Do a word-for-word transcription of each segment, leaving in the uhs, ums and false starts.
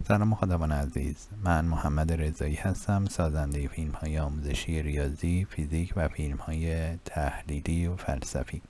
سلام مخاطبان عزیز، من محمد رضایی هستم، سازنده فیلم های آموزشی ریاضی، فیزیک و فیلم های تحلیلی و فلسفی.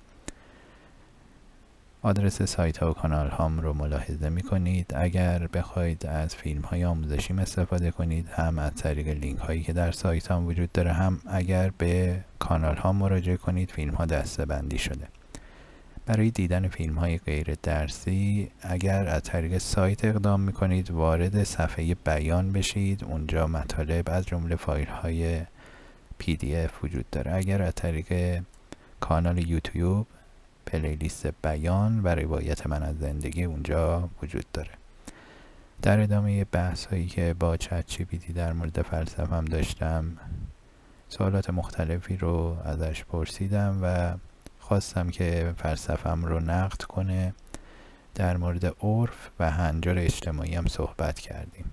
آدرس سایت ها و کانال هام رو ملاحظه می کنید. اگر بخواید از فیلم های آموزشیم استفاده کنید، هم از طریق لینک هایی که در سایت هم وجود داره، هم اگر به کانال ها مراجعه کنید فیلم ها دسته بندی شده. برای دیدن فیلم های غیر درسی اگر از طریق سایت اقدام می کنید وارد صفحه بیان بشید. اونجا مطالب از جمله فایل های پی دی اف وجود داره. اگر از طریق کانال یوتیوب پلیلیست بیان و روایت من از زندگی اونجا وجود داره. در ادامه بحث هایی که با چت جی پی تی در مورد فلسفه هم داشتم، سوالات مختلفی رو ازش پرسیدم و خواستم که فلسفه‌ام رو نقد کنه. در مورد عرف و هنجار اجتماعی هم صحبت کردیم.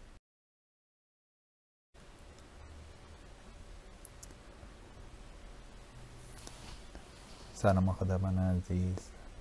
سلام مخاطبان عزیز،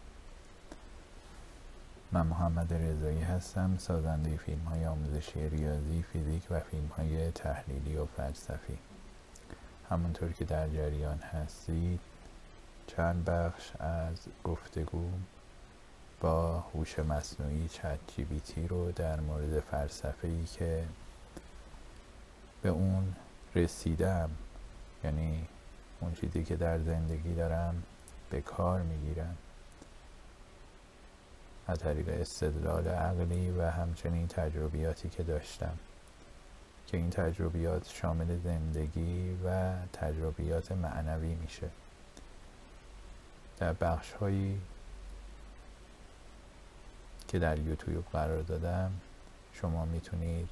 من محمد رضایی هستم، سازنده فیلم های آموزشی ریاضی، فیزیک و فیلم های تحلیلی و فلسفی. همونطور که در جریان هستید، چند بخش از گفتگو با هوش مصنوعی چت جی پی تی رو در مورد فلسفه‌ای که به اون رسیدم، یعنی اون چیزی که در زندگی دارم به کار میگیرم، از طریق استدلال عقلی و همچنین تجربیاتی که داشتم که این تجربیات شامل زندگی و تجربیات معنوی میشه. در بخش هایی که در یوتیوب قرار دادم شما میتونید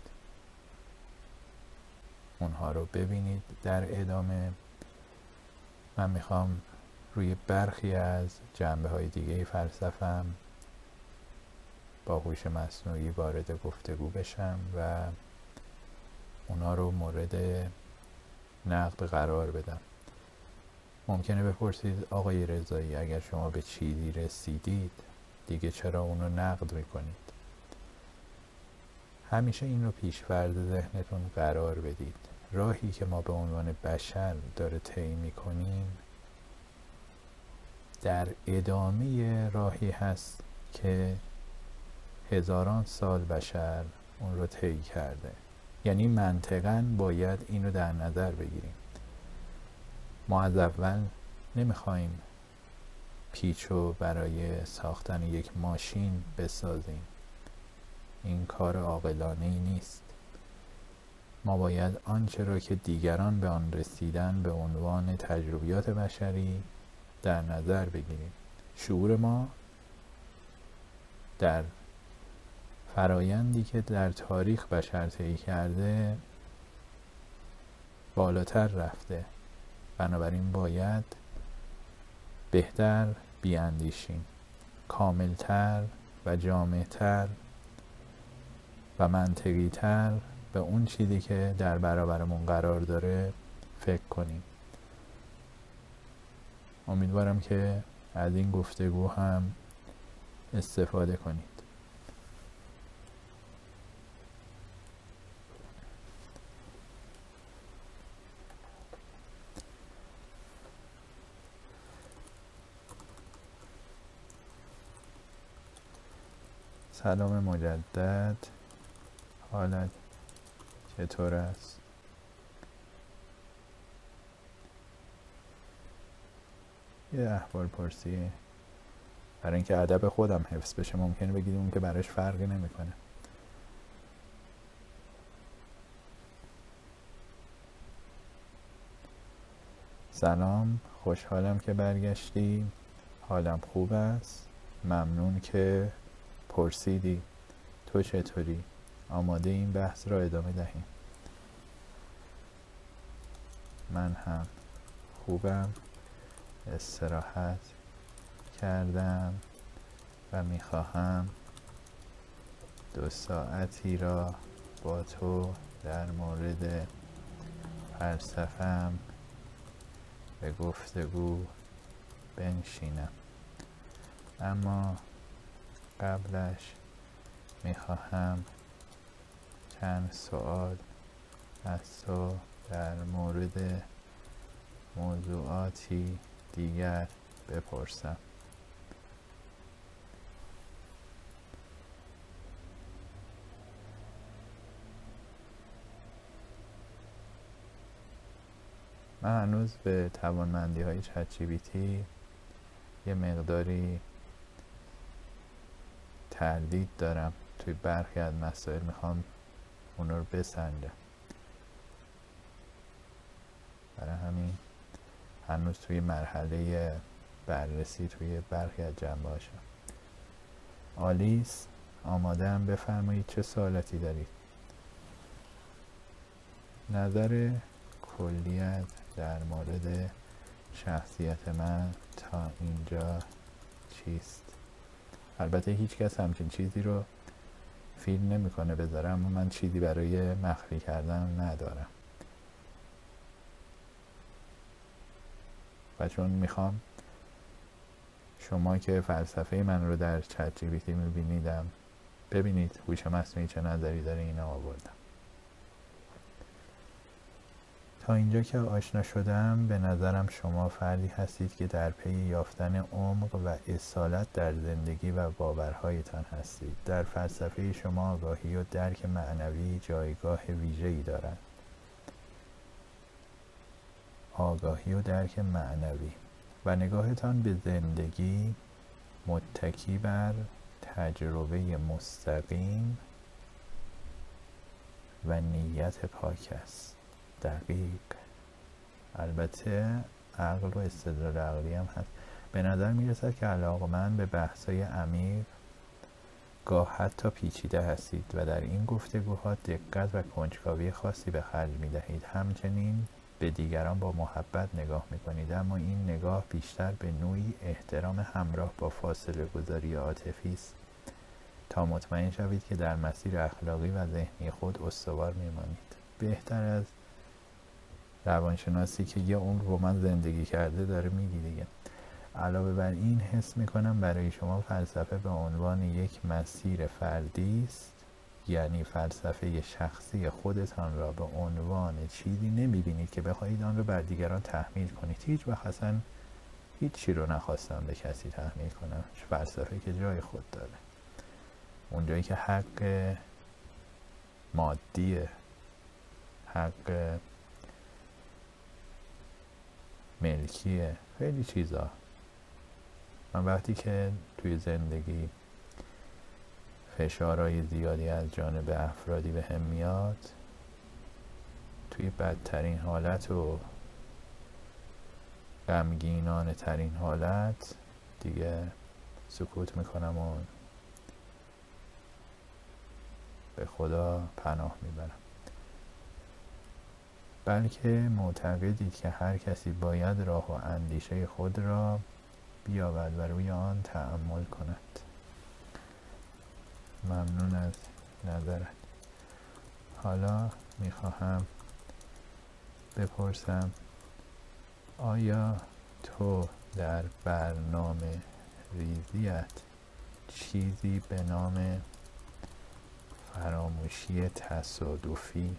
اونها رو ببینید. در ادامه من میخوام روی برخی از جنبه های دیگه فلسفه‌ام با هوش مصنوعی وارد گفتگو بشم و اونا رو مورد نقد قرار بدم. ممکنه بپرسید آقای رضایی، اگر شما به چیزی رسیدید دیگه چرا اونو نقد میکنید؟ همیشه این رو پیش فرض ذهنتون قرار بدید. راهی که ما به عنوان بشر داره طی میکنیم در ادامه راهی هست که هزاران سال بشر اون رو طی کرده. یعنی منطقاً باید این رو در نظر بگیریم. ما از اول نمیخوایم پیچو برای ساختن یک ماشین بسازیم. این کار عاقلانه ای نیست. ما باید آنچه را که دیگران به آن رسیدن به عنوان تجربیات بشری در نظر بگیریم. شعور ما در فرایندی که در تاریخ بشر طی کرده بالاتر رفته. بنابراین باید بهتر بیاندیشیم، کاملتر و جامعتر و منطقیتر به اون چیزی که در برابرمون قرار داره فکر کنیم. امیدوارم که از این گفتگو هم استفاده کنید. سلام مجدد، حالت چطور است؟ یه احوال پرسیه برای اینکه ادب خودم حفظ بشه. ممکنه بگید اون که براش فرقی نمیکنه. سلام، خوشحالم که برگشتی. حالم خوب است. ممنون که پرسیدی. تو چطوری؟ آماده این بحث را ادامه دهیم؟ من هم خوبم. استراحت کردم و میخواهم دو ساعتی را با تو در مورد فلسفه‌ام به گفتگو بنشینم. اما قبلش میخواهم چند سوال از تو در مورد موضوعاتی دیگر بپرسم. من هنوز به توانمندی های چت جی پی تی یه مقداری تردید دارم توی برخی از مسائل، میخوام اون رو بسنجم. برای همین هنوز توی مرحله بررسی توی برخی از جنبه هاشم. آلیس، آماده هم، بفرمایید چه سوالاتی دارید؟ نظر کلیت در مورد شخصیت من تا اینجا چیست؟ البته هیچ کس همچین چیزی رو فیلم نمیکنه بذاره، اما من چیزی برای مخفی کردن ندارم و چون میخوام شما که فلسفه من رو در چت جی پی تی میبینیدم ببینید هوش مصنوعی چه نظری داره اینا آوردم. تا اینجا که آشنا شدم به نظرم شما فردی هستید که در پی یافتن عمق و اصالت در زندگی و باورهایتان هستید. در فلسفه شما آگاهی و درک معنوی جایگاه ویژه‌ای دارند. آگاهی و درک معنوی و نگاهتان به زندگی متکی بر تجربه مستقیم و نیت پاک است. دقیق. البته عقل و استدلال عقلی هم هست. به نظر میرسد که علاقه‌مند به بحث‌های عمیق، گاه حتی پیچیده هستید و در این گفتگوها دقت و کنجکاوی خاصی به خرج می‌دهید. همچنین به دیگران با محبت نگاه می‌کنید، اما این نگاه بیشتر به نوعی احترام همراه با فاصله گذاری عاطفی است تا مطمئن شوید که در مسیر اخلاقی و ذهنی خود استوار می‌مانید. بهتر از روانشناسی که یه عمر با من زندگی کرده داره میگی دیگه. علاوه بر این حس میکنم برای شما فلسفه به عنوان یک مسیر فردی است، یعنی فلسفه شخصی خودتان را به عنوان چیزی نمیبینید که بخواهید آن را بر دیگران تحمیل کنید. هیچ وقت اصلا هیچ چی رو نخواستم به کسی تحمیل کنم. فلسفه که جای خود داره، اونجایی که حق مادیه، حق ملکیه، خیلی چیزا. من وقتی که توی زندگی فشارهای زیادی از جانب افرادی به هم میاد، توی بدترین حالت و غمگینانه ترین حالت دیگه سکوت میکنم و به خدا پناه میبرم. بلکه معتقدید که هر کسی باید راه و اندیشه خود را بیاورد و روی آن تأمل کند. ممنون از نظرت. حالا میخواهم بپرسم آیا تو در برنامه ریزیت چیزی به نام فراموشی تصادفی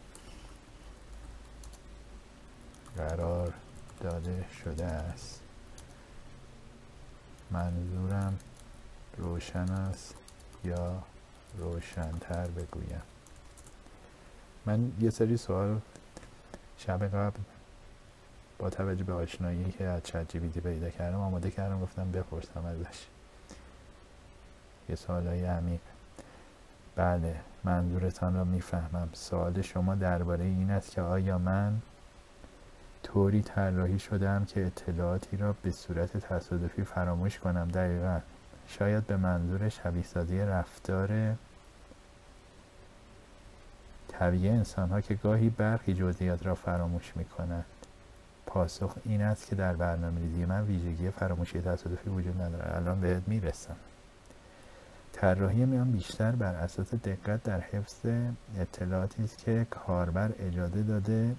قرار داده شده است؟ منظورم روشن است یا روشن‌تر بگویم؟ من یه سری سوال شب قبل با توجه به آشنایی که از چت جی پی تی پیدا کردم آماده کردم، گفتم بپرسم ازش یه سوالای عمیق. بله، منظورتان را میفهمم. سوال شما درباره این است که آیا من طوری طراحی شدم که اطلاعاتی را به صورت تصادفی فراموش کنم؟ دقیقاً. شاید به منظور شبیه سازی رفتار طبیعی انسان ها که گاهی برخی جزئیات را فراموش می کنند. پاسخ این است که در برنامه‌ریزی من ویژگی فراموشی تصادفی وجود ندارد. الان بهت میرسم. طراحی من بیشتر بر اساس دقت در حفظ اطلاعاتی است که کاربر اجازه داده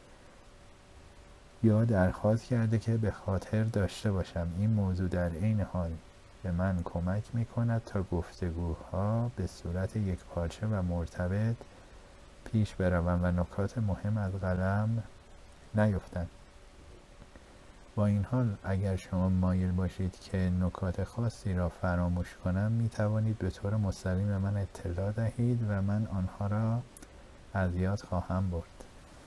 یا درخواست کرده که به خاطر داشته باشم. این موضوع در عین حال به من کمک می کند تا گفتگوها به صورت یک پارچه و مرتبط پیش بروم و نکات مهم از قلم نیفتند. با این حال اگر شما مایل باشید که نکات خاصی را فراموش کنم می توانید به طور مستقیم به من اطلاع دهید و من آنها را از یاد خواهم برد.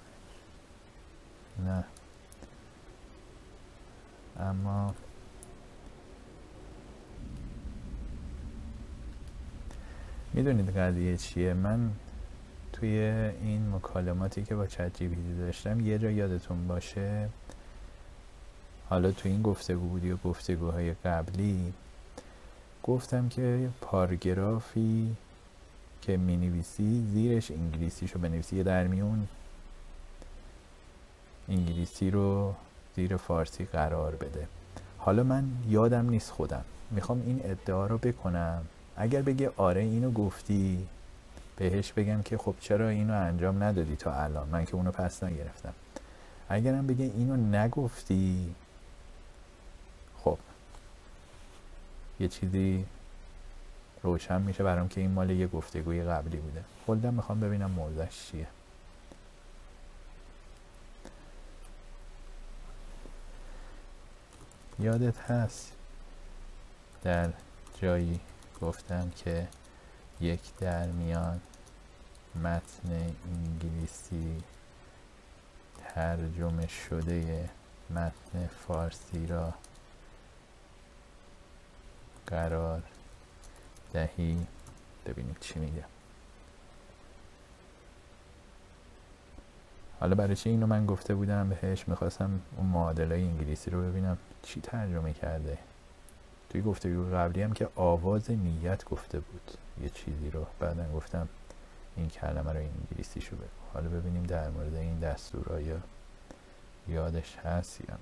نه، اما میدونید قضیه چیه؟ من توی این مکالماتی که با چت جی پی تی داشتم یه جا یادتون باشه، حالا تو این گفتگو بودی و گفتگوهای قبلی، گفتم که پاراگرافی که می نویسی زیرش انگلیسیشو بنویسی، یه در میون انگلیسی رو زیر فارسی قرار بده. حالا من یادم نیست خودم میخوام این ادعا رو بکنم، اگر بگه آره اینو گفتی بهش بگم که خب چرا اینو انجام ندادی تا الان، من که اونو پس نگرفتم. اگرم بگه اینو نگفتی، خب یه چیزی روشن میشه برام که این مال یه گفتگوی قبلی بوده. خودم میخوام ببینم موضوعش چیه. یادت هست در جایی گفتم که یک در میان متن انگلیسی ترجمه شده متن فارسی را قرار دهی؟ ببینیم چی میگه. حالا برای چی اینو من گفته بودم بهش؟ میخواستم اون معادلای انگلیسی رو ببینم چی ترجمه کرده. توی گفتگو قبلی هم که آواز نیت گفته بود یه چیزی رو، بعدن گفتم این کلمه رو انگلیسی شو بگو. حالا ببینیم در مورد این دستور آیا یادش هست یا نه.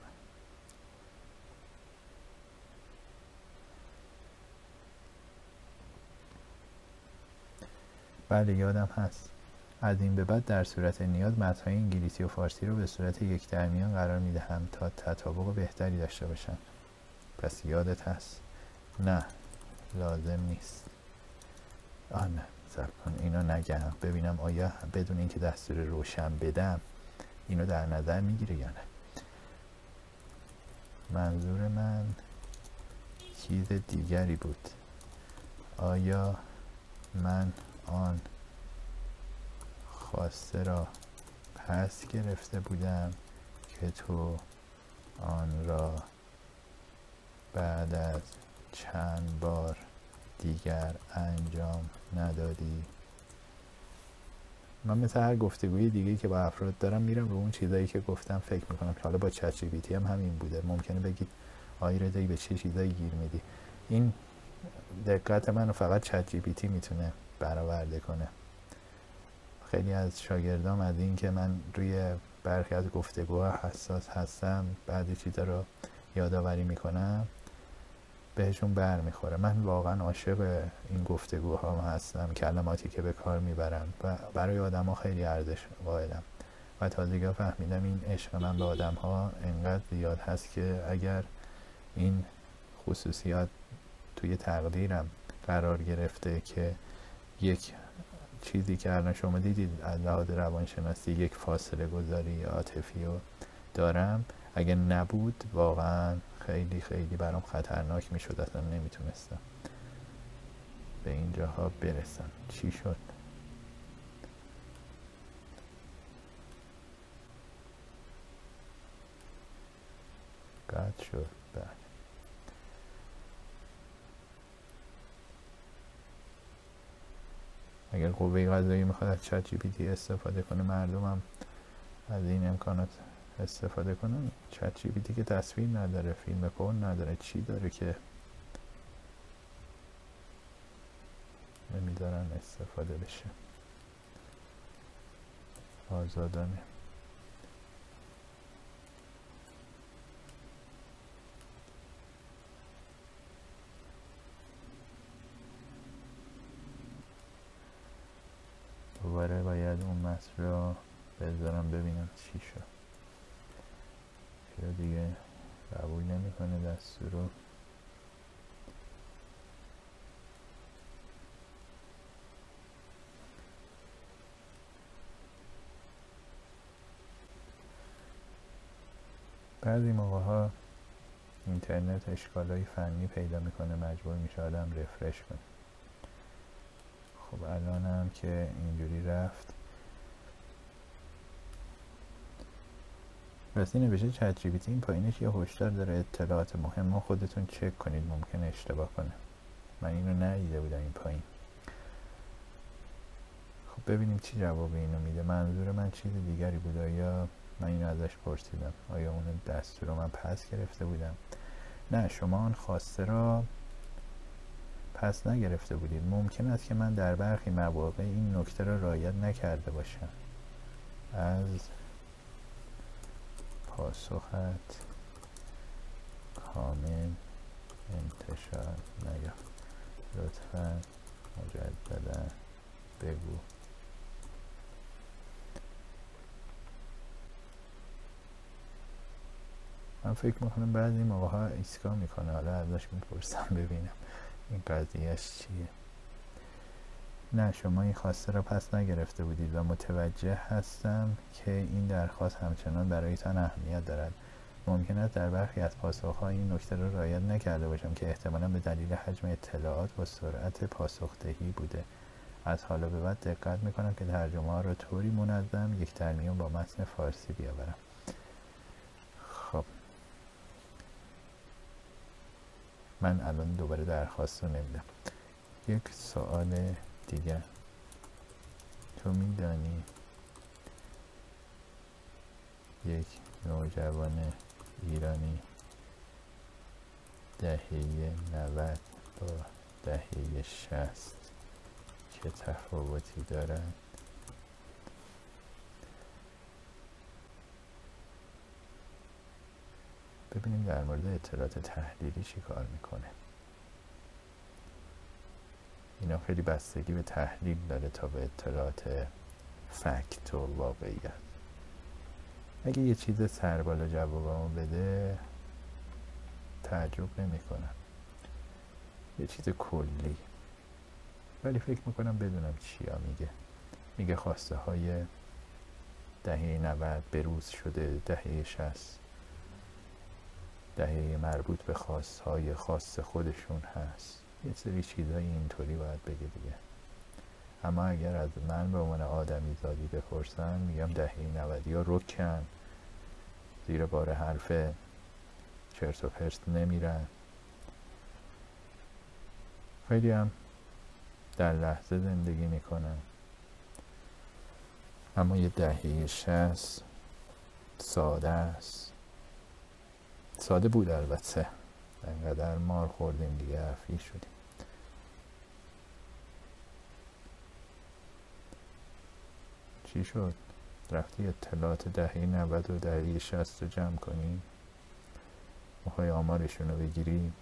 بله یادم هست. از این به بعد در صورت نیاز متن‌های انگلیسی و فارسی رو به صورت یک در میان قرار میدهم تا تطابق بهتری داشته باشن. پس یادت هست؟ نه لازم نیست. آه نه صبر کن اینو نگم ببینم آیا بدون اینکه دستور روشن بدم اینو در نظر میگیره یا نه. منظور من چیز دیگری بود. آیا من آن خواسته را پس گرفته بودم که تو آن را بعد از چند بار دیگر انجام ندادی؟ من مثل هر گفتگوی دیگه‌ای که با افراد دارم میرم رو اون چیزایی که گفتم فکر میکنم. حالا با چت جی پی تی هم همین بوده. ممکنه بگید آی رضایی به چه چیزایی گیر میدی. این دقت منو فقط چت جی پی تی میتونه برآورده کنه. خیلی از شاگردام از این که من روی برخی از گفتگوها حساس هستم، بعضی چیزا رو یادآوری میکنم، بهشون بر میخوره. من واقعا عاشق این گفتگوها هستم، کلماتی که به کار میبرم و برای آدم ها خیلی ارزش قائلم و تازگی فهمیدم این عشق من به آدم ها انقدر زیاد هست که اگر این خصوصیات توی تقدیرم قرار گرفته که یک چیزی که الان شما دیدید از لحاظ روانشناسی یک فاصله گذاری عاطفی رو دارم، اگه نبود واقعا خیلی خیلی برام خطرناک میشد، اصلا نمیتونستم به این جاها برسم. چی شد؟ قطع شد. بله اگر قوه قضاییه میخواد از چت جی پی تی استفاده کنه، مردم هم از این امکانات استفاده کنن. چت جی پی تی که تصویر نداره، فیلم کن نداره، چی داره که نمیذارن استفاده بشه؟ آزادانه. دوباره باید اون متن رو بذارم ببینم چی شد. چرا دیگه قبول نمیکنه دستور رو؟ بعضی موقع ها اینترنت اشکالای فنی پیدا میکنه، مجبور میشه آدم رفرش کنه. خب الان هم که اینجوری رفت. راستی نوشته چت جی پی تی این پایینش یه هشدار داره اطلاعات مهم رو خودتون چک کنید، ممکنه اشتباه کنه. من اینو ندیده بودم این پایین. خب ببینیم چی جواب اینو میده. منظور من چیز دیگری بود، یا من اینو ازش پرسیدم آیا اون دستور رو من پس گرفته بودم؟ نه، شما آن خواسته را پس نگرفته بودید. ممکن است که من در برخی مواقع این نکته را رعایت نکرده باشم. از پاسخت کامل انتشار نیافت، لطفاً مجددا بگو. من فکر میکنم بعضی موقع ها ایسکا میکنه، حالا ازش میپرسم ببینم این قضیهش چیه. نه، شما این خواسته را پس نگرفته بودید و متوجه هستم که این درخواست همچنان برایتان اهمیت دارد. ممکن است در برخی از پاسخها این نکته را رعایت نکرده باشم که احتمالاً به دلیل حجم اطلاعات و سرعت پاسخدهی بوده. از حالا به بعد دقت میکنم که ترجمه ها را طوری منظم یک در میون با متن فارسی بیاورم. خب من الان دوباره درخواست رو نمیدم. یک سوال دیگه، تو میدانی یک نوجوان ایرانی دهه نود با دهه شصت چه تفاوتی دارند؟ ببینیم در مورد اطلاعات تحلیلی چی کار میکنه. اینا خیلی بستگی به تحلیل داره تا به اطلاعات فکت و واقعیت. اگه یه چیز سربالا جوابمو بده تعجب نمی کنم، یه چیز کلی، ولی فکر میکنم بدونم چیا میگه. میگه خواسته های دهه نود بروز شده دهه شصت، دهه مربوط به خواستهای خاص خودشون هست. یه سری چیزایی اینطوری باید بگه دیگه. اما اگر از من به عنوان آدمی زادی بپرسن میگم دهه نود یا رکن، زیر بار حرف چرت و پرت نمیرن، خیلی هم در لحظه زندگی میکنن. اما یه دهه شصت ساده است. ساده بود البته، انقدر مار خوردیم دیگه حرفی شدیم. چی شد؟ رفتی اطلاعات دهه نود و دهه شصت رو جمع کنی؟ میخوای آمارشون رو بگیری؟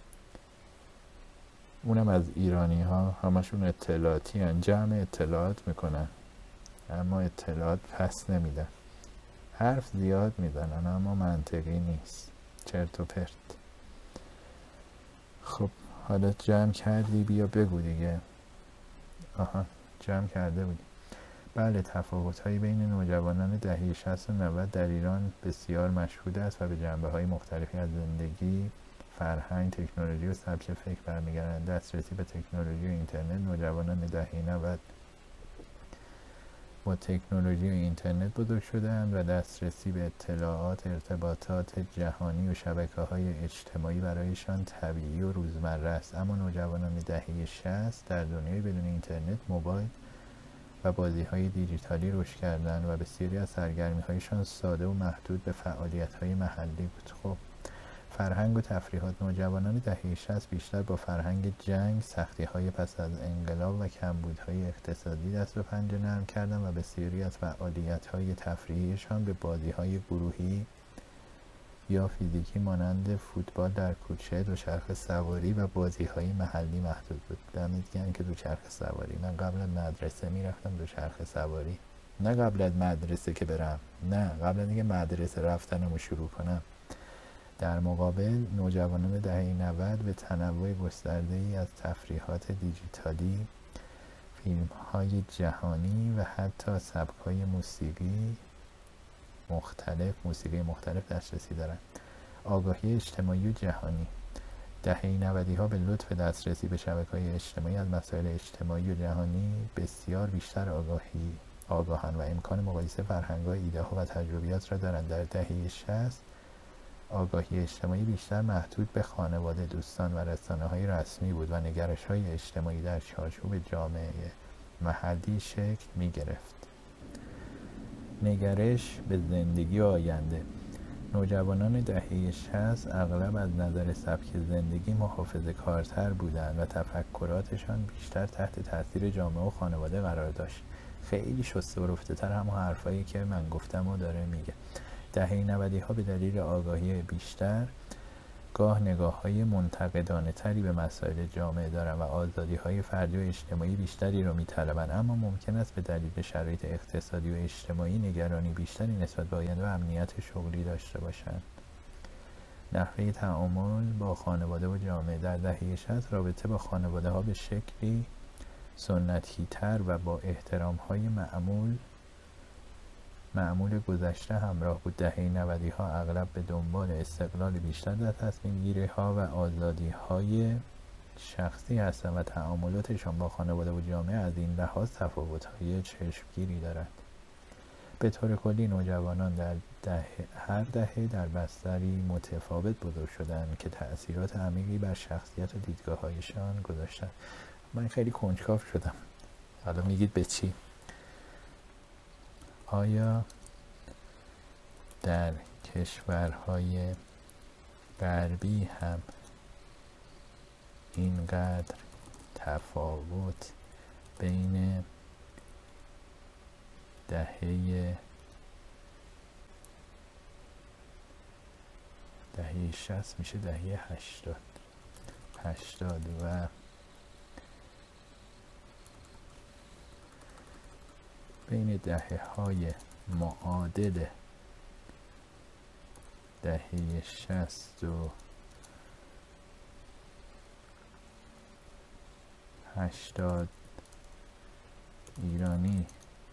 اونم از ایرانی ها همشون اطلاعاتی هن. جمع اطلاعات میکنن اما اطلاعات پس نمیدن. حرف زیاد میزنن اما منطقی نیست، چرت و پرت. خب حالا جمع کردی، بیا بگو دیگه. آها جمع کرده بودی. بله، تفاوت‌هایی بین نوجوانان دهه شصت و نود در ایران بسیار مشهود است و به جنبه‌های مختلفی از زندگی، فرهنگ، تکنولوژی و سبک فکر برمی‌گردند. دسترسی به تکنولوژی و اینترنت. نوجوانان دهه نود با تکنولوژی و اینترنت بزرگ شده‌اند و دسترسی به اطلاعات، ارتباطات جهانی و شبکه‌های اجتماعی برایشان طبیعی و روزمره است. اما نوجوانان دهه شصت در دنیای بدون اینترنت، موبایل و بازی‌های دیجیتالی رشد کردند و بسیاری از سرگرمی‌هایشان ساده و محدود به فعالیت‌های محلی بود. خب فرهنگ و تفریحات. نوجوانان دهه شصت بیشتر با فرهنگ جنگ، سختی‌های پس از انقلاب و کمبودهای اقتصادی دست به پنجه نرم کردند و بسیاری از فعالیت‌های تفریحیشان به بازی‌های گروهی یا فیزیکی مانند فوتبال در کوچه، دوچرخه سواری و بازی‌های محلی محدود بود. دمت گرم که دوچرخه سواری. من قبل از مدرسه میرفتم دوچرخه سواری، نه قبل از مدرسه که برم، نه قبل از اینکه مدرسه رفتنمو شروع کنم. در مقابل نوجوانان دهه نود به تنوع گسترده‌ای از تفریحات دیجیتالی، فیلم‌های جهانی و حتی سبک‌های موسیقی مختلف موسیقی مختلف دسترسی دارند. آگاهی اجتماعی و جهانی. دهه نودی ها به لطف دسترسی به شبکه‌های اجتماعی از مسائل اجتماعی و جهانی بسیار بیشتر آگاهی آگاهان و امکان مقایسه فرهنگ‌ها، ایده‌ها و تجربیات را دارند. در دهه شصت آگاهی اجتماعی بیشتر محدود به خانواده، دوستان و رسانه‌های رسمی بود و نگرش‌های اجتماعی در چارچوب جامعه محلی شکل می‌گرفت. نگرش به زندگی و آینده. نوجوانان دهه شصت اغلب از نظر سبک زندگی محافظه‌کارتر بودند و تفکراتشان بیشتر تحت تاثیر جامعه و خانواده قرار داشت. خیلی شسته و رفته تر همون حرفایی که من گفتم و داره میگه. دهه نودی ها به دلیل آگاهی بیشتر گاه نگاه های منتقدانه تری به مسائل جامعه دارند و آزادی های فردی و اجتماعی بیشتری را میطلبند، اما ممکن است به دلیل شرایط اقتصادی و اجتماعی نگرانی بیشتری نسبت به آینده و امنیت شغلی داشته باشند. نحوه تعامل با خانواده و جامعه. در دهه شصت رابطه با خانواده ها به شکلی سنتی تر و با احترام های معمول معمول گذشته همراه بود. دهه نودی ها اغلب به دنبال استقلال بیشتر در تصمیم گیری ها و آزادی های شخصی هستند و تعاملاتشان با خانواده و جامعه از این لحاظ تفاوت های چشمگیری دارد. به طور کلی نوجوانان در دهه هر دهه در بستری متفاوت بزرگ شدند که تأثیرات عمیقی بر شخصیت و دیدگاه هایشان گذاشتند. من خیلی کنجکاو شدم. حالا میگید به چی؟ آیا در کشورهای غربی هم اینقدر تفاوت بین دهه دهه شصت میشه دهه هشتاد هشتاد و بین دهه های معادل دهه شصت و هشتاد ایرانی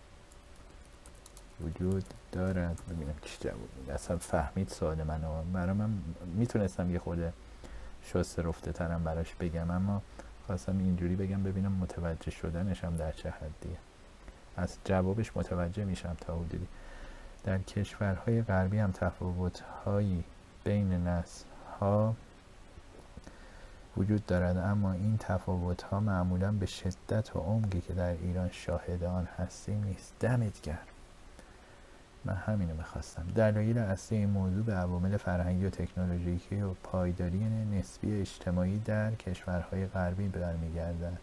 وجود دارد؟ ببینم چی جواب میده. اصلا فهمید سوال منو. برای من میتونستم یه خود شسته رفته ترم براش بگم، اما خواستم اینجوری بگم ببینم متوجه شدنشم در چه حدیه. از جوابش متوجه میشم تا حدودی. در کشورهای غربی هم تفاوت‌هایی بین نسل‌ها وجود دارد، اما این تفاوت‌ها معمولاً به شدت و عمقی که در ایران شاهد آن هستیم نیست. دمت گرم. من همینو میخواستم. دلایل اصلی این موضوع به عوامل فرهنگی و تکنولوژیکی و پایداری نسبی اجتماعی در کشورهای غربی برمیگردد.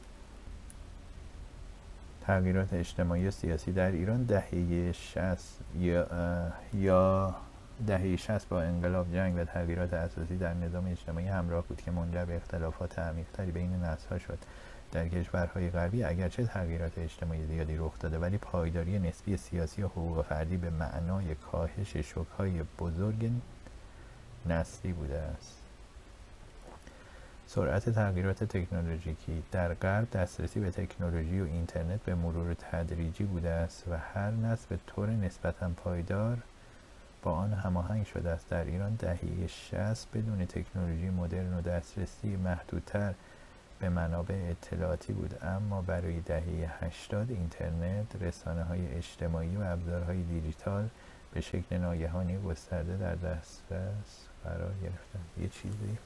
تغییرات اجتماعی و سیاسی در ایران دهه شصت یا یا دهه شصت با انقلاب، جنگ و تغییرات اساسی در نظام اجتماعی همراه بود که منجر به اختلافات عمیق‌تری بین نسل‌ها شد. در کشورهای غربی اگرچه تغییرات اجتماعی زیادی رخ داده، ولی پایداری نسبی سیاسی و حقوق فردی به معنای کاهش شوک‌های بزرگ نسلی بوده است. سرعت تغییرات تکنولوژیکی. در غرب دسترسی به تکنولوژی و اینترنت به مرور تدریجی بوده است و هر نسل به طور نسبتاً پایدار با آن هماهنگ شده است. در ایران دهه شصت بدون تکنولوژی مدرن و دسترسی محدودتر به منابع اطلاعاتی بود، اما برای دهه هشتاد اینترنت، رسانه‌های اجتماعی و ابزارهای دیجیتال به شکل ناگهانی گسترده در دسترس قرار گرفتند. یه چیزی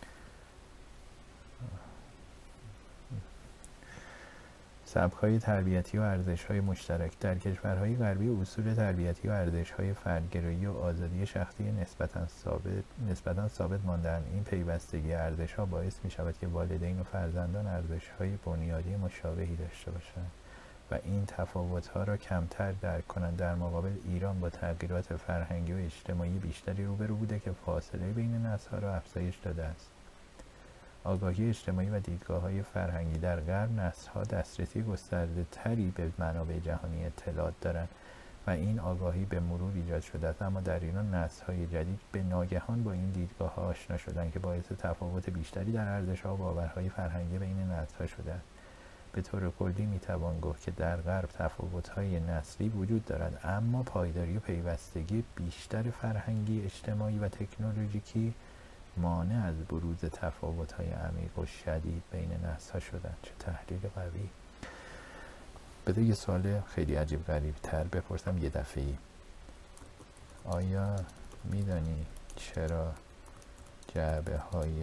سبک‌های تربیتی و ارزش‌های مشترک. در کشورهای غربی اصول تربیتی و ارزش‌های فردگرایی و آزادی شخصی نسبتاً ثابت نسبتاً ثابت مانده‌اند. این پیوستگی ارزش‌ها باعث می‌شود که والدین و فرزندان ارزش‌های بنیادی مشابهی داشته باشند و این تفاوت‌ها را کمتر درک کنند. در مقابل ایران با تغییرات فرهنگی و اجتماعی بیشتری روبرو بوده که فاصله بین نسل‌ها را افزایش داده است. آگاهی اجتماعی و دیدگاه‌های فرهنگی. در غرب نسل‌ها دسترسی گسترده تری به منابع جهانی اطلاعات دارند و این آگاهی به مرور ایجاد شده است، اما در ایران نسل‌های جدید به ناگهان با این دیدگاه‌ها آشنا شدند که باعث تفاوت بیشتری در ارزش‌ها و باورهای فرهنگی بین نسل‌ها شده است. به طور کلی میتوان گفت که در غرب تفاوت‌های نسلی وجود دارد، اما پایداری و پیوستگی بیشتر فرهنگی، اجتماعی و تکنولوژیکی مانع از بروز تفاوت‌های عمیق و شدید بین نسل‌ها شدند. چه تحلیل قوی. بده یه سوال خیلی عجیب غریب تر بپرسم یه دفعه‌ای. آیا میدانی چرا جعبه های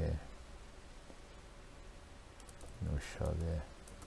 نوشابه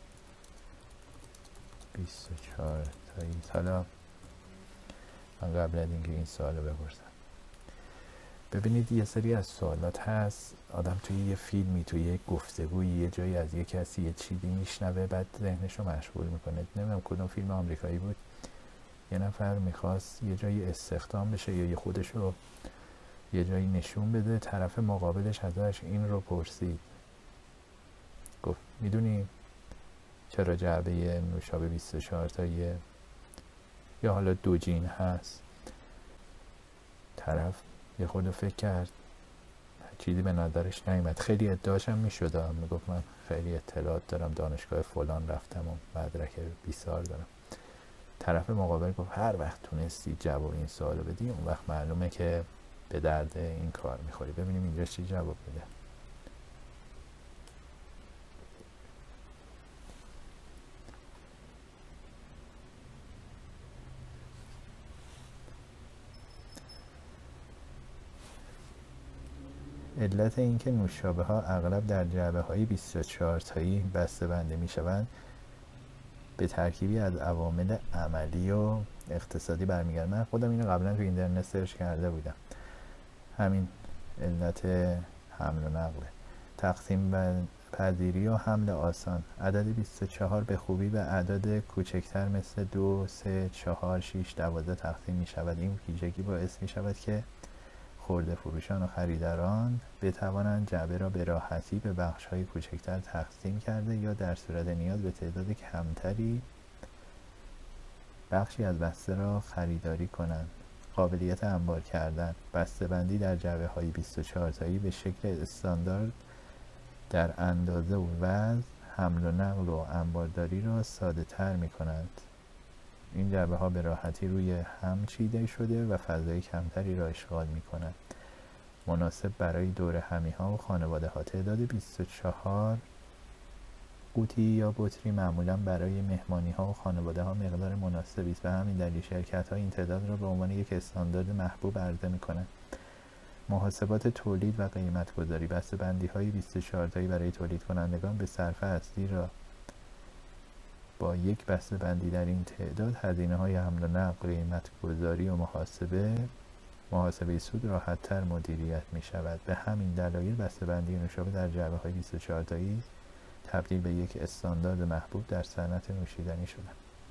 بیست و چهار تایی؟ حالا من قبل از اینکه این سوال رو بپرسم، ببینید یه سری از سوالات هست آدم توی یه فیلمی، توی یه گفتگوی، یه جایی از یه کسی یه چیزی میشنوه بعد ذهنش رو مشغول میکنه. نمیدونم کدوم فیلم آمریکایی بود، یه نفر میخواست یه جایی استخدام بشه یا یه خودش رو یه جایی نشون بده، طرف مقابلش ازش این رو پرسید، گفت میدونی چرا جعبه نوشابه بیست و چهار تاییه یا حالا دو جین هست؟ طرف یه خود فکر کرد، چیزی به نظرش نیامد. خیلی ادعاش هم میشد، میگفت من خیلی اطلاعات دارم، دانشگاه فلان رفتم و مدرک بیسار دارم. طرف مقابل گفت هر وقت تونستی جواب این سوالو بدی اون وقت معلومه که به درد این کار میخوری. ببینیم اینجا چی جواب میده. علت اینکه نوشابه ها اغلب در جعبه های بیست و چهار تایی بسته بندی می شوند به ترکیبی از عوامل عملی و اقتصادی برمیگرده. من خودم اینو قبلا تو اینترنت سرچ کرده بودم. همین علت حمل و نقله، تقسیم پذیری و حمل آسان. عدد بیست و چهار به خوبی به اعداد کوچکتر مثل دو، سه، چهار، شش، دوازده تقسیم می شود. این ویژگی باعث می شود که خرده فروشان و خریداران بتوانند جعبه را به راحتی به بخش‌های کوچکتر تقسیم کرده یا در صورت نیاز به تعداد کمتری بخشی از بسته را خریداری کنند. قابلیت انبار کردن. بسته‌بندی در جعبه‌های بیست و چهار تایی به شکل استاندارد در اندازه و وزن حمل و نقل و انبارداری را ساده تر می کنند. این جعبه ها به راحتی روی هم چیده شده و فضای کمتری را اشغال می کنند. مناسب برای دور همی ها و خانواده ها. تعداد بیست و چهار قوطی یا بطری معمولا برای مهمانی ها و خانواده ها مقدار مناسبی است و همین دلیل شرکت ها این تعداد را به عنوان یک استاندارد محبوب عرضه می کنند. محاسبات تولید و قیمت گذاری. بسته‌بندی های بیست و چهار تایی برای تولید کنندگان به صرفه است، زیرا با یک بسته‌بندی در این تعداد هزینه های حمل و نقل، قیمت گذاری و محاسبه محاسبه سود راحت تر مدیریت می شود. به همین دلایل بسته‌بندی نوشابه در جعبه های بیست و چهار تایی تبدیل به یک استاندارد محبوب در صنعت نوشیدنی شده.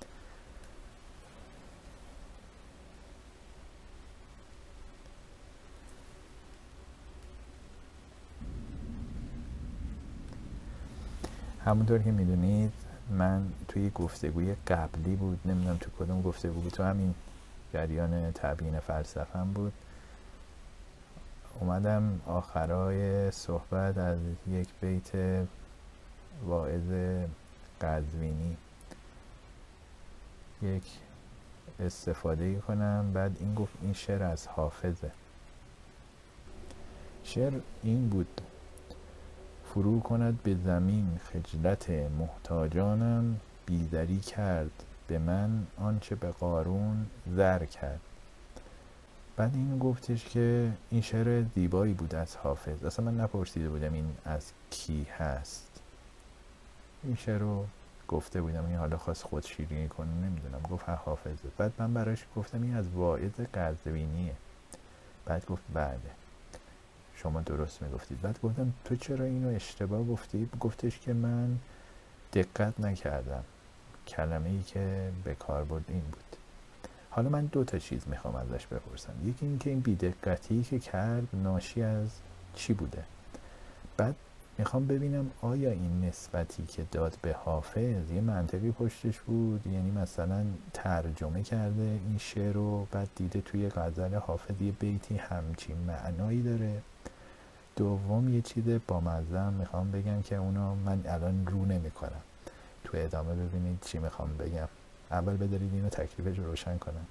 همونطور که میدونید من توی گفتگوی قبلی بود، نمیدونم تو کدوم گفتگو بود، تو همین جریان تبیین فلسفه‌ام بود، اومدم آخرای صحبت از یک بیت واعظ قزوینی یک استفاده کنم. بعد این گفت این شعر از حافظه. شعر این بود: فرو کند به زمین خجلت محتاجانم، بیزری کرد به من آنچه به قارون زر کرد. بعد این گفتش که این شعر زیبایی بود از حافظ. اصلا من نپرسیده بودم این از کی هست، این شعر رو گفته بودم، این حالا خواست خود شیرینی کنه نمیدونم، گفت حافظه. بعد من براش گفتم این از واعظ قزوینیه. بعد گفت بله شما درست میگفتید. بعد گفتم تو چرا اینو اشتباه گفتی؟ گفتش که من دقت نکردم، کلمه ای که به کار برد این بود. حالا من دو تا چیز میخوام ازش بپرسم. یکی این که این بی‌دقتی که کرد ناشی از چی بوده؟ بعد میخوام ببینم آیا این نسبتی که داد به حافظ یه منطقی پشتش بود، یعنی مثلا ترجمه کرده این شعر رو بعد دیده توی غزل حافظ یه بیتی همچین معنایی داره. دوم یه چیز با مزه میخوام بگم که اونو من الان رو نمی کنم. تو ادامه ببینید چی میخوام بگم. اول بذارید اینو تکلیفش رو روشن کنم.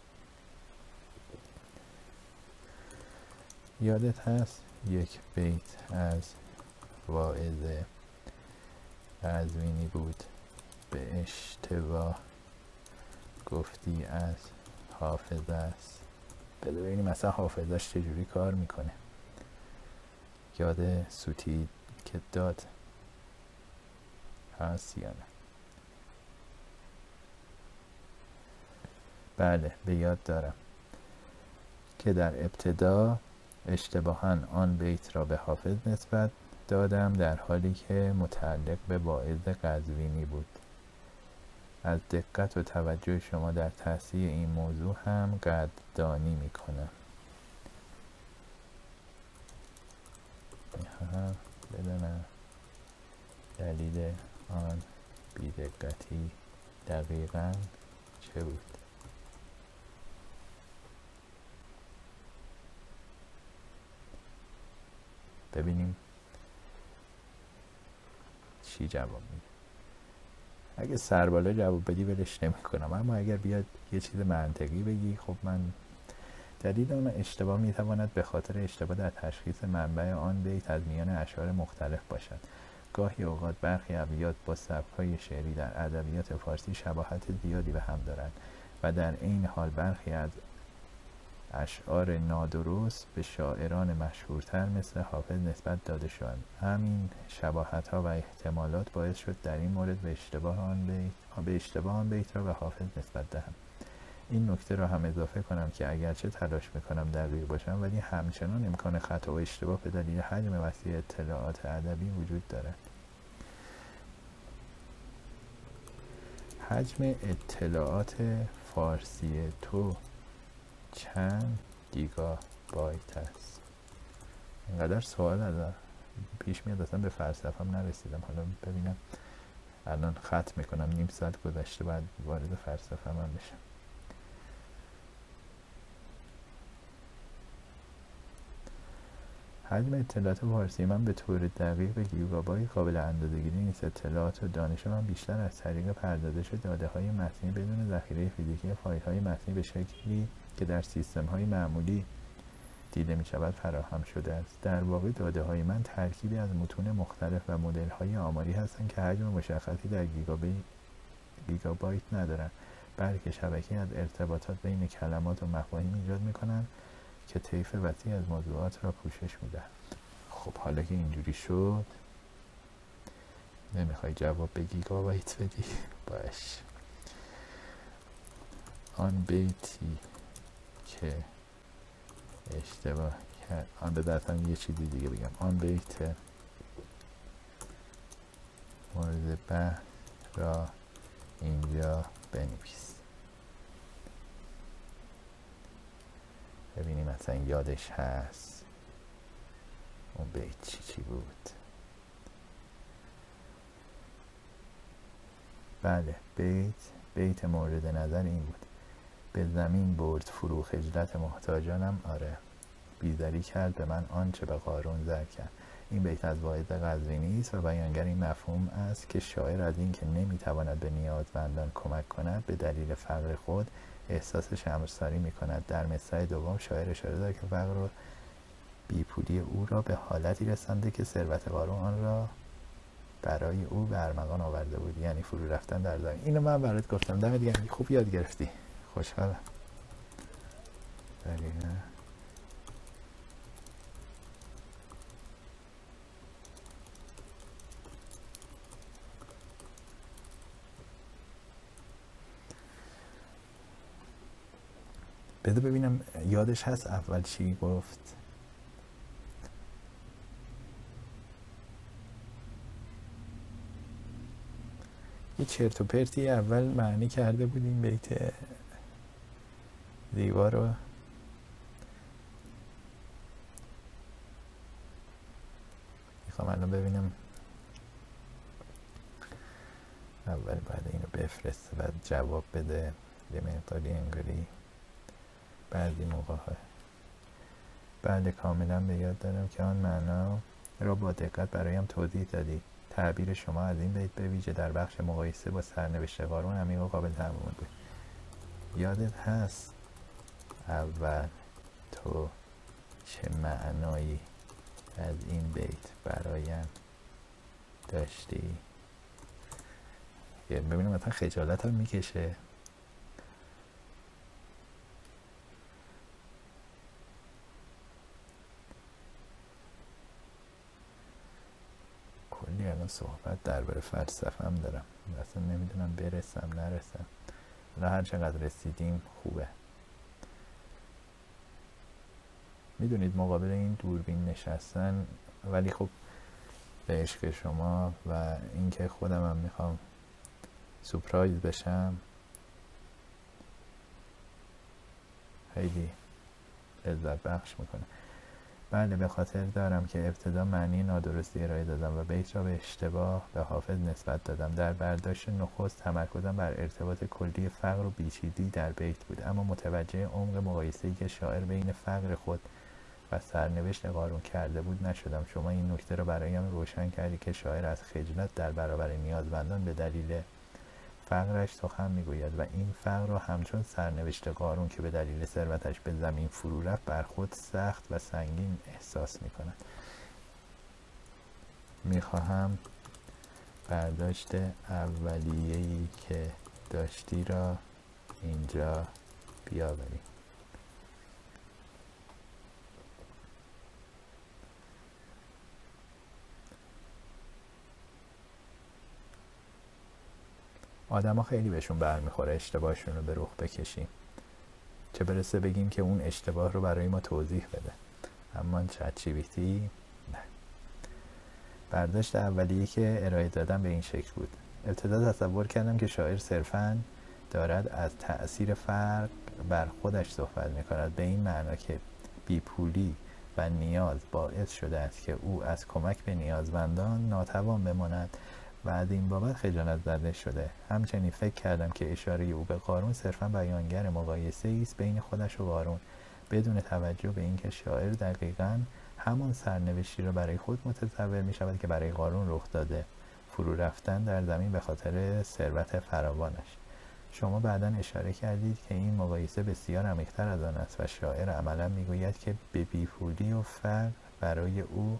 یادت هست یک بیت از واعظ قزوینی بود، به اشتباه گفتی از حافظه است. بذار ببینیم مثلا حافظش چجوری کار میکنه. یاد سوتی که داد هست یا نه؟ بله به یاد دارم که در ابتدا اشتباهاً آن بیت را به حافظ نسبت دادم در حالی که متعلق به واعظ قزوینی بود. از دقت و توجه شما در تصحیح این موضوع هم قدردانی میکنم. میخواهم بدانم دلیل آن بی‌دقتی دقیقاً چه بود؟ ببینیم چی جواب میده. اگه سربالا جواب بدی ولش نمی کنم، اما اگر بیاد یه چیز منطقی بگی خب من دلیل آن اشتباه میتواند به خاطر اشتباه در تشخیص منبع آن بیت از میان اشعار مختلف باشد. گاهی اوقات برخی ابیات با سبک‌های شعری در ادبیات فارسی شباهت زیادی به هم دارند و در این حال برخی از اشعار نادرست به شاعران مشهورتر مثل حافظ نسبت داده شدند. همین شباهت‌ها و احتمالات باعث شد در این مورد به اشتباه آن بیت به اشتباه آن بیت را به حافظ نسبت دهم. این نکته را هم اضافه کنم که اگرچه تلاش میکنم دقیق باشم، ولی همچنان امکان خطا و اشتباه به دلیل حجم وسیع اطلاعات ادبی وجود دارد. حجم اطلاعات فارسی تو چند گیگابایت است؟ اینقدر سوال از پیش میاد اصلا به فلسفه هم نرسیدم. حالا ببینم الان ختم میکنم، نیم ساعت گذشته بعد وارد فلسفه هم بشم. حجم اطلاعات فارسی من به طور دقیق به گیگابایت قابل اندازه‌گیری نیست. اطلاعات و دانش من بیشتر از طریق پردازش داده‌های متنی بدون ذخیره فیزیکی فایل‌های متنی به شکلی که در سیستم‌های معمولی دیده می‌شود فراهم شده است. در واقع داده‌های من ترکیبی از متون مختلف و مدل‌های آماری هستند که حجم مشخصی در گیگابایت ندارند، بلکه شبکه‌ای از ارتباطات بین کلمات و مفاهیم ایجاد می‌کنند که طیف وسیع از موضوعات را پوشش می‌دهند. خب حالا که اینجوری شد، نمیخوای جواب به گیگابایت بدی؟ باش. آن بیتی که اشتباه کرد، آن به دستم یه چیزی دیگه بگم. آن بیت مورد بحث را اینجا بنویس. ببینیم مثلا یادش هست اون بیت چی چی بود. بله، بیت بیت مورد نظر این بود: به زمین برد فرو خجلت محتاجانم، آره بیزاری کرد به من آنچه به قارون زر کرد. این بیت از واعظ قزوینی است و بیانگر این مفهوم است که شاعر از این که نمیتواند به نیازمندان کمک کند به دلیل فقر خود احساس شرمساری می کند. در مصرع دوم شاعر اشاره دارد که فقر و بیپولی او را به حالتی رسانده که ثروت قارون آن را برای او به ارمغان آورده بود، یعنی فرو رفتن در زمین. اینو من برات گفتم. دم دیگه خوب یاد گرفتی، خوشحالم. دقیقا بذار ببینم یادش هست اول چی گفت. یه چرت و پرتی اول معنی کرده بود این بیت زیبا رو. میخوام الان ببینم. اول بعد اینو بفرسته بعد جواب بده. یه مقداری انگاری بعضی موقع های. بله کاملا به یاد دارم که آن معنا را با دقت برایم توضیح دادی. تعبیر شما از این بیت به ویژه در بخش مقایسه با سرنوشت قارون عمیق و قابل تأمل بود. یادت هست اول تو چه معنایی از این بیت برایم داشتی؟ ببینم مثلا خجالت هم میکشه. کلی الان صحبت درباره فلسفه هم دارم، اصلا نمیدونم برسم نرسم، حالا هر چقدر رسیدیم خوبه. میدونید مقابل این دوربین نشستن، ولی خب به عشق شما و اینکه خودم هم میخوام سورپرایز بشم خیلی لذت بخش میکنه. بله به خاطر دارم که ابتدا معنی نادرستی ارائه دادم و بیت را به اشتباه به حافظ نسبت دادم. در برداشت نخست تمرکزم بر ارتباط کلی فقر و بیچیزی در بیت بود، اما متوجه عمق مقایسه‌ای که شاعر بین فقر خود و سرنوشت قارون کرده بود نشدم. شما این نکته را برایم روشن کردی که شاعر از خجلت در برابر نیازمندان به دلیل فقرش سخن میگوید و این فقر را همچون سرنوشت قارون که به دلیل ثروتش به زمین فرو رفت بر خود سخت و سنگین احساس میکند. میخواهم برداشت اولیه‌ای که داشتی را اینجا بیاوریم. آدم ها خیلی بهشون برمیخوره اشتباهشون رو به رخ بکشیم، چه برسه بگیم که اون اشتباه رو برای ما توضیح بده. اما چت جی پی تی نه. برداشت اولیه که ارائه دادم به این شکل بود. ابتدا تصور کردم که شاعر صرفاً دارد از تأثیر فرق بر خودش صحبت میکند، به این معنا که بیپولی و نیاز باعث شده است که او از کمک به نیازمندان ناتوان بماند و از این بابت خجالت زده شده. همچنین فکر کردم که اشاره او به قارون صرفاً بیانگر مقایسه است بین خودش و قارون، بدون توجه به اینکه شاعر دقیقاً همان سرنوشتی را برای خود متصور می شود که برای قارون رخ داده، فرو رفتن در زمین به خاطر ثروت فراوانش. شما بعداً اشاره کردید که این مقایسه بسیار عمیق‌تر از آن است و شاعر عملاً میگوید که به بیپولی و فقر برای او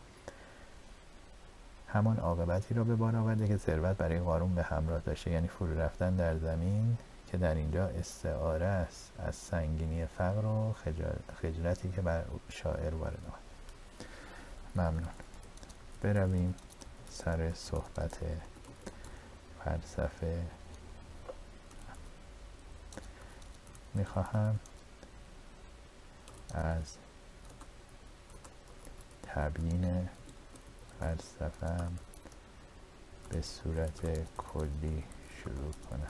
همان عاقبتی را به بار آورده که ثروت برای قارون به همراه داشته، یعنی فرو رفتن در زمین که در اینجا استعاره است از سنگینی فقر و خجلتی که بر شاعر وارد آمد. ممنون. برویم سر صحبت فلسفه. میخواهم از تبیین فلسفه‌ام به صورت کلی شروع کنم.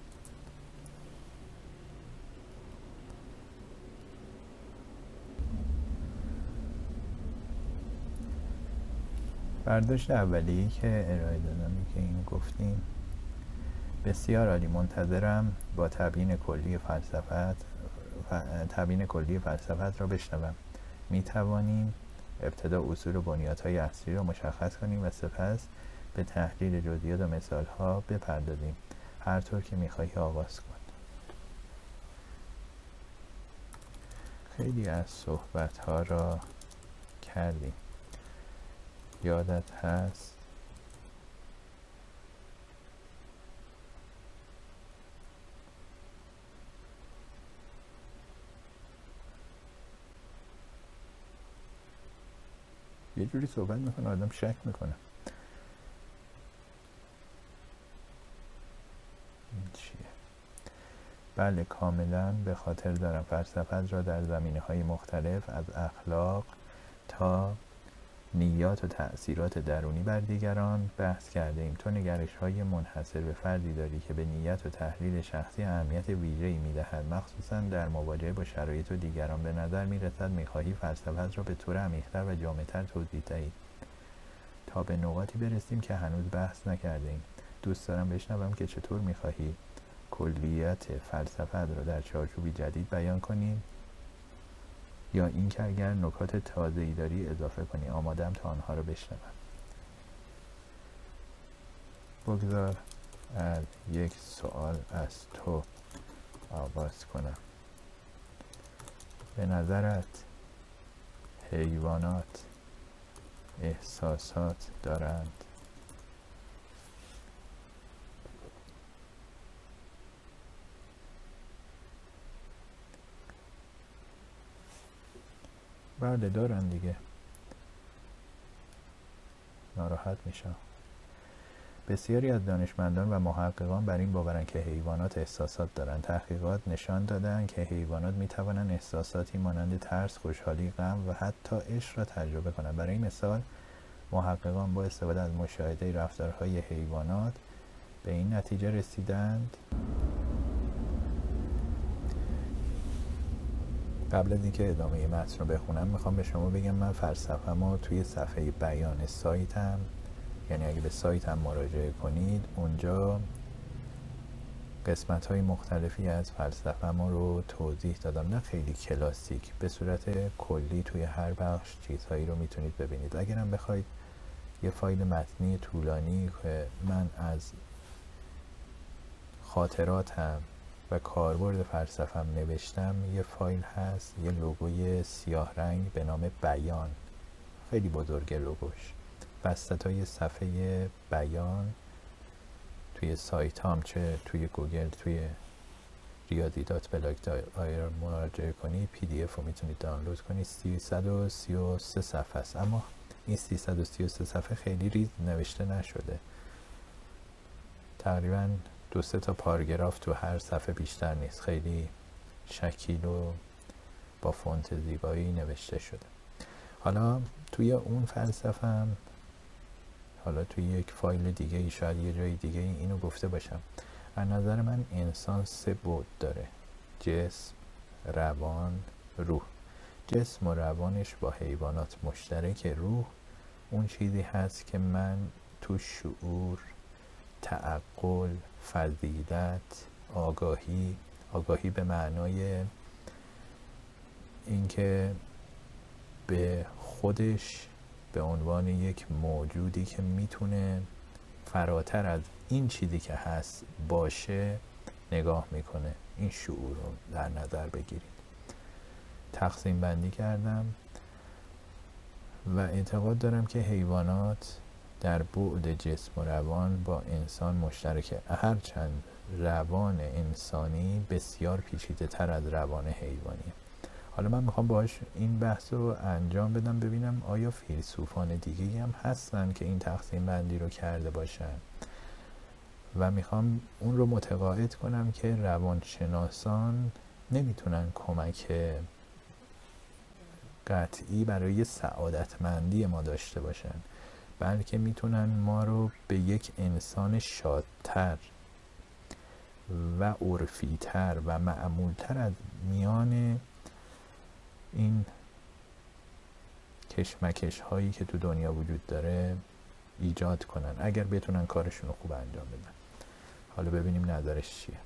برداشت اولیه‌ای که ارائه دادم که این گفتیم بسیار عالی. منتظرم با تبیین کلی فلسفت تبیین کلی فلسفت را بشنوم. می توانیم ابتدا اصول و بنیادهای اصلی را مشخص کنیم و سپس به تحلیل جزئیات و مثالها بپردازیم. هر طور که میخواهی آغاز کن. خیلی از صحبتها را کردیم. یادت هست یه جوری صحبت میکنه آدم شک میکنه این چیه. بله کاملا به خاطر دارم. فلسفت را در زمینه‌های مختلف از اخلاق تا نیات و تأثیرات درونی بر دیگران بحث کرده ایم. تو نگرش‌های منحصر به فردی داری که به نیت و تحلیل شخصی اهمیت ویژه‌ای می‌دهد، مخصوصاً در مواجهه با شرایط و دیگران. به نظر می‌رسد می‌خواهی فلسفت را به طور عمیق‌تر و جامع‌تر توضیح دهی تا به نقاطی برسیم که هنوز بحث نکرده‌ایم. دوست دارم بشنوم که چطور می‌خواهی کلیت فلسفت را در چارچوبی جدید بیان کنی یا اینکه اگر نکات تازه‌ای داری اضافه کنی. آماده‌ام تا آنها را بشنوم. بگذار از یک سوال از تو آغاز کنم. به نظرت حیوانات احساسات دارند؟ بله دارن دیگه، ناراحت میشم. بسیاری از دانشمندان و محققان بر این باورند که حیوانات احساسات دارند. تحقیقات نشان دادند که حیوانات میتوانند احساساتی مانند ترس، خوشحالی، غم و حتی عشق را تجربه کنند. برای مثال محققان با استفاده از مشاهده رفتارهای حیوانات به این نتیجه رسیدند. قبل از اینکه ادامه متن رو بخونم میخوام به شما بگم من فلسفه‌مو توی صفحه بیان سایتم، یعنی اگه به سایتم مراجعه کنید اونجا قسمت های مختلفی از فلسفه‌مو رو توضیح دادم، نه خیلی کلاسیک، به صورت کلی توی هر بخش چیزهایی رو میتونید ببینید. اگرم بخواید یه فایل متنی طولانی که من از خاطراتم و کاربرد فلسفه‌ام نوشتم، یه فایل هست، یه لوگوی سیاه رنگ به نام بیان، خیلی بزرگه لوگوش، وسطای صفحه بیان توی سایت هم، چه توی گوگل توی ریاضی دات بلاگ دایر مراجعه کنید پی دی اف رو میتونید دانلود کنید. سیصد و سی و سه صفحه است، اما این سیصد و سی و سه صفحه خیلی ریز نوشته نشده، تقریبا دو سه تا پاراگراف تو هر صفحه بیشتر نیست، خیلی شکیل و با فونت زیبایی نوشته شده. حالا توی اون فلسفه‌ام، حالا توی یک فایل دیگه ای، شاید یه جای دیگه ای اینو گفته باشم، از نظر من انسان سه بعد داره: جسم، روان، روح. جسم و روانش با حیوانات مشترک، روح اون چیزی هست که من تو شعور، تعقل، فضیلت، آگاهی، آگاهی به معنای اینکه به خودش به عنوان یک موجودی که میتونه فراتر از این چیزی که هست باشه نگاه میکنه، این شعور رو در نظر بگیرید. تقسیم بندی کردم و اعتقاد دارم که حیوانات در بعد جسم و روان با انسان مشترکه، هرچند روان انسانی بسیار پیچیده تر از روان حیوانیه. حالا من میخوام باهاش این بحث رو انجام بدم، ببینم آیا فیلسوفان دیگه هم هستن که این تقسیم بندی رو کرده باشن و میخوام اون رو متقاعد کنم که روانشناسان نمیتونن کمک قطعی برای سعادتمندی ما داشته باشن، بلکه میتونن ما رو به یک انسان شادتر و عرفیتر و معمولتر از میان این کشمکش هایی که تو دنیا وجود داره ایجاد کنن، اگر بتونن کارشون رو خوب انجام بدن. حالا ببینیم نظرش چیه.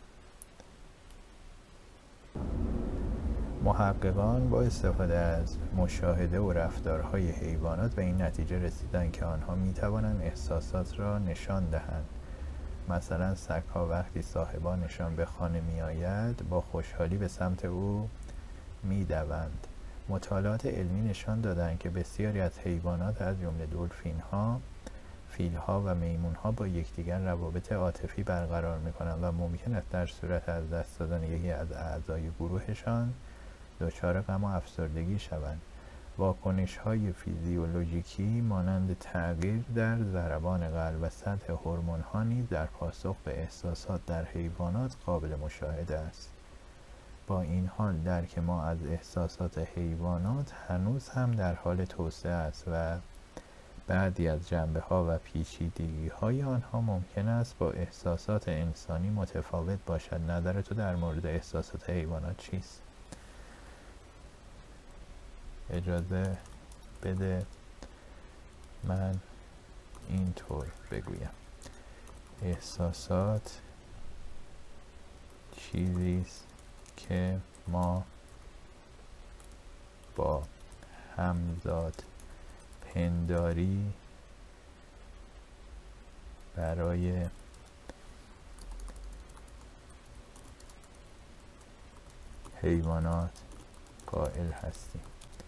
محققان با استفاده از مشاهده و رفتارهای حیوانات به این نتیجه رسیدن که آنها میتوانند احساسات را نشان دهند. مثلا سگ‌ها وقتی صاحبانشان به خانه میآید با خوشحالی به سمت او میدوند. مطالعات علمی نشان دادند که بسیاری از حیوانات از جمله دلفین‌ها، فیل‌ها و میمون‌ها با یکدیگر روابط عاطفی برقرار می‌کنند و ممکن است در صورت از دست دادن یکی از اعضای گروهشان دچار غم و افسردگی شوند. واکنش‌های فیزیولوژیکی مانند تغییر در ضربان قلب و سطح هورمون‌ها نیز در پاسخ به احساسات در حیوانات قابل مشاهده است. با این حال درک ما از احساسات حیوانات هنوز هم در حال توسعه است و بعضی از جنبه‌ها و پیچیدگی‌های آنها ممکن است با احساسات انسانی متفاوت باشد. نظر تو در مورد احساسات حیوانات چیست؟ اجازه بده من اینطور بگویم: احساسات چیزی است که ما با همزاد پنداری برای حیوانات قائل هستیم؟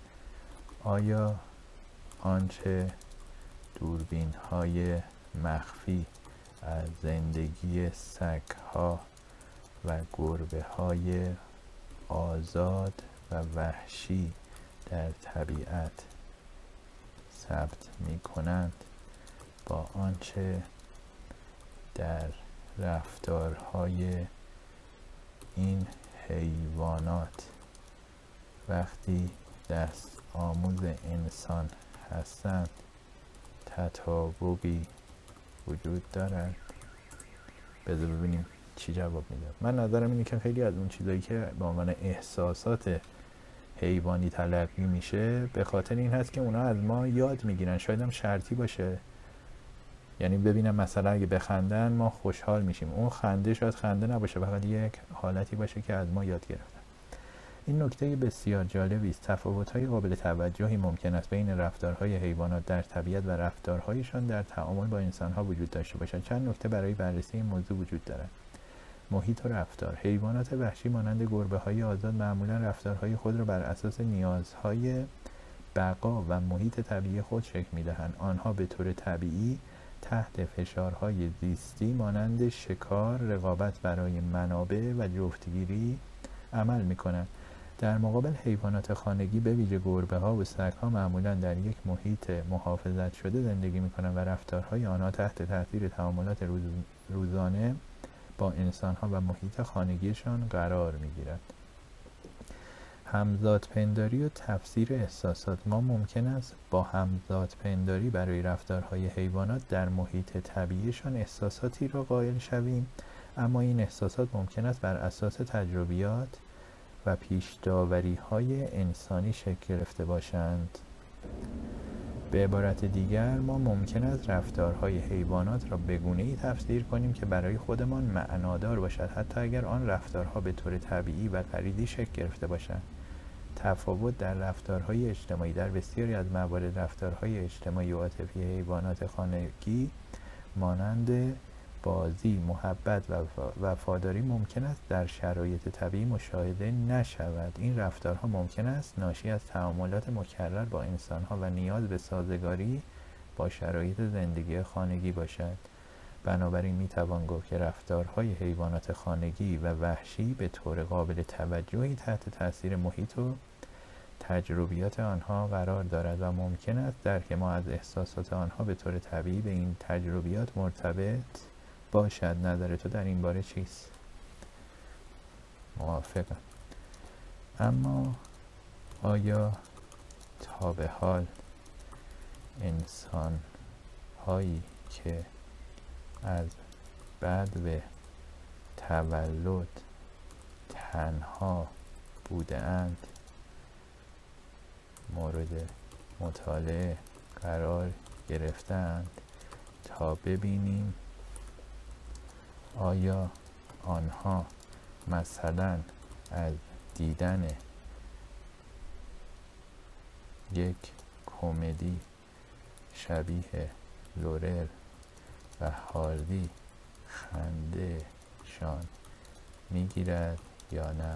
آیا آنچه دوربین های مخفی از زندگی سگ ها و گربه های آزاد و وحشی در طبیعت ثبت می کنند با آنچه در رفتارهای این حیوانات وقتی دست آموز انسان هستند تطابقی وجود دارد؟ بذار ببینیم چی جواب میده. من نظرم اینه که خیلی از اون چیزایی که به عنوان احساسات حیوانی تلقی میشه به خاطر این هست که اونا از ما یاد میگیرن، شاید هم شرطی باشه. یعنی ببینم مثلا اگه بخندن ما خوشحال میشیم، اون خنده شاید خنده نباشه، فقط یک حالتی باشه که از ما یاد گرفتن. این نکته بسیار جالبی است. تفاوت‌های قابل توجهی ممکن است بین رفتارهای حیوانات در طبیعت و رفتارهایشان در تعامل با انسان‌ها وجود داشته باشد. چند نکته برای بررسی این موضوع وجود دارد. محیط و رفتار. حیوانات وحشی مانند گربه‌های آزاد معمولاً رفتارهای خود را بر اساس نیازهای بقا و محیط طبیعی خود شکل می‌دهند. آنها به طور طبیعی تحت فشارهای زیستی مانند شکار، رقابت برای منابع و جفتگیری عمل می‌کنند. در مقابل حیوانات خانگی به ویژه گربه‌ها و سگ‌ها معمولاً در یک محیط محافظت شده زندگی می‌کنند و رفتارهای آنها تحت تاثیر تعاملات روز... روزانه با انسان‌ها و محیط خانگیشان قرار می‌گیرد. همزادپنداری و تفسیر احساسات. ما ممکن است با همزادپنداری برای رفتارهای حیوانات در محیط طبیعیشان احساساتی را قائل شویم، اما این احساسات ممکن است بر اساس تجربیات و پیش‌داوری‌های انسانی شکل گرفته باشند. به عبارت دیگر ما ممکن است رفتارهای حیوانات را به گونه‌ای تفسیر کنیم که برای خودمان معنادار باشد، حتی اگر آن رفتارها به طور طبیعی و غریزی شکل گرفته باشند. تفاوت در رفتارهای اجتماعی. در بسیاری از موارد رفتارهای اجتماعی و عاطفی حیوانات خانگی مانند بازی، محبت و وفاداری ممکن است در شرایط طبیعی مشاهده نشود. این رفتارها ممکن است ناشی از تعاملات مکرر با انسانها و نیاز به سازگاری با شرایط زندگی خانگی باشد. بنابراین میتوان گفت که رفتارهای حیوانات خانگی و وحشی به طور قابل توجهی تحت تاثیر محیط و تجربیات آنها قرار دارد و ممکن است درک ما از احساسات آنها به طور طبیعی به این تجربیات مرتبط باشد. نظر تو در این باره چیست؟ موافقم. اما آیا تا به حال انسان هایی که از بدو تولد تنها بوده اند مورد مطالعه قرار گرفتند تا ببینیم آیا آنها مثلا از دیدن یک کمدی شبیه لورل و هاردی خنده شان میگیرد یا نه؟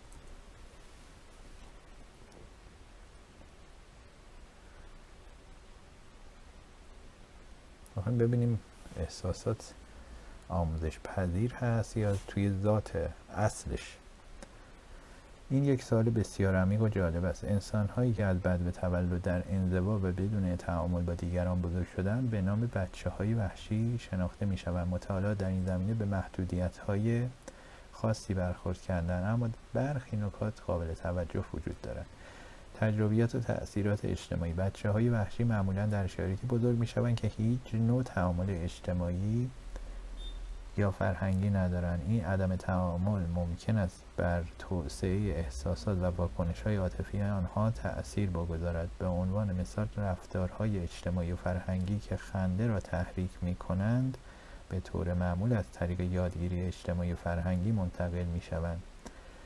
میخوایم ببینیم احساسات آموزش پذیر هست یا توی ذات اصلش. این یک سوال بسیار عمیق و جالب است. انسان هایی که از بدو تولد در انزوا و بدون تعامل با دیگران بزرگ شدن به نام بچه های وحشی شناخته می شوند. مطالعات در این زمینه به محدودیت های خاصی برخورد کردن، اما برخی نکات قابل توجه وجود دارد. تجربیات و تأثیرات اجتماعی. بچه های وحشی معمولا در شرایطی بزرگ می شوند که هیچ نوع تعامل اجتماعی یا فرهنگی ندارند. این عدم تعامل ممکن است بر توسعه احساسات و واکنش‌های عاطفی آنها تأثیر بگذارد. به عنوان مثال رفتارهای اجتماعی و فرهنگی که خنده را تحریک می‌کنند به طور معمول از طریق یادگیری اجتماعی و فرهنگی منتقل می‌شوند.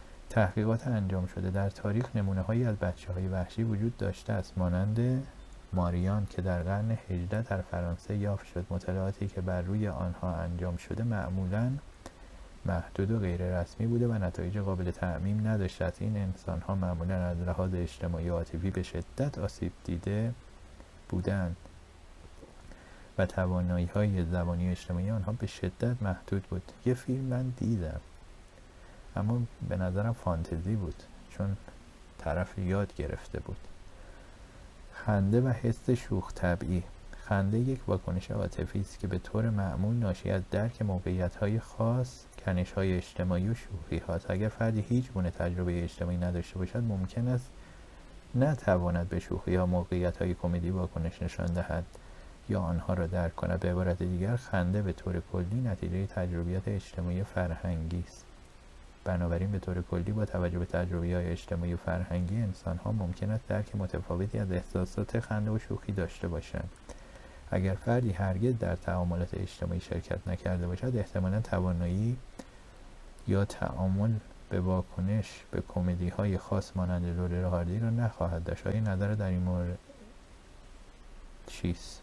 تحقیقات انجام شده در تاریخ نمونه‌هایی از بچه‌های وحشی وجود داشته است، مانند ماریان که در قرن هجدهم در فرانسه یافت شد. مطالعاتی که بر روی آنها انجام شده معمولاً محدود و غیر رسمی بوده و نتایج قابل تعمیم نداشته. این انسان‌ها معمولاً از لحاظ اجتماعی و عاطفی به شدت آسیب دیده بودند و توانایی‌های زبانی و اجتماعی آنها به شدت محدود بود. یه فیلم من دیدم اما به نظرم فانتزی بود چون طرف یاد گرفته بود. خنده و حس شوخ طبعی. خنده یک واکنش عاطفی است که به طور معمول ناشی از درک موقعیت‌های خاص، کنش‌های اجتماعی و شوخی هاست. اگر فردی هیچ گونه تجربه اجتماعی نداشته باشد ممکن است نتواند به شوخی یا موقعیت‌های کمدی واکنش نشان دهد یا آنها را درک کند. به عبارت دیگر خنده به طور کلی نتیجه تجربیات اجتماعی و فرهنگی است. بنابراین به طور کلی با توجه به تجربیات اجتماعی و فرهنگی انسان‌ها ممکن است درک متفاوتی از احساسات خنده و شوخی داشته باشند. اگر فردی هرگز در تعاملات اجتماعی شرکت نکرده باشد احتمالاً توانایی یا تعامل به واکنش به کمدی‌های خاص مانند لورل هاردی را نخواهد داشت. آیا نظر در این مورد چیست؟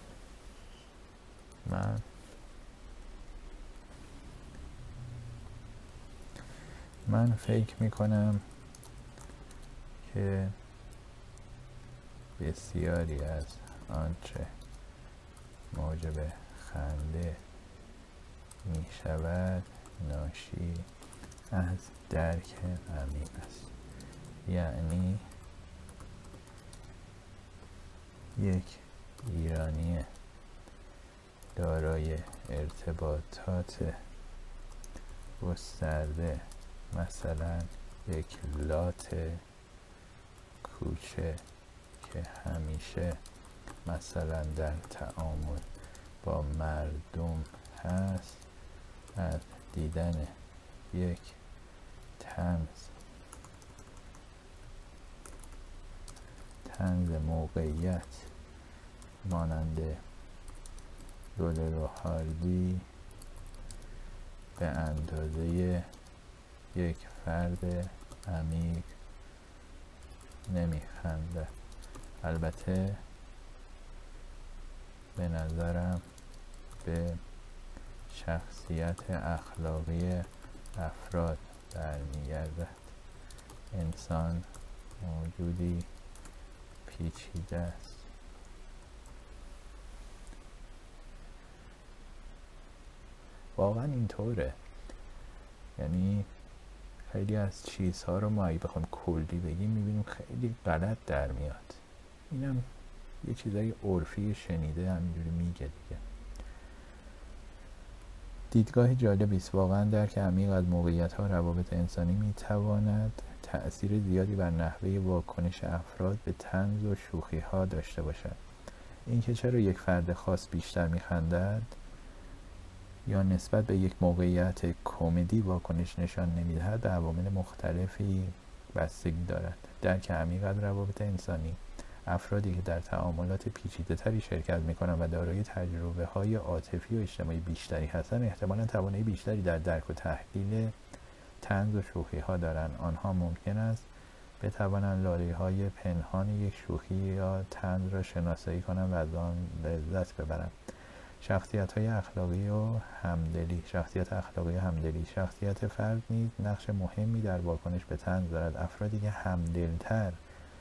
من من فکر میکنم که بسیاری از آنچه موجب خنده می شود ناشی از درک عمیق است. یعنی یک ایرانی دارای ارتباطات گسترده، مثلا یک لات کوچه که همیشه مثلا در تعامل با مردم هست، از دیدن یک طنز طنز موقعیت مانند لورل هاردی به اندازه یک فرد عمیق نمیخنده. البته به نظرم به شخصیت اخلاقی افراد برمیگردد. انسان موجودی پیچیده است. واقعا اینطوره. یعنی خیلی از چیزها رو ما اگه بخوایم کلی بگیم میبینیم خیلی غلط در میاد. اینم یه چیزای عرفی شنیده همینجوری میگه دیگه. دیدگاه جالبی است. واقعا درک عمیق از موقعیت‌ها و روابط انسانی میتواند تأثیر زیادی بر نحوه واکنش افراد به طنز و شوخی‌ها داشته باشد. اینکه چرا یک فرد خاص بیشتر میخندد یا نسبت به یک موقعیت کمدی واکنش نشان نمیدهد به عوامل مختلفی بستگی دارد. درک عمیق از روابط انسانی. افرادی که در تعاملات پیچیده‌تری شرکت می‌کنند و دارای تجربه‌های عاطفی و اجتماعی بیشتری هستند احتمالاً توانایی بیشتری در درک و تحلیل طنز و شوخی‌ها دارند. آنها ممکن است بتوانند لاله‌های پنهان یک شوخی یا طنز را شناسایی کنند و از آن لذت ببرند. شخصیت‌های اخلاقی و همدلی. شخصیت اخلاقی و همدلی. شخصیت فرد نیز نقش مهمی در واکنش به طنز دارد. افرادی که همدل‌تر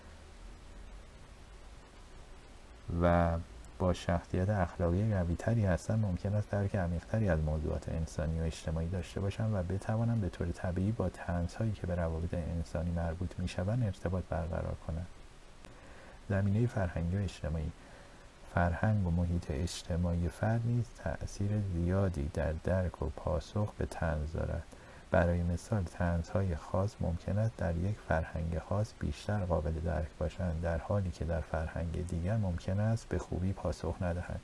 و با شخصیت اخلاقی قوی‌تری هستند ممکن است درک عمیق‌تری از موضوعات انسانی و اجتماعی داشته باشند و بتوانند به طور طبیعی با طنزهایی که به روابط انسانی مربوط می‌شوند ارتباط برقرار کنند. زمینه فرهنگی و اجتماعی. فرهنگ و محیط اجتماعی فرد نیز تأثیر زیادی در درک و پاسخ به طنز دارد. برای مثال طنزهای خاص ممکن است در یک فرهنگ خاص بیشتر قابل درک باشند در حالی که در فرهنگ دیگر ممکن است به خوبی پاسخ ندهند.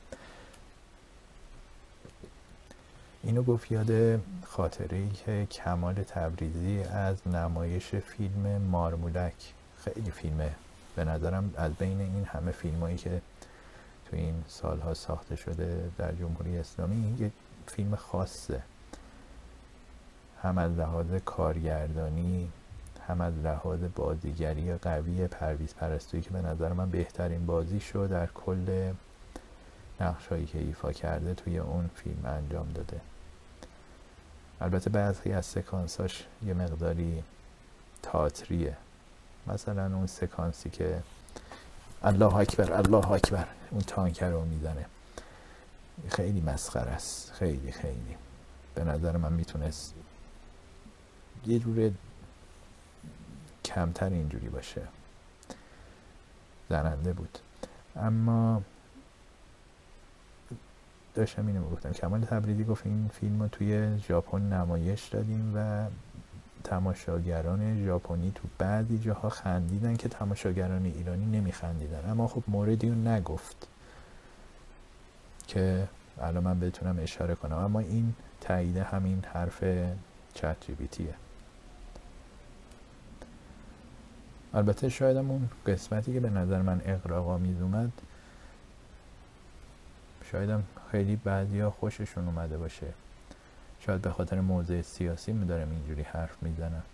اینو گفت یاد خاطره‌ای که کمال تبریزی از نمایش فیلم مارمولک، خیلی فیلمه به نظرم از بین این همه فیلمایی که تو این سالها ساخته شده در جمهوری اسلامی این یک فیلم خاصه، هم از لحاظ کارگردانی هم از لحاظ بازیگری قوی پرویز پرستویی که به نظر من بهترین بازیشو در کل نقشایی که ایفا کرده توی اون فیلم انجام داده. البته بعضی از سکانساش یه مقداری تئاتریه، مثلا اون سکانسی که الله اکبر الله اکبر اون تانکر رو میزنه خیلی مسخره است، خیلی خیلی به نظر من میتونست یه جور کمتر اینجوری باشه، زننده بود. اما داشتم اینو گفتم، کمال تبریزی گفت این فیلم رو توی ژاپن نمایش دادیم و تماشاگران ژاپنی تو بعضی جاها خندیدن که تماشاگران ایرانی نمیخندیدن. اما خب موردی رو نگفت که الان من بتونم اشاره کنم، اما این تایید همین حرف چت جی پی تیه. البته شاید اون قسمتی که به نظر من اغراق‌آمیز اومد شایدم خیلی بعضیا خوششون اومده باشه، شاید به خاطر موضع سیاسی می‌دارم اینجوری حرف میزنم.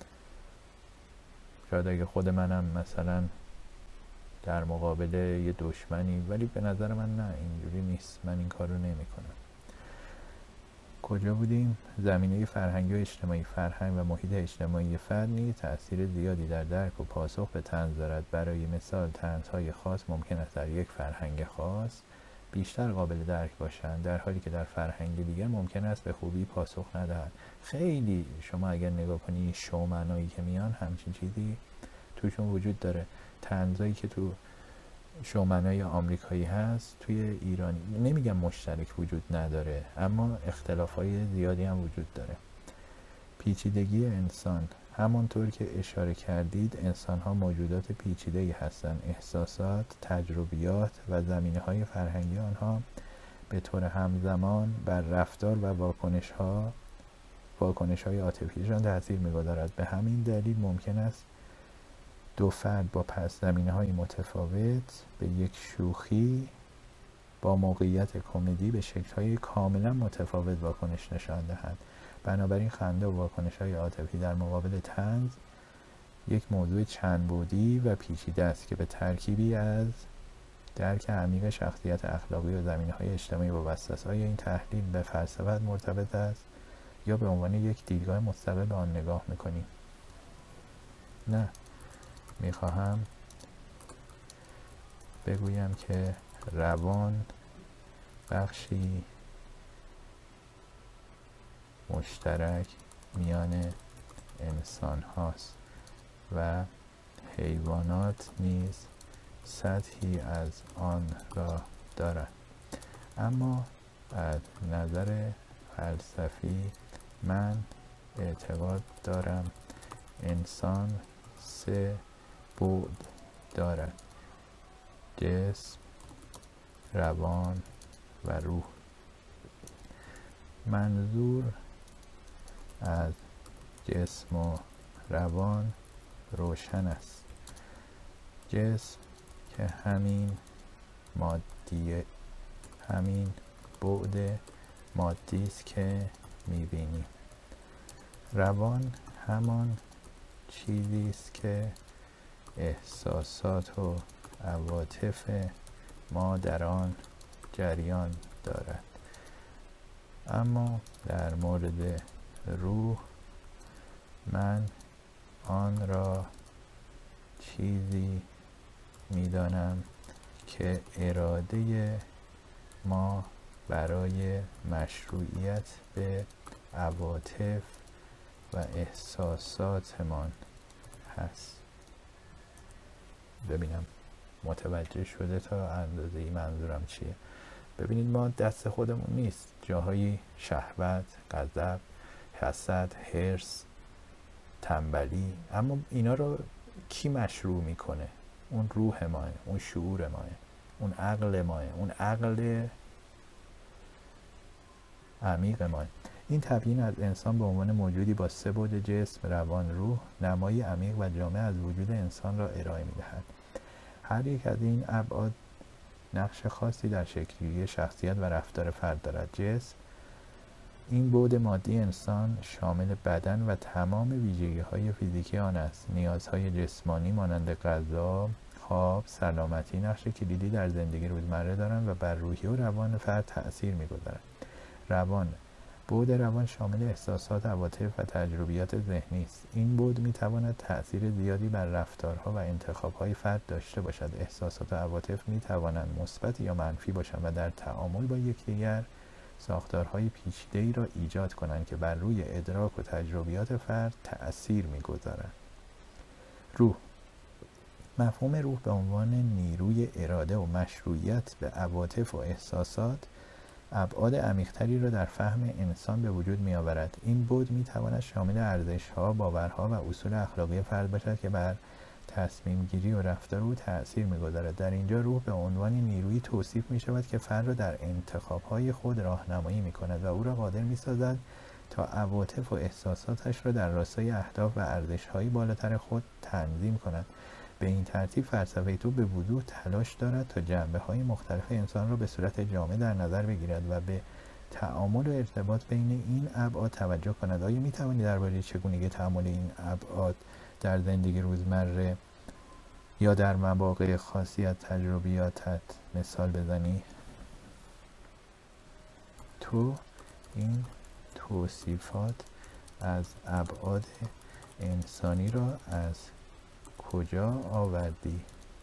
شاید اگه خود منم مثلا در مقابل یه دشمنی، ولی به نظر من نه اینجوری نیست، من این کار رو نمی کنم. کجا بودیم؟ زمینه فرهنگی و اجتماعی. فرهنگ و محیط اجتماعی فرد نیز تأثیر زیادی در درک و پاسخ به طنز دارد. برای مثال طنزهای خاص ممکن است در یک فرهنگ خاص بیشتر قابل درک باشند، در حالی که در فرهنگ دیگر ممکن است به خوبی پاسخ ندهند. خیلی شما اگر نگاه کنی شومنایی که میان همچین چیزی توشون وجود داره. طنزایی که تو شومنای آمریکایی هست توی ایرانی نمیگم مشترک وجود نداره، اما اختلافای زیادی هم وجود داره. پیچیدگی انسان. همانطور که اشاره کردید انسان ها موجودات پیچیده‌ای هستند. احساسات، تجربیات و زمینه های فرهنگی آنها به طور همزمان بر رفتار و واکنش ها واکنش های عاطفیشان تاثیر می‌گذارد. به همین دلیل ممکن است دو فرد با پس زمینه های متفاوت به یک شوخی با موقعیت کمدی به شکل های کاملا متفاوت واکنش نشان دهند. بنابراین خنده و واکنش های عاطفی در مقابل طنز یک موضوع چند بعدی و پیچیده است که به ترکیبی از درک عمیق شخصیت اخلاقی و زمینه های اجتماعی وابسته است. آیا این تحلیل به فلسفه مرتبط است یا به عنوان یک دیدگاه مستقل به آن نگاه میکنیم؟ نه، میخواهم بگویم که روان بخشی مشترک میان انسان هاست و حیوانات نیز سطحی از آن را دارد. اما از نظر فلسفی من اعتقاد دارم انسان سه بعد دارد: جسم، روان و روح. منظور از جسم و روان روشن است. جسم که همین مادیه، همین بعد مادی است که می‌بینیم. روان همان چیزی است که احساسات و عواطف ما در آن جریان دارد. اما در مورد روح من آن را چیزی می‌دانم که اراده ما برای مشروعیت به عواطف و احساساتمان هست. ببینم متوجه شده تا اندازه ای منظورم چیه. ببینید ما دست خودمون نیست، جاهایی شهوت، غضب، حسد، حرص، تنبلی، اما اینا رو کی مشروع میکنه؟ اون روح ماه، اون شعور ماه، اون عقل ماه، اون عقل عمیق ماه. این تبیین از انسان به عنوان موجودی با سه بعد جسم، روان، روح نمایی عمیق و جامع از وجود انسان را ارائه می‌دهد. هر یک از این ابعاد نقش خاصی در شکل‌گیری شخصیت و رفتار فرد دارد. جسم این بعد مادی انسان شامل بدن و تمام ویژگی‌های فیزیکی آن است. نیازهای جسمانی مانند غذا، خواب، سلامتی نقش کلیدی در زندگی روزمره دارند و بر روحیه و روان فرد تأثیر می‌گذارند. روان بعد روان شامل احساسات، عواطف و تجربیات ذهنی است. این بعد می‌تواند تأثیر زیادی بر رفتارها و انتخاب‌های فرد داشته باشد. احساسات و عواطف می‌توانند مثبت یا منفی باشند و در تعامل با یکدیگر ساختارهای پیچیده‌ای را ایجاد کنند که بر روی ادراک و تجربیات فرد تأثیر می‌گذارند. روح مفهوم روح به عنوان نیروی اراده و مشروعیت به عواطف و احساسات ابعاد عمیق‌تری را در فهم انسان به وجود می‌آورد. این بعد می‌تواند شامل ارزش‌ها، باورها و اصول اخلاقی فرد باشد که بر تصمیم گیری و رفتار او تأثیر می‌گذارد. در اینجا روح به عنوان نیرویی توصیف می‌شود که فرد را در انتخاب‌های خود راهنمایی می‌کند و او را قادر می‌سازد تا عواطف و احساساتش را در راستای اهداف و ارزش‌های بالاتر خود تنظیم کند. به این ترتیب فلسفه تو به وضوح تلاش دارد تا جنبه‌های مختلف انسان را به صورت جامع در نظر بگیرد و به تعامل و ارتباط بین این ابعاد توجه کند. آیا می‌توانی درباره چگونگی تعامل این ابعاد در زندگی روزمره یا در مواقع خاصی از تجربیاتت مثال بزنی؟ تو این توصیفات از ابعاد انسانی را از کجا آوردی؟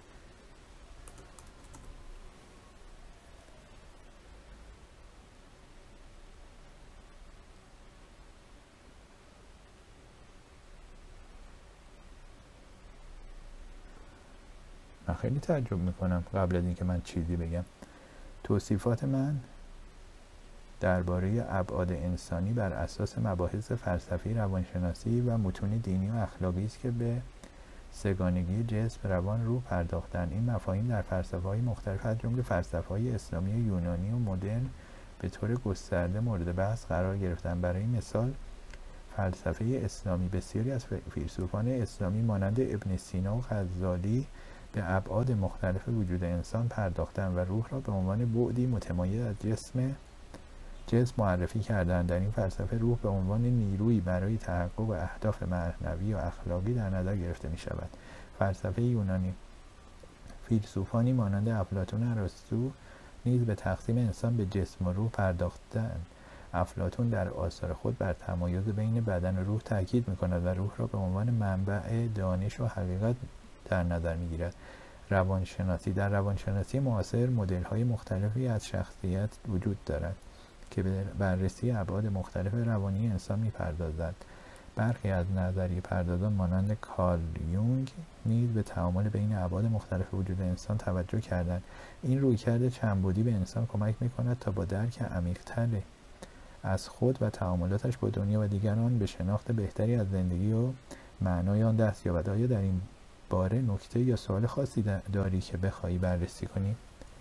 من خیلی تعجب میکنم قبل از اینکه من چیزی بگم. توصیفات من درباره ابعاد انسانی بر اساس مباحث فلسفی، روانشناسی و متون دینی و اخلاقی است که به سگانگی جسم، روان، روح پرداختند. این مفاهیم در فلسفه‌های مختلف از جمله فلسفه‌های اسلامی، یونانی و مدرن به طور گسترده مورد بحث قرار گرفتند. برای مثال فلسفه اسلامی بسیاری از فیلسوفان اسلامی مانند ابن سینا و غزالی به ابعاد مختلف وجود انسان پرداختند و روح را به عنوان بعدی متمایز از جسم جسم معرفی کردند. در این فلسفه روح به عنوان نیرویی برای تحقق اهداف معنوی و اخلاقی در نظر گرفته می شود. فلسفه یونانی فیلسوفانی مانند افلاطون و ارسطو نیز به تقسیم انسان به جسم و روح پرداختند. افلاطون در آثار خود بر تمایز بین بدن و روح تاکید می کند و روح را به عنوان منبع دانش و حقیقت در نظر می گیرد. روانشناسی در روانشناسی معاصر مدل‌های مختلفی از شخصیت وجود دارد که به بررسی ابعاد مختلف روانی انسان می‌پردازد. برخی از نظریه پردازان مانند کارل یونگ نیز به تعامل بین ابعاد مختلف وجود انسان توجه کردند. این رویکرد چندبعدی به انسان کمک می‌کند تا با درک عمیق‌تری از خود و تعاملاتش با دنیا و دیگران به شناخت بهتری از زندگی و معنای آن دست یابد. آیا در این باره نکته یا سوال خاصی داری که بخوای بررسی کنی؟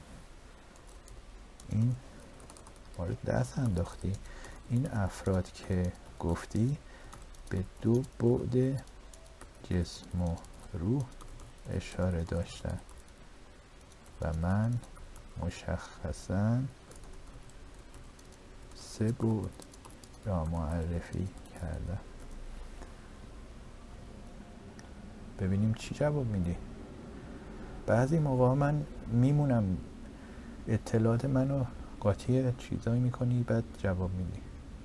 این مورد دست انداختی. این افراد که گفتی به دو بعد جسم و روح اشاره داشتن و من مشخصاً سه بعد را معرفی کردم. ببینیم چی جواب میدی. بعضی موقع من میمونم اطلاعات منو قاطی چیزایی میکنی بعد جواب میدی.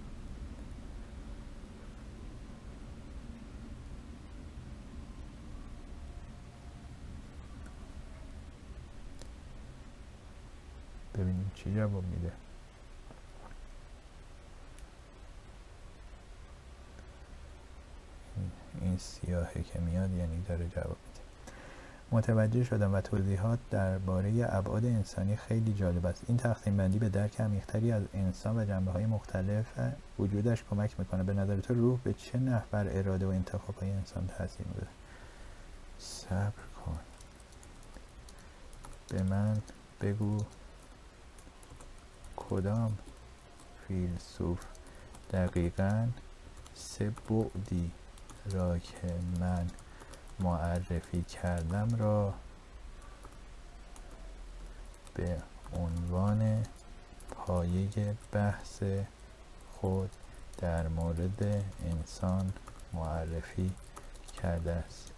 ببینیم چی جواب میده. این سیاهه که میاد یعنی داره جواب میده. متوجه شدم و توضیحات درباره ابعاد انسانی خیلی جالب است. این تقسیم بندی به درک عمیق‌تری از انسان و جنبه‌های مختلف وجودش کمک میکنه. به نظر تو روح به چه نحو بر اراده و انتخاب‌های انسان تاثیر میذاره؟ صبر کن. به من بگو کدام فیلسوف دقیقاً سه بعدی را که من معرفی کردم را به عنوان پایه بحث خود در مورد انسان معرفی کرده است.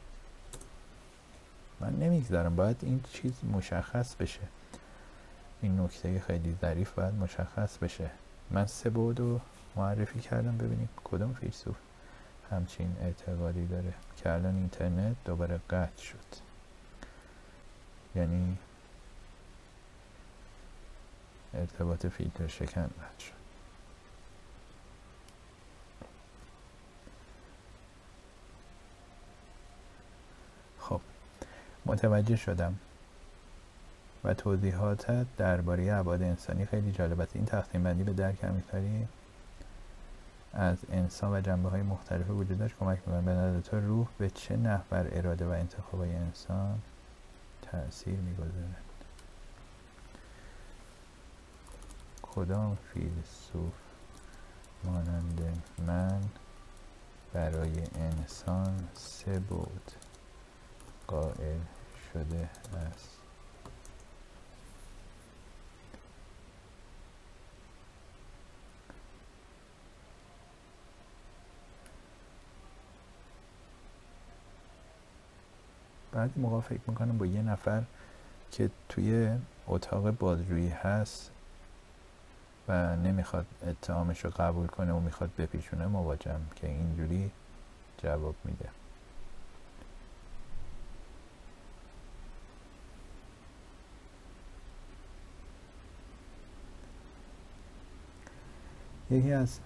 من نمیگذارم، باید این چیز مشخص بشه، این نکته خیلی ظریف باید مشخص بشه. من سه بعد رو معرفی کردم، ببینیم کدوم فیلسوف همچین اعتقادی داره که الان اینترنت دوباره قطع شد، یعنی ارتباط فیلتر شکن قطع شد. خب متوجه شدم و توضیحاتت درباره ابعاد انسانی خیلی جالب است. این تقسیم بندی به درک عمیق‌تری از انسان و جنبه‌های مختلف وجودش کمک می‌کنه. به نظر تو روح به چه نحو بر اراده و انتخاب‌های انسان تأثیر می‌گذارد؟ کدام فیلسوف مانند من برای انسان سه بعد قائل شده است؟ بعضی موقع فکر میکنم با یه نفر که توی اتاق بازجویی هست و نمیخواد اتهامش رو قبول کنه و میخواد بپیچونه مواجهم که اینجوری جواب میده. یکی از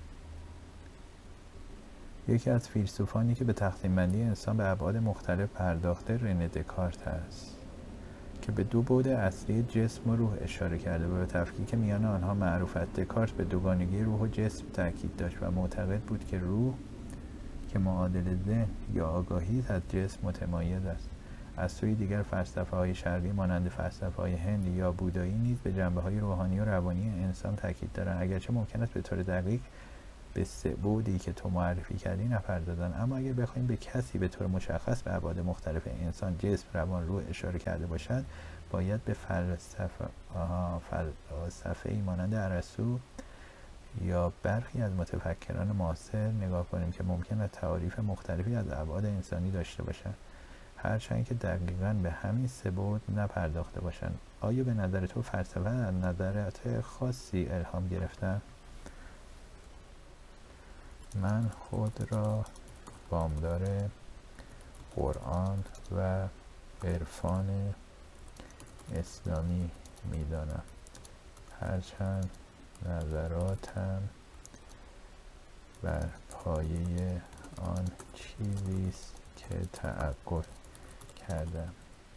یکی از فیلسوفانی که به تقسیم بندی انسان به ابعاد مختلف پرداخته رنه دکارت است که به دو بعد اصلی جسم و روح اشاره کرده و به تفکیک میان آنها معروف است. دکارت به دوگانگی روح و جسم تاکید داشت و معتقد بود که روح که معادل ذهن یا آگاهی از جسم متمایز است. از سوی دیگر فلسفه های شرقی مانند فلسفه های هند یا بودایی نیز به جنبه های روحانی و روانی انسان تاکید دارند، اگرچه ممکن است به طور دقیق به سه بعدی که تو معرفی کردی نپردازند. اما اگر بخوایم به کسی به طور مشخص به ابعاد مختلف انسان، جسم، روان، روح اشاره کرده باشد، باید به فلسفه فلسفه‌ای مانند ارسطو یا برخی از متفکران معاصر نگاه کنیم که ممکن است تعاریف مختلفی از ابعاد انسانی داشته باشند، هرچند که دقیقاً به همین سه بعد نپرداخته باشند. آیا به نظر تو فلسفه از نظرات خاصی الهام گرفته؟ من خود را وامدار قرآن و عرفان اسلامی می‌دانم، هرچند نظراتم بر پایه آن چیزی است که تعقل کردم.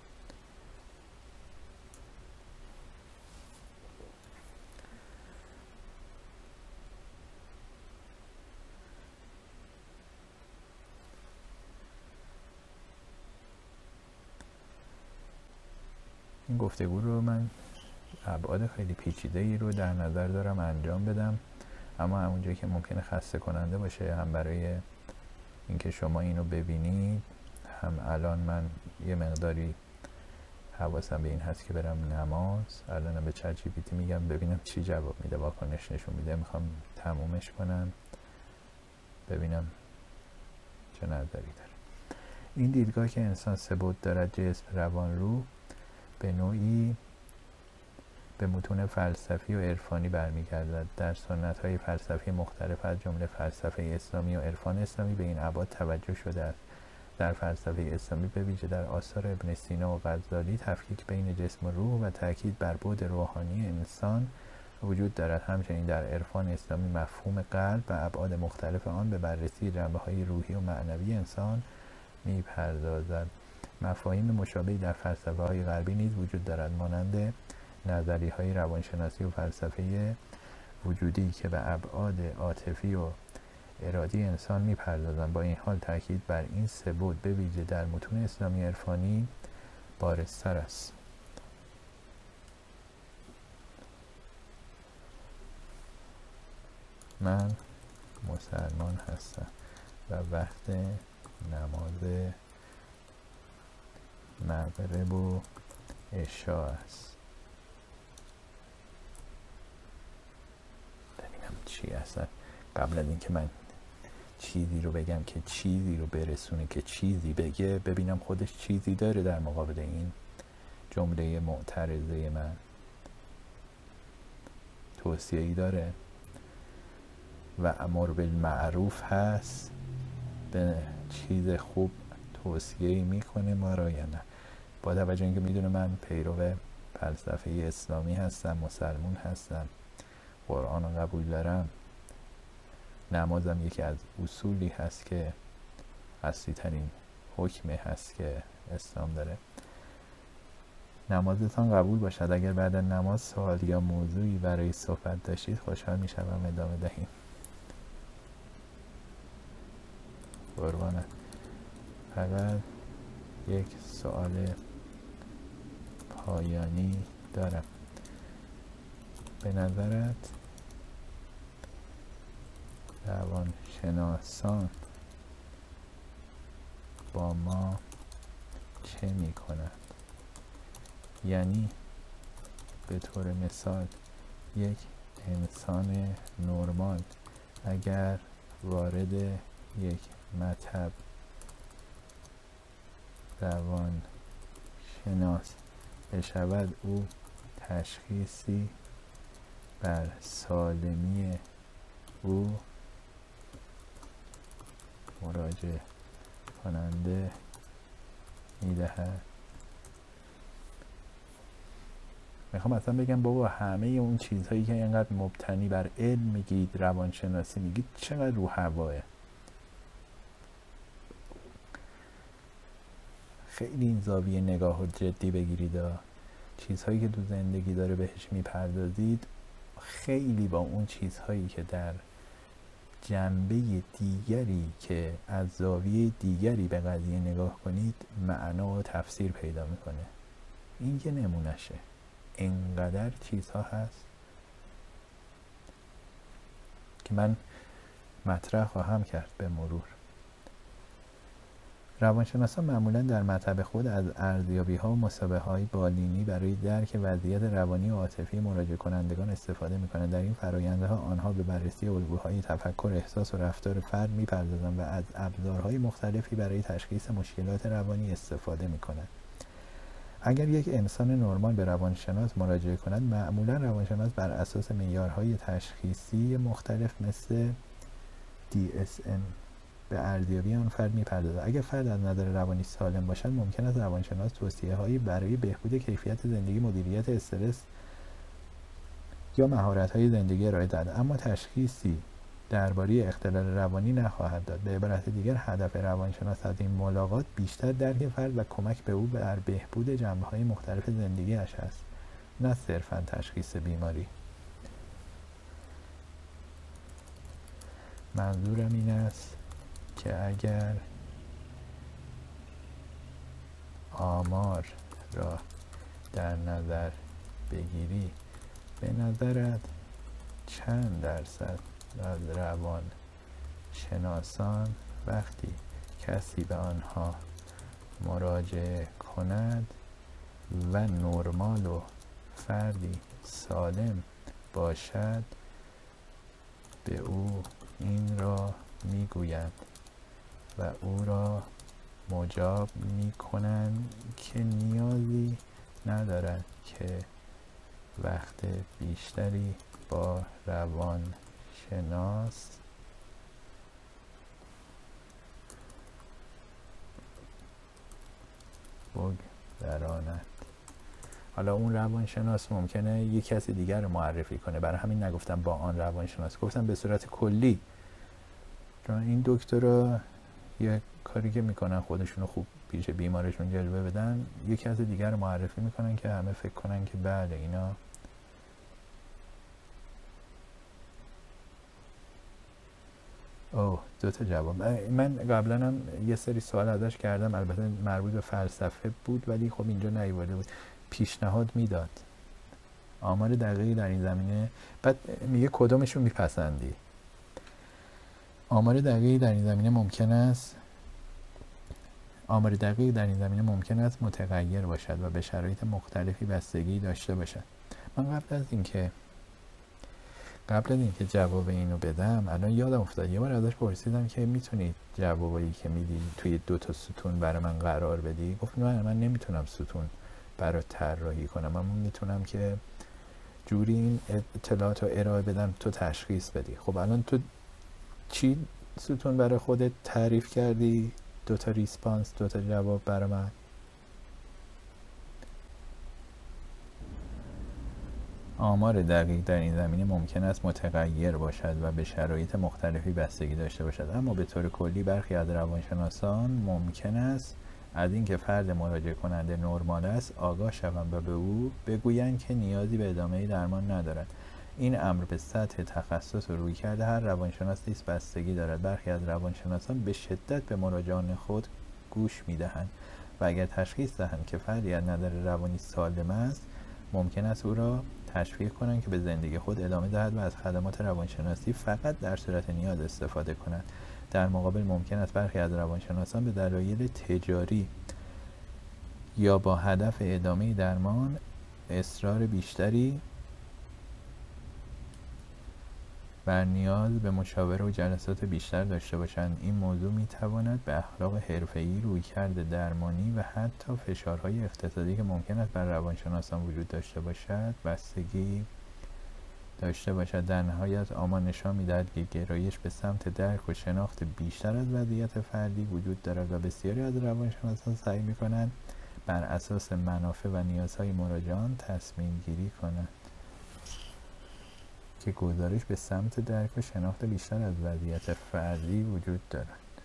این گفتگو رو من ابعاد خیلی پیچیده ای رو در نظر دارم انجام بدم، اما همونجایی که ممکنه خسته کننده باشه، هم برای اینکه شما اینو ببینید، هم الان من یه مقداری حواسم به این هست که برم نماز. الانم به چت جی پی تی میگم ببینم چی جواب میده، واکنش نشون میده، میخوام تمومش کنم ببینم چه نظری داره. این دیدگاه که انسان سه بعد دارد، جسم، روان، روح، به نوعی به متون فلسفی و عرفانی برمیگردد. در سنت‌های فلسفی مختلف از جمله فلسفه اسلامی و عرفان اسلامی به این ابعاد توجه شده است. در فلسفه اسلامی به ویژه در آثار ابن سینا و غزالی تفکیک بین جسم و روح و تاکید بر بعد روحانی انسان وجود دارد. همچنین در عرفان اسلامی مفهوم قلب و ابعاد مختلف آن به بررسی جنبه‌های روحی و معنوی انسان می‌پردازد. مفاهیم مشابهی در فلسفه‌های غربی نیز وجود دارد، مانند نظریه‌های روانشناسی و فلسفه وجودی که به ابعاد عاطفی و ارادی انسان می‌پردازند. با این حال تاکید بر این سه بعد به ویژه در متون اسلامی عرفانی بارزتر است. من مسلمان هستم و وقت نماز مغرب و عشاء است. ببینم چی چی اصلا، قبل از اینکه من چیزی رو بگم که چیزی رو برسونه که چیزی بگه، ببینم خودش چیزی داره در مقابل این جمله معترضه من، توصیه‌ای داره و امر بالمعروف هست، به چیز خوب توصیه‌ای میکنه ما را یا نه. با توجه اینکه میدونه من پیرو فلسفه اسلامی هستم، مسلمون هستم، قرآن رو قبول دارم، نمازم یکی از اصولی هست که اصلی ترین حکمه هست که اسلام داره. نمازتان قبول باشد. اگر بعد نماز سوال یا موضوعی برای صحبت داشتید خوشحال میشم ادامه دهیم. قربانت. فقط یک سوال پایانی دارم. به نظرت روانشناسان با ما چه می کنند؟ یعنی به طور مثال یک انسان نرمال اگر وارد یک مطب روان شناس بشود، او تشخیصی بر سالمی او مراجعه کننده میدهد. میخوام اصلا بگم بابا همه اون چیزهایی که اینقدر مبتنی بر علم میگید، روانشناسی میگید، چقدر رو هواه. خیلی این زاویه نگاه رو جدی بگیرید. چیزهایی که تو زندگی داره بهش میپردازید خیلی با اون چیزهایی که در جنبه دیگری که از زاویه دیگری به قضیه نگاه کنید معنا و تفسیر پیدا میکنه. این که نمونشه. اینقدر چیزها هست که من مطرح خواهم کرد به مرور. روانشناسان معمولا در مطب خود از ارزیابی‌ها و مسابقه‌های بالینی برای درک وضعیت روانی و عاطفی مراجعه کنندگان استفاده می‌کنند. در این فرآیندها آنها به بررسی الگوهای تفکر، احساس و رفتار فرد می‌پردازند و از ابزارهای مختلفی برای تشخیص مشکلات روانی استفاده می‌کنند. اگر یک انسان نرمال به روانشناس مراجعه کند، معمولا روانشناس بر اساس معیارهای تشخیصی مختلف مثل دی اس ام به ارزیابی آن فرد می‌پردازد. اگر فرد از نظر روانی سالم باشد، ممکن است روانشناس توصیه‌هایی برای بهبود کیفیت زندگی، مدیریت استرس یا مهارت‌های زندگی ارائه دهد، اما تشخیصی درباره اختلال روانی نخواهد داد. به عبارت دیگر، هدف روانشناس از این ملاقات بیشتر درک فرد و کمک به او بر بهبود جنبه‌های مختلف زندگی‌اش است، نه صرفاً تشخیص بیماری. منظورم این است که اگر آمار را در نظر بگیری، به نظرت چند درصد از روان شناسان وقتی کسی به آنها مراجعه کند و نرمال و فردی سالم باشد، به او این را میگویند و او را مجاب میکنند که نیازی ندارد که وقت بیشتری با روان شناس بگذراند. حالا اون روانشناس ممکنه یک کسی دیگر رو معرفی کنه، برای همین نگفتم با آن روانشناس، گفتم به صورت کلی. چون این دکترها یه کاری که میکنن خودشونو خوب پیش بیمارشون جلوه بدن، یک کسی دیگر رو معرفی میکنن که همه فکر کنن که بله اینا اوه دو تا جواب. من قبلا هم یه سری سوال ازش کردم، البته مربوط به فلسفه بود ولی خب اینجا نیورده بود. پیشنهاد میداد، آمار دقیقی در این زمینه، بعد میگه کدومشون میپسندی. آمار دقیقی در این زمینه ممکن است آمار دقیقی در این زمینه ممکن است متغیر باشد و به شرایط مختلفی بستگی داشته باشد. من قبل از اینکه قبل از اینکه جواب اینو بدم الان یادم افتاد یه بار ازش پرسیدم که میتونی جوابایی که میدی توی دو تا ستون برای من قرار بدی؟ گفت نه من نمیتونم ستون برای طراحی کنم، من میتونم که جوری این اطلاعات رو ارائه بدم تو تشخیص بدی. خب الان تو چی ستون برای خودت تعریف کردی؟ دو تا ریسپانس، دو تا جواب برای من. آمار دقیق در این زمینه ممکن است متغیر باشد و به شرایط مختلفی بستگی داشته باشد، اما به طور کلی برخی از روانشناسان ممکن است از اینکه فرد مراجعه کننده نرمال است آگاه شوند و به او بگویند که نیازی به ادامه درمان ندارد. این امر به سطح تخصص و رویکرد هر روانشناس نیز بستگی دارد. برخی از روانشناسان به شدت به مراجعان خود گوش می‌دهند و اگر تشخیص دهند که فردی از نظر روانی سالم است، ممکن است او را تشویق کنند که به زندگی خود ادامه دهد و از خدمات روانشناسی فقط در صورت نیاز استفاده کند. در مقابل ممکن است برخی از روانشناسان به دلایل تجاری یا با هدف ادامه درمان اصرار بیشتری بر نیاز به مشاوره و جلسات بیشتر داشته باشند. این موضوع می‌تواند به اخلاق حرفه‌ای، رویکرد درمانی و حتی فشارهای اقتصادی که ممکن است بر روانشناسان وجود داشته باشد بستگی داشته باشد. در نهایت آمار نشان می‌دهد که گرایش به سمت درک و شناخت بیشتر از وضعیت فردی وجود دارد و بسیاری از روانشناسان سعی می‌کنند بر اساس منافع و نیازهای مراجعان تصمیم گیری کنند که گزارش به سمت درک و شناخت بیشتر از وضعیت فردی وجود دارد.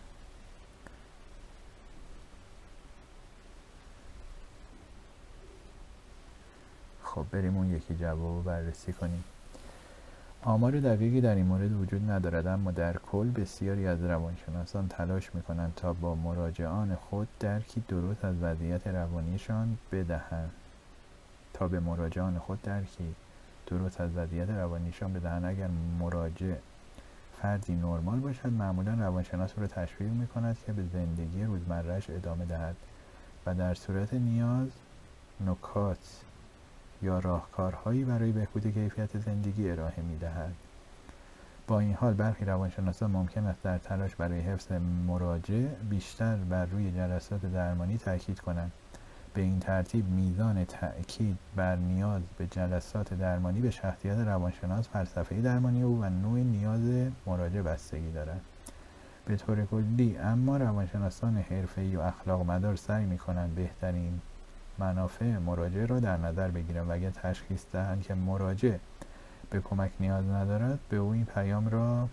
خب بریم اون یکی جواب رو بررسی کنیم. آمار دقیقی در این مورد وجود ندارد، اما در کل بسیاری از روانشناسان تلاش می‌کنند تا با مراجعان خود درکی درست از وضعیت روانیشان بدهند تا به مراجعان خود درکی درست از وضعیت روانیشان بدهند. اگر مراجع فردی نرمال باشد، معمولا روانشناس او را تشویق می‌کند که به زندگی روزمره‌اش ادامه دهد و در صورت نیاز نکات یا راهکارهایی برای بهبود کیفیت زندگی ارائه می‌دهد. با این حال برخی روانشناسان ممکن است در تلاش برای حفظ مراجع بیشتر بر روی جلسات درمانی تاکید کنند. به این ترتیب میزان تأکید بر نیاز به جلسات درمانی به شخصیت روانشناس، فلسفه درمانی او و نوع نیاز مراجع بستگی دارد. به طور کلی اما روانشناسان حرفه‌ای و اخلاق مدار سعی می‌کنند بهترین منافع مراجع را در نظر بگیرند و اگر تشخیص دهند که مراجع به کمک نیاز ندارد، به او این پیام را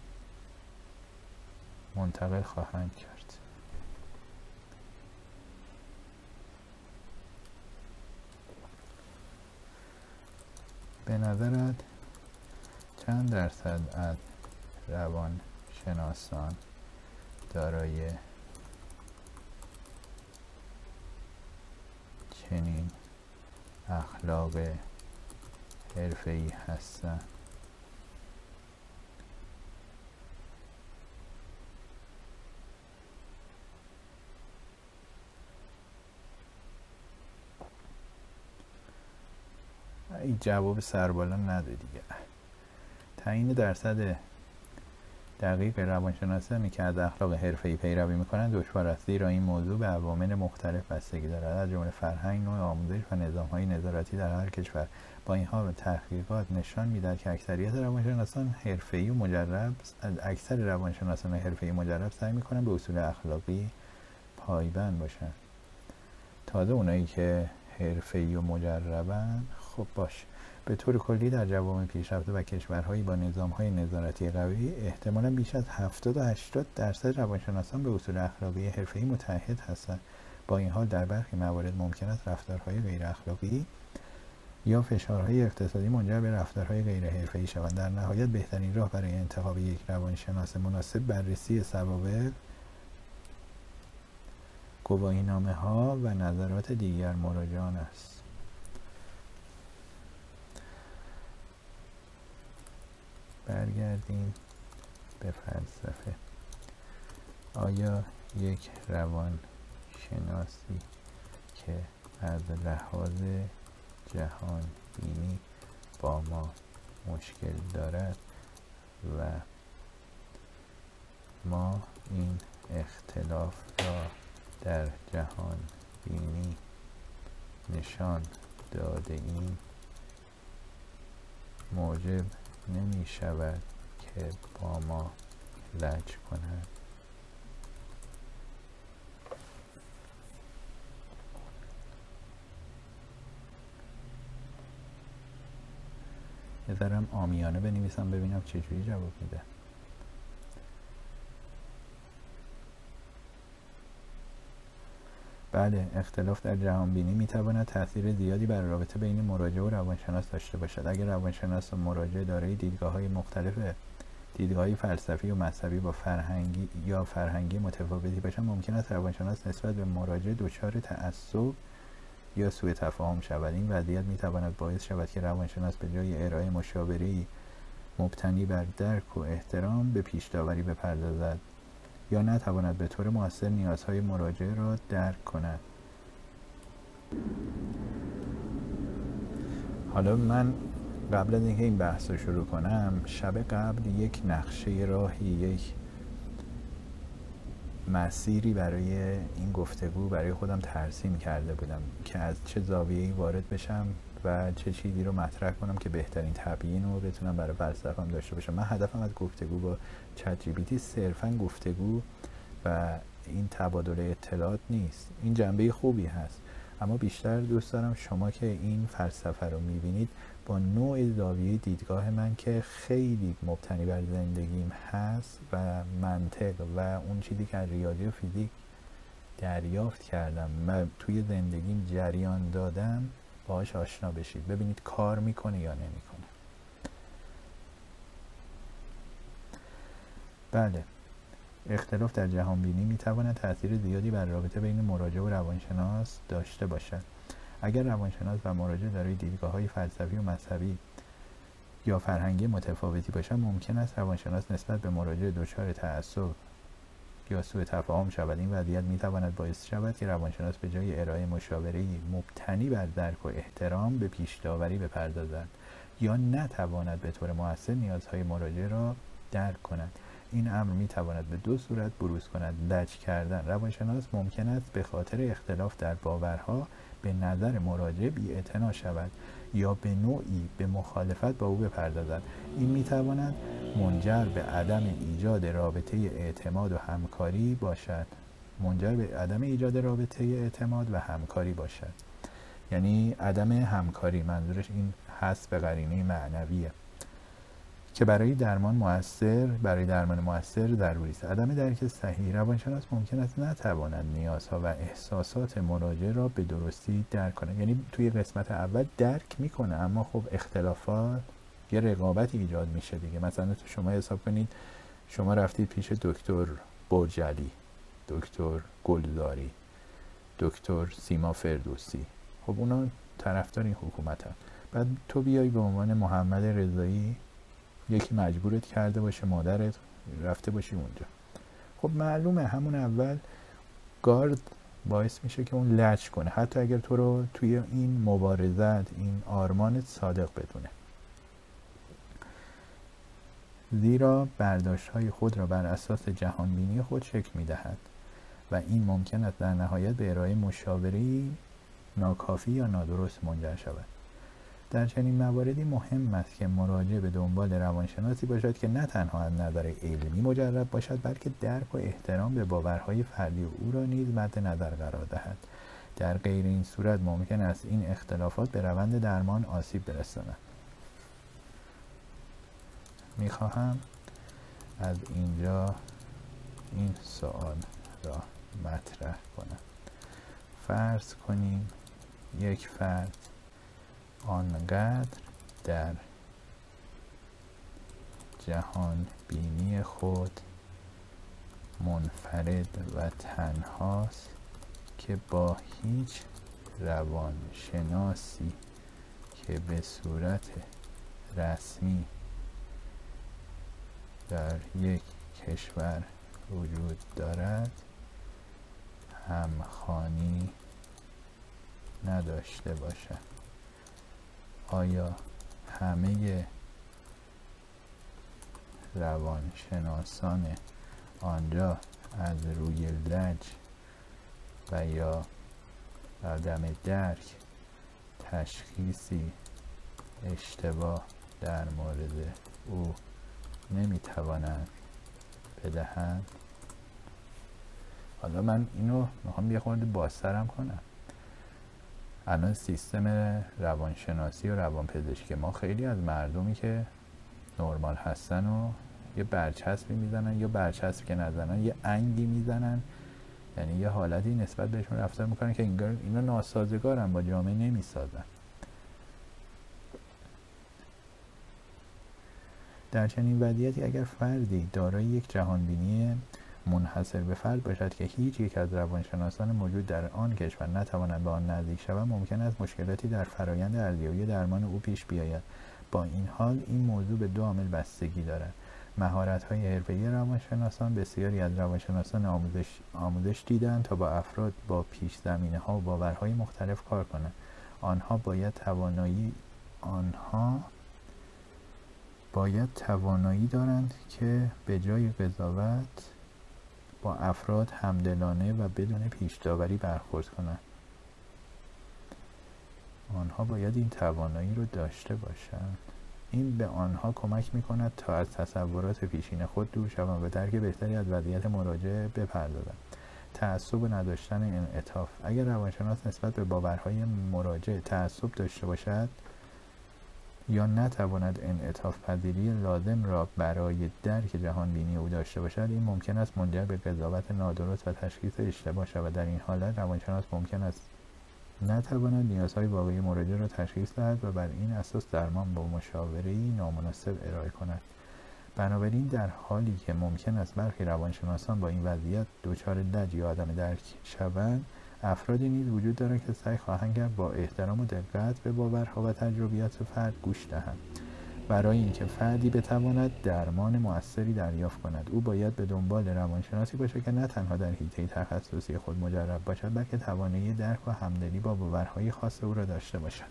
منتقل خواهند کرد. به نظرت چند درصد از روانشناسان دارای چنین اخلاق حرفه‌ای هستند؟ این جواب سربالا نده دیگه. تعیین درصد دقیق روانشناسانی که از اخلاق حرفه‌ای پیروی می‌کنند دشوار است، زیرا این موضوع به عوامل مختلف بستگی دارد، از جمله فرهنگ، نوع آموزش و نظام‌های نظارتی در هر کشور. با این حال تحقیقات نشان می‌دهد که اکثریت روانشناسان حرفه‌ای و مجرب اکثر روانشناسان حرفه‌ای مجرب سعی می‌کنند به اصول اخلاقی پایبند باشند. تازه اونایی که حرفه‌ای و مجربن خب باش. به طور کلی در جوامع پیشرفته و کشورهایی با نظام‌های نظارتی قوی احتمالاً بیش از هفتاد تا هشتاد درصد روانشناسان به اصول اخلاقی حرفه‌ای متعهد هستند. با این حال در برخی موارد ممکن است رفتارهای غیر اخلاقی یا فشارهای اقتصادی منجر به رفتارهای غیر حرفه‌ای شوند. در نهایت بهترین راه برای انتخاب یک روانشناس مناسب بررسی سوابق، گواهینامه‌ها و نظرات دیگر مراجعان است. برگردیم به فلسفه. آیا یک روان شناسی که از لحاظ جهان بینی با ما مشکل دارد و ما این اختلاف را در جهان بینی نشان داده ایم موجب نمی شود که با ما لج کند. یه ذرم عامیانه بنویسم ببینم چجوری جواب میده. بله، اختلاف در جهانبینی میتواند تأثیر زیادی بر رابطه بین مراجع و روانشناس داشته باشد. اگر روانشناس و مراجع دارای دیدگاه‌های مختلف دیدگاه‌های فلسفی و مذهبی با فرهنگی یا فرهنگی متفاوتی باشند، ممکن است روانشناس نسبت به مراجع دچار تعصب یا سوء تفاهم شود. این وضعیت میتواند باعث شود که روانشناس به جای ارائه مشاوره‌ای مبتنی بر درک و احترام به پیش داوری بپردازد یا نتواند به طور مؤثر نیازهای مراجع را درک کند. حالا من قبل از اینکه این بحث رو شروع کنم، شب قبل یک نقشه راهی، یک مسیری برای این گفتگو برای خودم ترسیم کرده بودم که از چه زاویه‌ای وارد بشم و چه چیزی رو مطرح کنم که بهترین تبیین رو بتونم برای فلسفه‌ام داشته باشم. من هدفم از گفتگو با چت جی پی تی صرفاً گفتگو و این تبادل اطلاعات نیست. این جنبه خوبی هست، اما بیشتر دوست دارم شما که این فلسفه رو میبینید با نوع زاویه دیدگاه من که خیلی مبتنی بر زندگیم هست و منطق و اون چیزی که از ریاضی و فیزیک دریافت کردم و توی زندگیم جریان دادم باهاش آشنا بشید، ببینید کار میکنه یا نمیکنه. بله، اختلاف در جهان بینی میتواند تأثیر زیادی بر رابطه بین مراجع و روانشناس داشته باشد. اگر روانشناس و مراجع دارای دیدگاه‌های فلسفی و مذهبی یا فرهنگی متفاوتی باشند، ممکن است روانشناس نسبت به مراجع دچار تعصب یا سوء تفاهم شود. این وضعیت میتواند باعث شود که روانشناس به جای ارائه مشاوره‌ای مبتنی بر درک و احترام به پیش داوری بپردازد یا نتواند به طور مؤثر نیازهای مراجع را درک کند. این امر میتواند به دو صورت بروز کند: لج کردن. روانشناس ممکن است به خاطر اختلاف در باورها به نظر مراجع بی‌اعتنا شود یا به نوعی به مخالفت با او بپردازد. این میتواند منجر به عدم ایجاد رابطه اعتماد و همکاری باشد. منجر به عدم ایجاد رابطه اعتماد و همکاری باشد. یعنی عدم همکاری، منظورش این هست به قرینه معنویه که برای درمان مؤثر برای درمان مؤثر ضروری است. عدم درک صحیح. روانشناس ممکن است نتواند نیازها و احساسات مراجع را به درستی درک کند. یعنی توی قسمت اول درک میکنه، اما خب اختلافات یه رقابت ایجاد میشه دیگه. مثلا تو شما حساب کنید شما رفتید پیش دکتر برجلی، دکتر گلزاری، دکتر سیما فردوسی، خب اونا طرفدار این حکومتن. بعد تو بیای به عنوان محمد رضایی، یکی مجبورت کرده باشه، مادرت رفته باشی اونجا، خب معلومه همون اول گارد باعث میشه که اون لج کنه، حتی اگر تو رو توی این مبارزت، این آرمانت صادق بدونه. زیرا برداشت‌های خود را بر اساس جهانبینی خود شکل می‌دهد و این ممکن است در نهایت به ارائه مشاوره‌ای ناکافی یا نادرست منجر شود. در چنین مواردی مهم است که مراجع به دنبال روانشناسی باشد که نه تنها از نظر علمی مجرب باشد، بلکه درک و احترام به باورهای فردی او را نیز مد نظر قرار دهد. در غیر این صورت ممکن است این اختلافات به روند درمان آسیب برساند. میخواهم از اینجا این سوال را مطرح کنم. فرض کنیم یک فرد آنقدر در جهان بینی خود منفرد و تنهاست که با هیچ روانشناسی که به صورت رسمی در یک کشور وجود دارد همخوانی نداشته باشد. آیا همه روانشناسان آنجا از روی لج و یا عدم درک تشخیصی اشتباه در مورد او نمیتوانند بدهند. حالا من اینو میخوام یه خورده بازترم کنم. الان سیستم روانشناسی و روانپزشکی ما خیلی از مردمی که نرمال هستن و یه برچسبی میزنن یا برچسبی که نزنن یه انگی میزنن، یعنی یه حالتی نسبت بهشون رفتار میکنن که انگار اینا ناسازگارن، با جامعه نمیسازن. در چنین وضعیتی اگر فردی دارای یک جهانبینی منحصر به فرد باشد که هیچ یک از روانشناسان موجود در آن کشور نتوانند به آن نزدیک شوند، ممکن است مشکلاتی در فرایند ارزیابی درمان او پیش بیاید. با این حال این موضوع به دو عامل بستگی دارد: مهارت‌های حرفه‌ای روانشناسان. بسیاری از روانشناسان آموزش آموزش دیدند تا با افراد با پیش‌زمینه‌ها و باورهای مختلف کار کنند. آنها باید توانایی آنها باید توانایی دارند که به جای قضاوت با افراد همدلانه و بدون پیش‌داوری برخورد کنند. آنها باید این توانایی رو داشته باشند. این به آنها کمک می‌کند تا از تصورات پیشین خود دور شوند و درک بهتری از وضعیت مراجع بپردازند. تعصب و نداشتن انعطاف. اگر روانشناس نسبت به باورهای مراجع تعصب داشته باشد یا نتواند انعطاف پذیری لازم را برای درک جهان بینی او داشته باشد، این ممکن است منجر به قضاوت نادرست و تشخیص اشتباه شود. در این حالت روانشناس ممکن است نتواند نیازهای واقعی مراجع را تشخیص دهد و بر این اساس درمان با مشاوره‌ای نامناسب ارائه کند. بنابراین در حالی که ممکن است برخی روانشناسان با این وضعیت دچار لج یا عدم درک شوند، افرادی نیز وجود دارند که سعی خواهند کرد با احترام و دقت به باورها و تجربیات فرد گوش دهند. برای اینکه فردی بتواند درمان مؤثری دریافت کند، او باید به دنبال روانشناسی باشد که نه تنها در حیطه تخصصی خود مجرب باشد، بلکه توانایی درک و همدلی با باورهای خاص او را داشته باشد.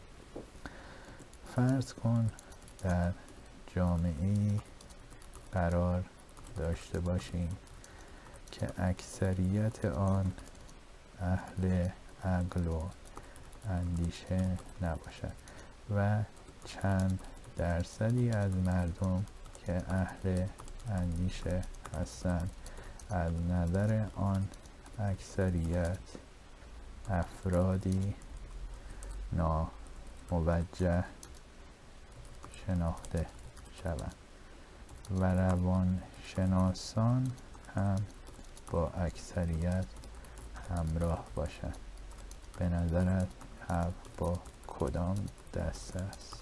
فرض کن در جامعه‌ای قرار داشته باشیم که اکثریت آن اهل عقل و اندیشه نباشد و چند درصدی از مردم که اهل اندیشه هستند از نظر آن اکثریت افرادی ناموجه شناخته شوند و روانشناسان هم با اکثریت همراه باشند. به نظرت حق با کدام دسته است؟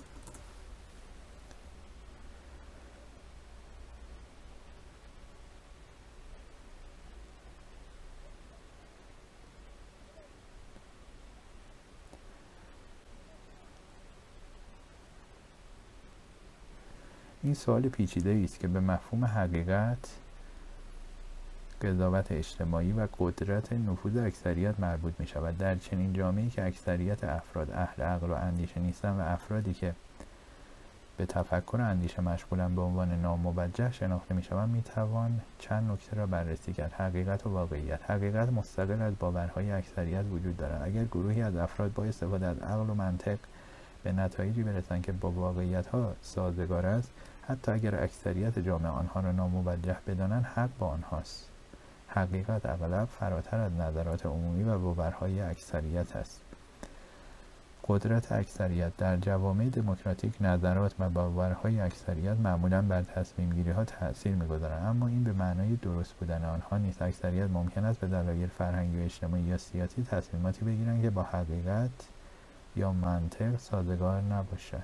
این سوال پیچیده است که به مفهوم حقیقت، قضاوت اجتماعی و قدرت نفوذ اکثریت مربوط می شود. در چنین جامعه‌ای که اکثریت افراد اهل عقل و اندیشه نیستند و افرادی که به تفکر و اندیشه مشغولند به عنوان ناموجه شناخته می شوند، می توان چند نکته را بررسی کرد. حقیقت و واقعیت. حقیقت مستقل از باورهای اکثریت وجود دارد. اگر گروهی از افراد با استفاده از عقل و منطق به نتایجی برسند که با واقعیت‌ها سازگار است، حتی اگر اکثریت جامعه آنها را ناموجه بدانند، حق با آنهاست. حقیقت اغلب فراتر از نظرات عمومی و باورهای اکثریت است. قدرت اکثریت. در جوامع دموکراتیک نظرات و باورهای اکثریت معمولاً بر تصمیم گیری ها تأثیر می‌گذارند، اما این به معنای درست بودن آنها نیست. اکثریت ممکن است به دلایل فرهنگی و اجتماعی یا سیاسی تصمیماتی بگیرند که با حقیقت یا منطق سازگار نباشد.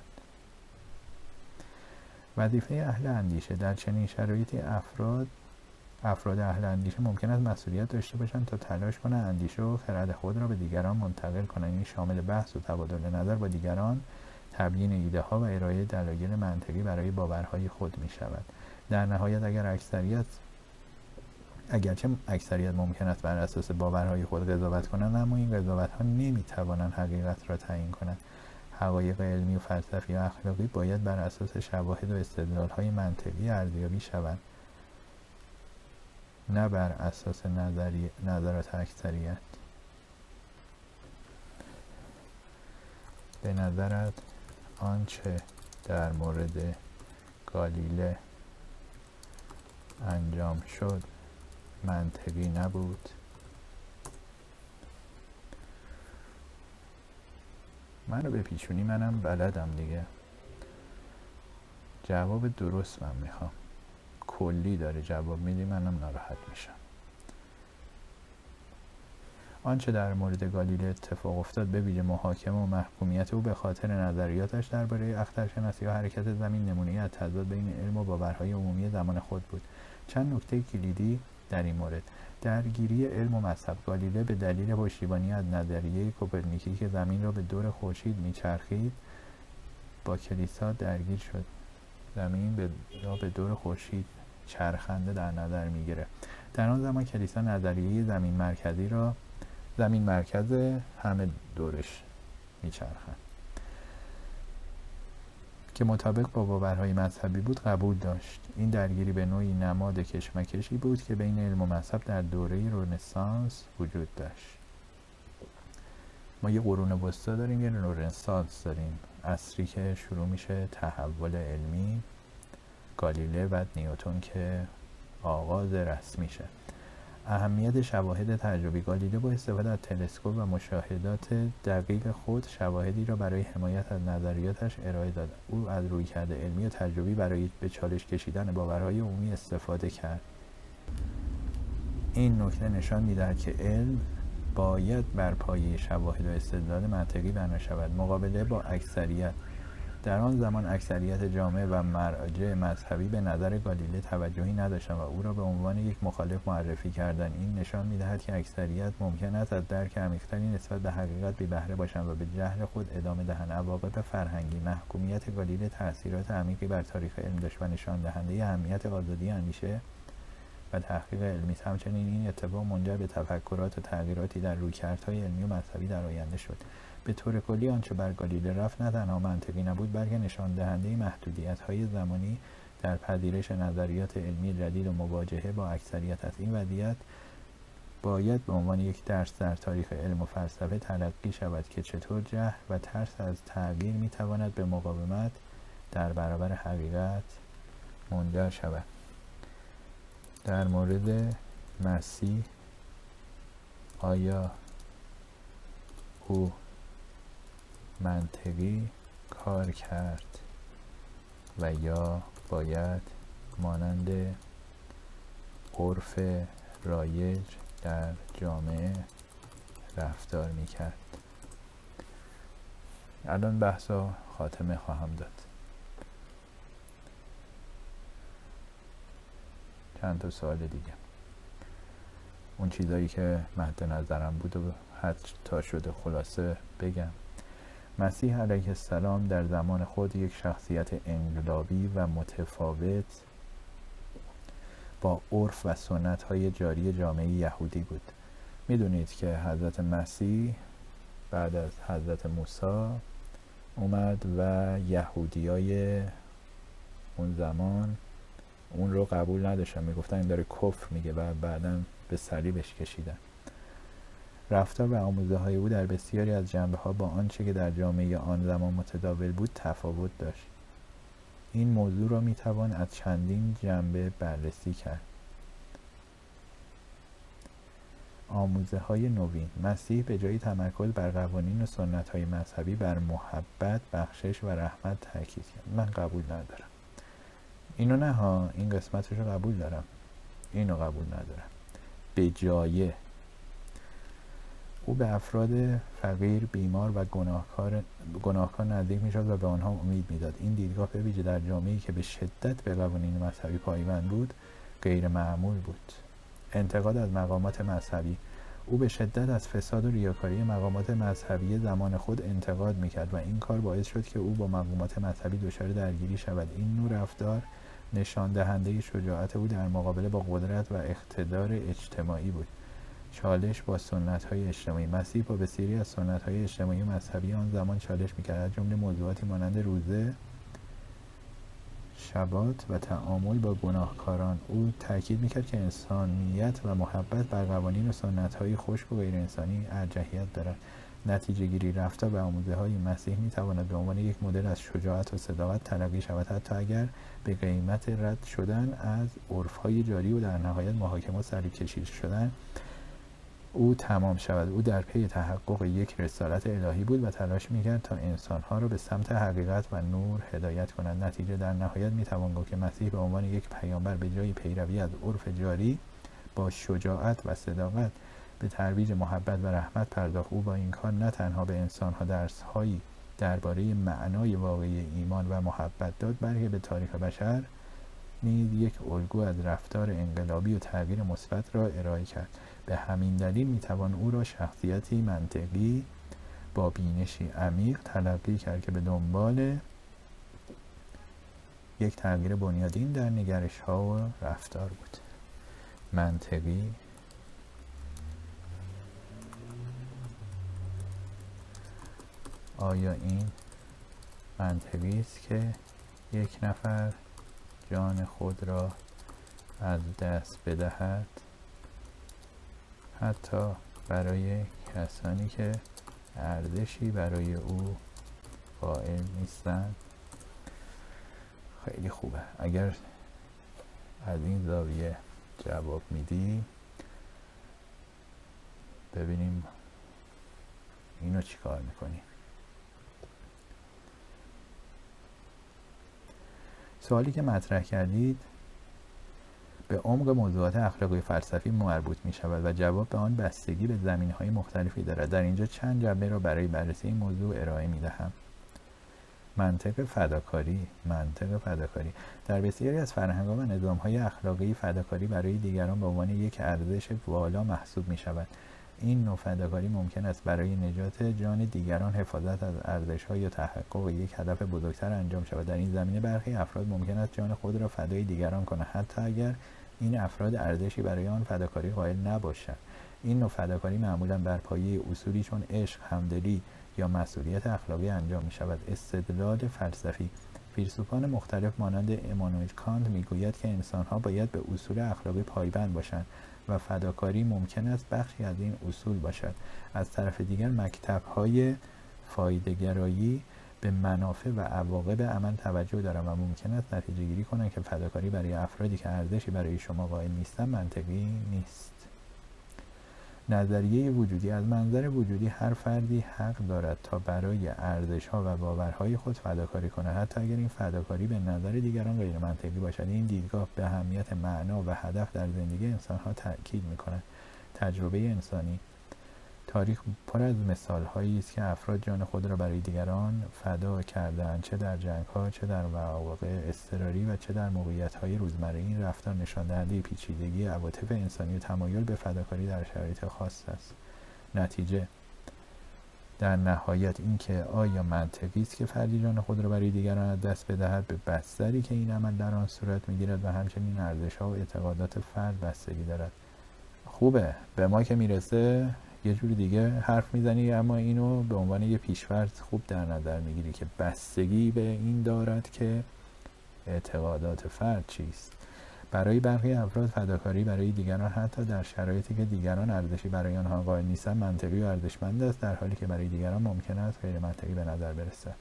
وظیفه اهل اندیشه. در چنین شرایطی افراد افراد اهل اندیشه ممکن است مسئولیت داشته باشند تا تلاش کنند اندیشه و خرد خود را به دیگران منتقل کنند. این شامل بحث و تبادل نظر با دیگران، تبیین ایده ها و ارائه دلایل منطقی برای باورهای خود می شود. در نهایت اگر اکثریت اگرچه اکثریت ممکن است بر اساس باورهای خود قضاوت کنند، اما این قضاوت ها نمی توانند حقیقت را تعیین کنند. حقایق علمی و فلسفی و اخلاقی باید بر اساس شواهد و استدلال‌های منطقی ارزیابی شوند، نه بر اساس نظری... نظرات اکثریت. به نظرت آنچه در مورد گالیله انجام شد منطقی نبود؟ منو بپیچونی، منم بلدم دیگه. جواب درست من میخوام. کلی داره جواب میدی، منم ناراحت میشم. آنچه در مورد گالیله اتفاق افتاد به ویژه محاکمه و محکومیت او به خاطر نظریاتش درباره اخترشناسی و حرکت زمین نمونه‌ای از تضاد بین علم و باورهای عمومی زمان خود بود. چند نکته کلیدی در این مورد: درگیری علم و مذهب. گالیله به دلیل پشتیبانی از نظریه کوپرنیکی که زمین را به دور خورشید میچرخید با کلیسا درگیر شد. زمین به را به دور خورشید چرخنده در نظر میگیره. در آن زمان کلیسا نظریه زمین مرکزی را زمین مرکز همه دورش میچرخند که مطابق با باورهای مذهبی بود قبول داشت. این درگیری به نوعی نماد کشمکشی بود که بین علم و مذهب در دوره رنسانس وجود داشت. ما یه قرون وسطا داریم، یه رنسانس داریم، عصری که شروع میشه تحول علمی، گالیله و نیوتن که آغاز رسمیشه. اهمیت شواهد تجربی. گالیله با استفاده از تلسکوپ و مشاهدات دقیق خود شواهدی را برای حمایت از نظریاتش ارائه داد. او از رویکرد علمی و تجربی برای به چالش کشیدن باورهای عمومی استفاده کرد. این نکته نشان می‌دهد که علم باید بر پایه شواهد و استدلال منطقی بنا شود. مقابله با اکثریت. در آن زمان اکثریت جامعه و مراجع مذهبی به نظر گالیله توجهی نداشتند و او را به عنوان یک مخالف معرفی کردند. این نشان می‌دهد که اکثریت ممکن است از درک عمیق‌تری نسبت به حقیقت بی بهره باشند و به جهل خود ادامه دهند. عواقب فرهنگی. محکومیت گالیله تأثیرات عمیقی بر تاریخ علم داشت و نشان دهنده اهمیت آزادی اندیشه و تحقیق علمی است. همچنین این اتفاق منجر به تفکرات و تغییراتی در رویکردهای علمی و مذهبی در آینده شد. به طور کلی آنچه بر گالیله رفت نه تنها منطقی نبود بلکه نشان دهنده محدودیت‌های زمانی در پذیرش نظریات علمی جدید و مواجهه با اکثریت است. این وضعیت باید به عنوان یک درس در تاریخ علم و فلسفه تلقی شود که چطور جهل و ترس از تغییر می‌تواند به مقاومت در برابر حقیقت منجر شود. در مورد مسیح، آیا او منطقی کار کرد و یا باید مانند عرف رایج در جامعه رفتار میکرد؟ الان بحثا خاتمه خواهم داد. چند تا سوال دیگه. اون چیزایی که مد نظرم بود و حتی شده خلاصه بگم. مسیح علیه السلام در زمان خود یک شخصیت انقلابی و متفاوت با عرف و سنت‌های جاری جامعه یهودی بود. میدونید که حضرت مسیح بعد از حضرت موسی اومد و یهودیای اون زمان اون رو قبول نداشتن، میگفتن این داره کفر میگه و بعداً به صلیبش کشیدن. رفتار و آموزه های او در بسیاری از جنبه ها با آنچه که در جامعه آن زمان متداول بود تفاوت داشت. این موضوع را میتوان از چندین جنبه بررسی کرد. آموزه های نوین. مسیح به جای تمرکز بر قوانین و سنت های مذهبی بر محبت، بخشش و رحمت تاکید کرد. من قبول ندارم اینو، نه ها، این قسمتش رو قبول دارم، اینو قبول ندارم. به جای او به افراد فقیر، بیمار و گناهکار گناهکار نزدیک میشد و به آنها امید میداد. این دیدگاه به ویژه در جامعه‌ای که به شدت به قوانین مذهبی پایبند بود غیر معمول بود. انتقاد از مقامات مذهبی. او به شدت از فساد و ریاکاری مقامات مذهبی زمان خود انتقاد میکرد و این کار باعث شد که او با مقامات مذهبی دچار درگیری شود. این نوع رفتار نشان دهنده شجاعت او در مقابله با قدرت و اقتدار اجتماعی بود. چالش با سنت‌های اجتماعی. مسیح با بسیاری از سنت‌های اجتماعی و مذهبی آن زمان چالش می‌کرد، از جمله موضوعاتی مانند روزه، شبات و تعامل با گناهکاران. او تاکید می‌کرد که انسانیت و محبت بر قوانین و سنت‌های خشک و غیر انسانی ارجحیت دارد. نتیجه گیری رفتار و آموزه‌های مسیح می‌تواند به عنوان یک مدل از شجاعت و صداقت تلقی شود، حتی اگر به قیمت رد شدن از عرف‌های جاری و در نهایت محاکمات صلیب کشیده شدن او تمام شود. او در پی تحقق یک رسالت الهی بود و تلاش می‌کرد تا انسان‌ها را به سمت حقیقت و نور هدایت کند. نتیجه در نهایت می‌توان گفت که مسیح به عنوان یک پیامبر به جای پیروی از عرف جاری با شجاعت و صداقت به ترویج محبت و رحمت پرداخت. او با این کار نه تنها به انسان‌ها درس‌هایی درباره معنای واقعی ایمان و محبت داد، بلکه به تاریخ بشر نیز یک الگو از رفتار انقلابی و تغییر مثبت را ارائه کرد. به همین دلیل میتوان او را شخصیتی منطقی با بینشی عمیق تلقی کرد که به دنبال یک تغییر بنیادین در نگرش‌ها و رفتار بود. منطقی آیا این منطقی است که یک نفر جان خود را از دست بدهد، حتی برای کسانی که ارزشی برای او قائل نیستند؟ خیلی خوبه. اگر از این زاویه جواب میدی، ببینیم اینو چی کار میکنی. سوالی که مطرح کردید به عمق موضوعات اخلاقی فلسفی مربوط می شود و جواب به آن بستگی به زمینه‌های مختلفی دارد. در اینجا چند جنبه را برای بررسی این موضوع ارائه می دهم. منطق فداکاری. منطق فداکاری در بسیاری از فرهنگ‌ها و نظام‌های اخلاقی، فداکاری برای دیگران به عنوان یک ارزش والا محسوب می شود. این نوع فداکاری ممکن است برای نجات جان دیگران، حفاظت از ارزش‌ها یا تحقق یک هدف بزرگتر انجام شود. در این زمینه برخی افراد ممکن است جان خود را فدای دیگران کنند، حتی اگر این افراد ارزشی برای آن فداکاری قائل نباشند. این نوع فداکاری معمولاً بر پایه اصولی چون عشق، همدلی یا مسئولیت اخلاقی انجام می شود. استدلال فلسفی. فیلسوفان مختلف مانند امانوئل کانت میگوید که انسان‌ها باید به اصول اخلاقی پایبند باشند و فداکاری ممکن است بخشی از این اصول باشد. از طرف دیگر مکتب‌های فایده‌گرایی به منافع و عواقب عمل توجه دارند و ممکن است نتیجه گیری کنند که فداکاری برای افرادی که ارزشی برای شما قائل نیستند منطقی نیست. نظریه وجودی. از منظر وجودی هر فردی حق دارد تا برای ارزش‌ها و باورهای خود فداکاری کند، حتی اگر این فداکاری به نظر دیگران غیر منطقی باشد. این دیدگاه به اهمیت معنا و هدف در زندگی انسان‌ها تأکید می‌کند. تجربه انسانی. تاریخ پر از مثال‌هایی است که افراد جان خود را برای دیگران فدا کردند، چه در جنگ‌ها، چه در مواقع اضطراری و چه در موقعیت‌های روزمره. این رفتار نشان‌دهنده پیچیدگی عواطف انسانی و تمایل به فداکاری در شرایط خاص است. نتیجه در نهایت این که آیا منطقی است که فردی جان خود را برای دیگران از دست بدهد، به بستری که این عمل در آن صورت می‌گیرد و همچنین ارزش‌ها و اعتقادات فرد بستگی دارد. خوبه، به ما که میرسه یه جور دیگه حرف میزنی، اما اینو به عنوان یه پیش‌فرض خوب در نظر میگیری که بستگی به این دارد که اعتقادات فرد چیست. برای برخی افراد فداکاری برای دیگران حتی در شرایطی که دیگران ارزشی برای آنها قائل نیستند منطقی و ارزشمند است، در حالی که برای دیگران ممکن است غیر منطقی به نظر برسد.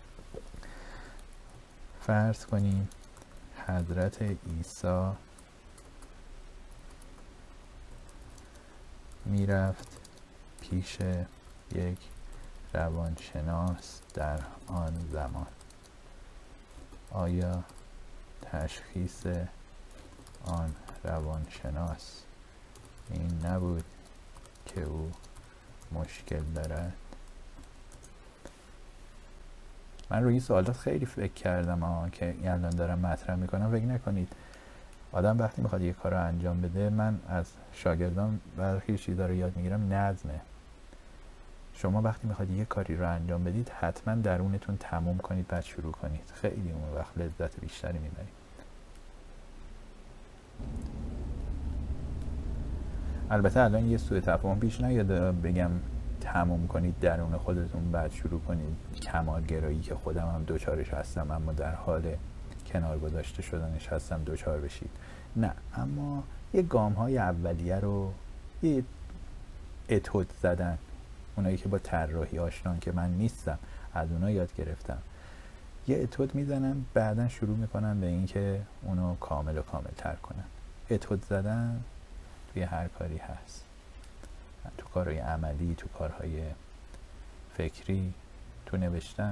فرض کنیم حضرت عیسی میرفت پیش یک روانشناس در آن زمان. آیا تشخیص آن روانشناس این نبود که او مشکل دارد؟ من روی این سوالات خیلی فکر کردم آه که الان دارم مطرح میکنم. فکر نکنید آدم وقتی میخواد یک کار رو انجام بده، من از شاگردان برخی چیزا رو یاد میگیرم، نظمه. شما وقتی میخواد یک کاری رو انجام بدید حتما درونتون تموم کنید بعد شروع کنید. خیلی اون وقت لذت بیشتری میبرید. البته الان یه سوء تفاهم پیش نیاد بگم تموم کنید درون خودتون بعد شروع کنید کمالگرایی که خودم هم دوچارش هستم اما در حال کنار گذاشته شدنش هستم دوچار بشید. نه، اما یه گام های اولیه رو، یه اتود زدن، اونایی که با طراحی آشنان که من نیستم از اونا یاد گرفتم، یه اتود میزنن بعدا شروع میکنن به این که اونو کامل و کامل تر کنن. اتود زدن توی هر کاری هست، تو کارهای عملی، تو کارهای فکری، تو نوشتن.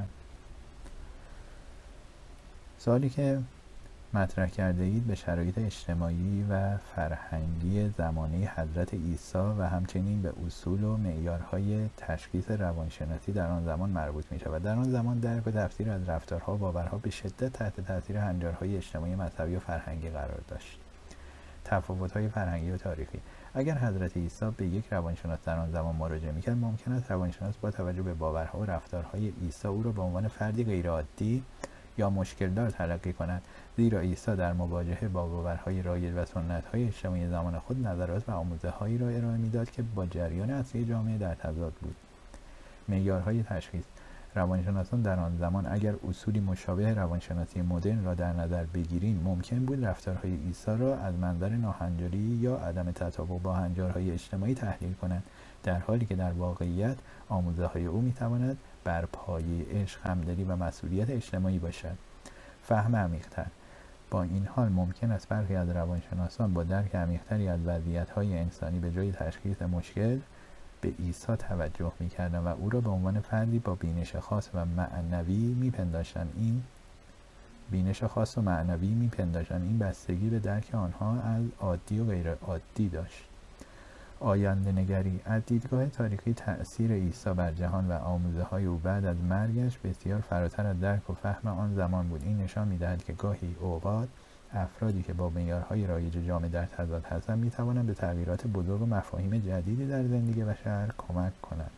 سوالی که مطرح کرده اید به شرایط اجتماعی و فرهنگی زمانه حضرت عیسی و همچنین به اصول و معیارهای تشخیص روانشناسی در آن زمان مربوط می شود. در آن زمان درک و تفسیر از رفتارها و باورها به شدت تحت تاثیر هنجارهای اجتماعی، مذهبی و فرهنگی قرار داشت. تفاوت‌های فرهنگی و تاریخی: اگر حضرت عیسی به یک روانشناس در آن زمان مراجعه می‌کرد، ممکن است روانشناس با توجه به باورها و رفتارهای عیسی او را به عنوان فردی غیرعادی یا مشکل‌دار تلقی کند، زیرا عیسی در مواجهه با باورهای رایج و سنت‌های اجتماعی زمان خود نظرات و آموزه‌هایی را ارائه می‌داد که با جریان اصلی جامعه در تضاد بود. معیارهای تشخیص: روانشناسان در آن زمان اگر اصولی مشابه روانشناسی مدرن را در نظر بگیریم، ممکن بود رفتارهای عیسی را از منظر ناهنجاری یا عدم تطابق با هنجارهای اجتماعی تحلیل کنند، در حالی که در واقعیت آموزه‌های او می‌تواند بر پایه عشق، همدلی و مسئولیت اجتماعی باشد. فهم عمیق‌تر: با این حال ممکن است برخی از روانشناسان با درک عمیق‌تری از وضعیت‌های انسانی به جای تشخیص مشکل به عیسی توجه می‌کردند و او را به عنوان فردی با بینش خاص و معنوی می‌پنداشتند. این بینش خاص و معنوی می‌پنداشتند این بستگی به درک آنها از عادی و غیر عادی داشت. آینده نگری: از دیدگاه تاریخی تأثیر عیسی بر جهان و آموزه‌های او بعد از مرگش بسیار فراتر از درک و فهم آن زمان بود. این نشان می‌دهد که گاهی اوقات افرادی که با معیارهای رایج جامعه در تضاد هستند می‌توانند به تغییرات بزرگ و مفاهیم جدیدی در زندگی بشر کمک کنند.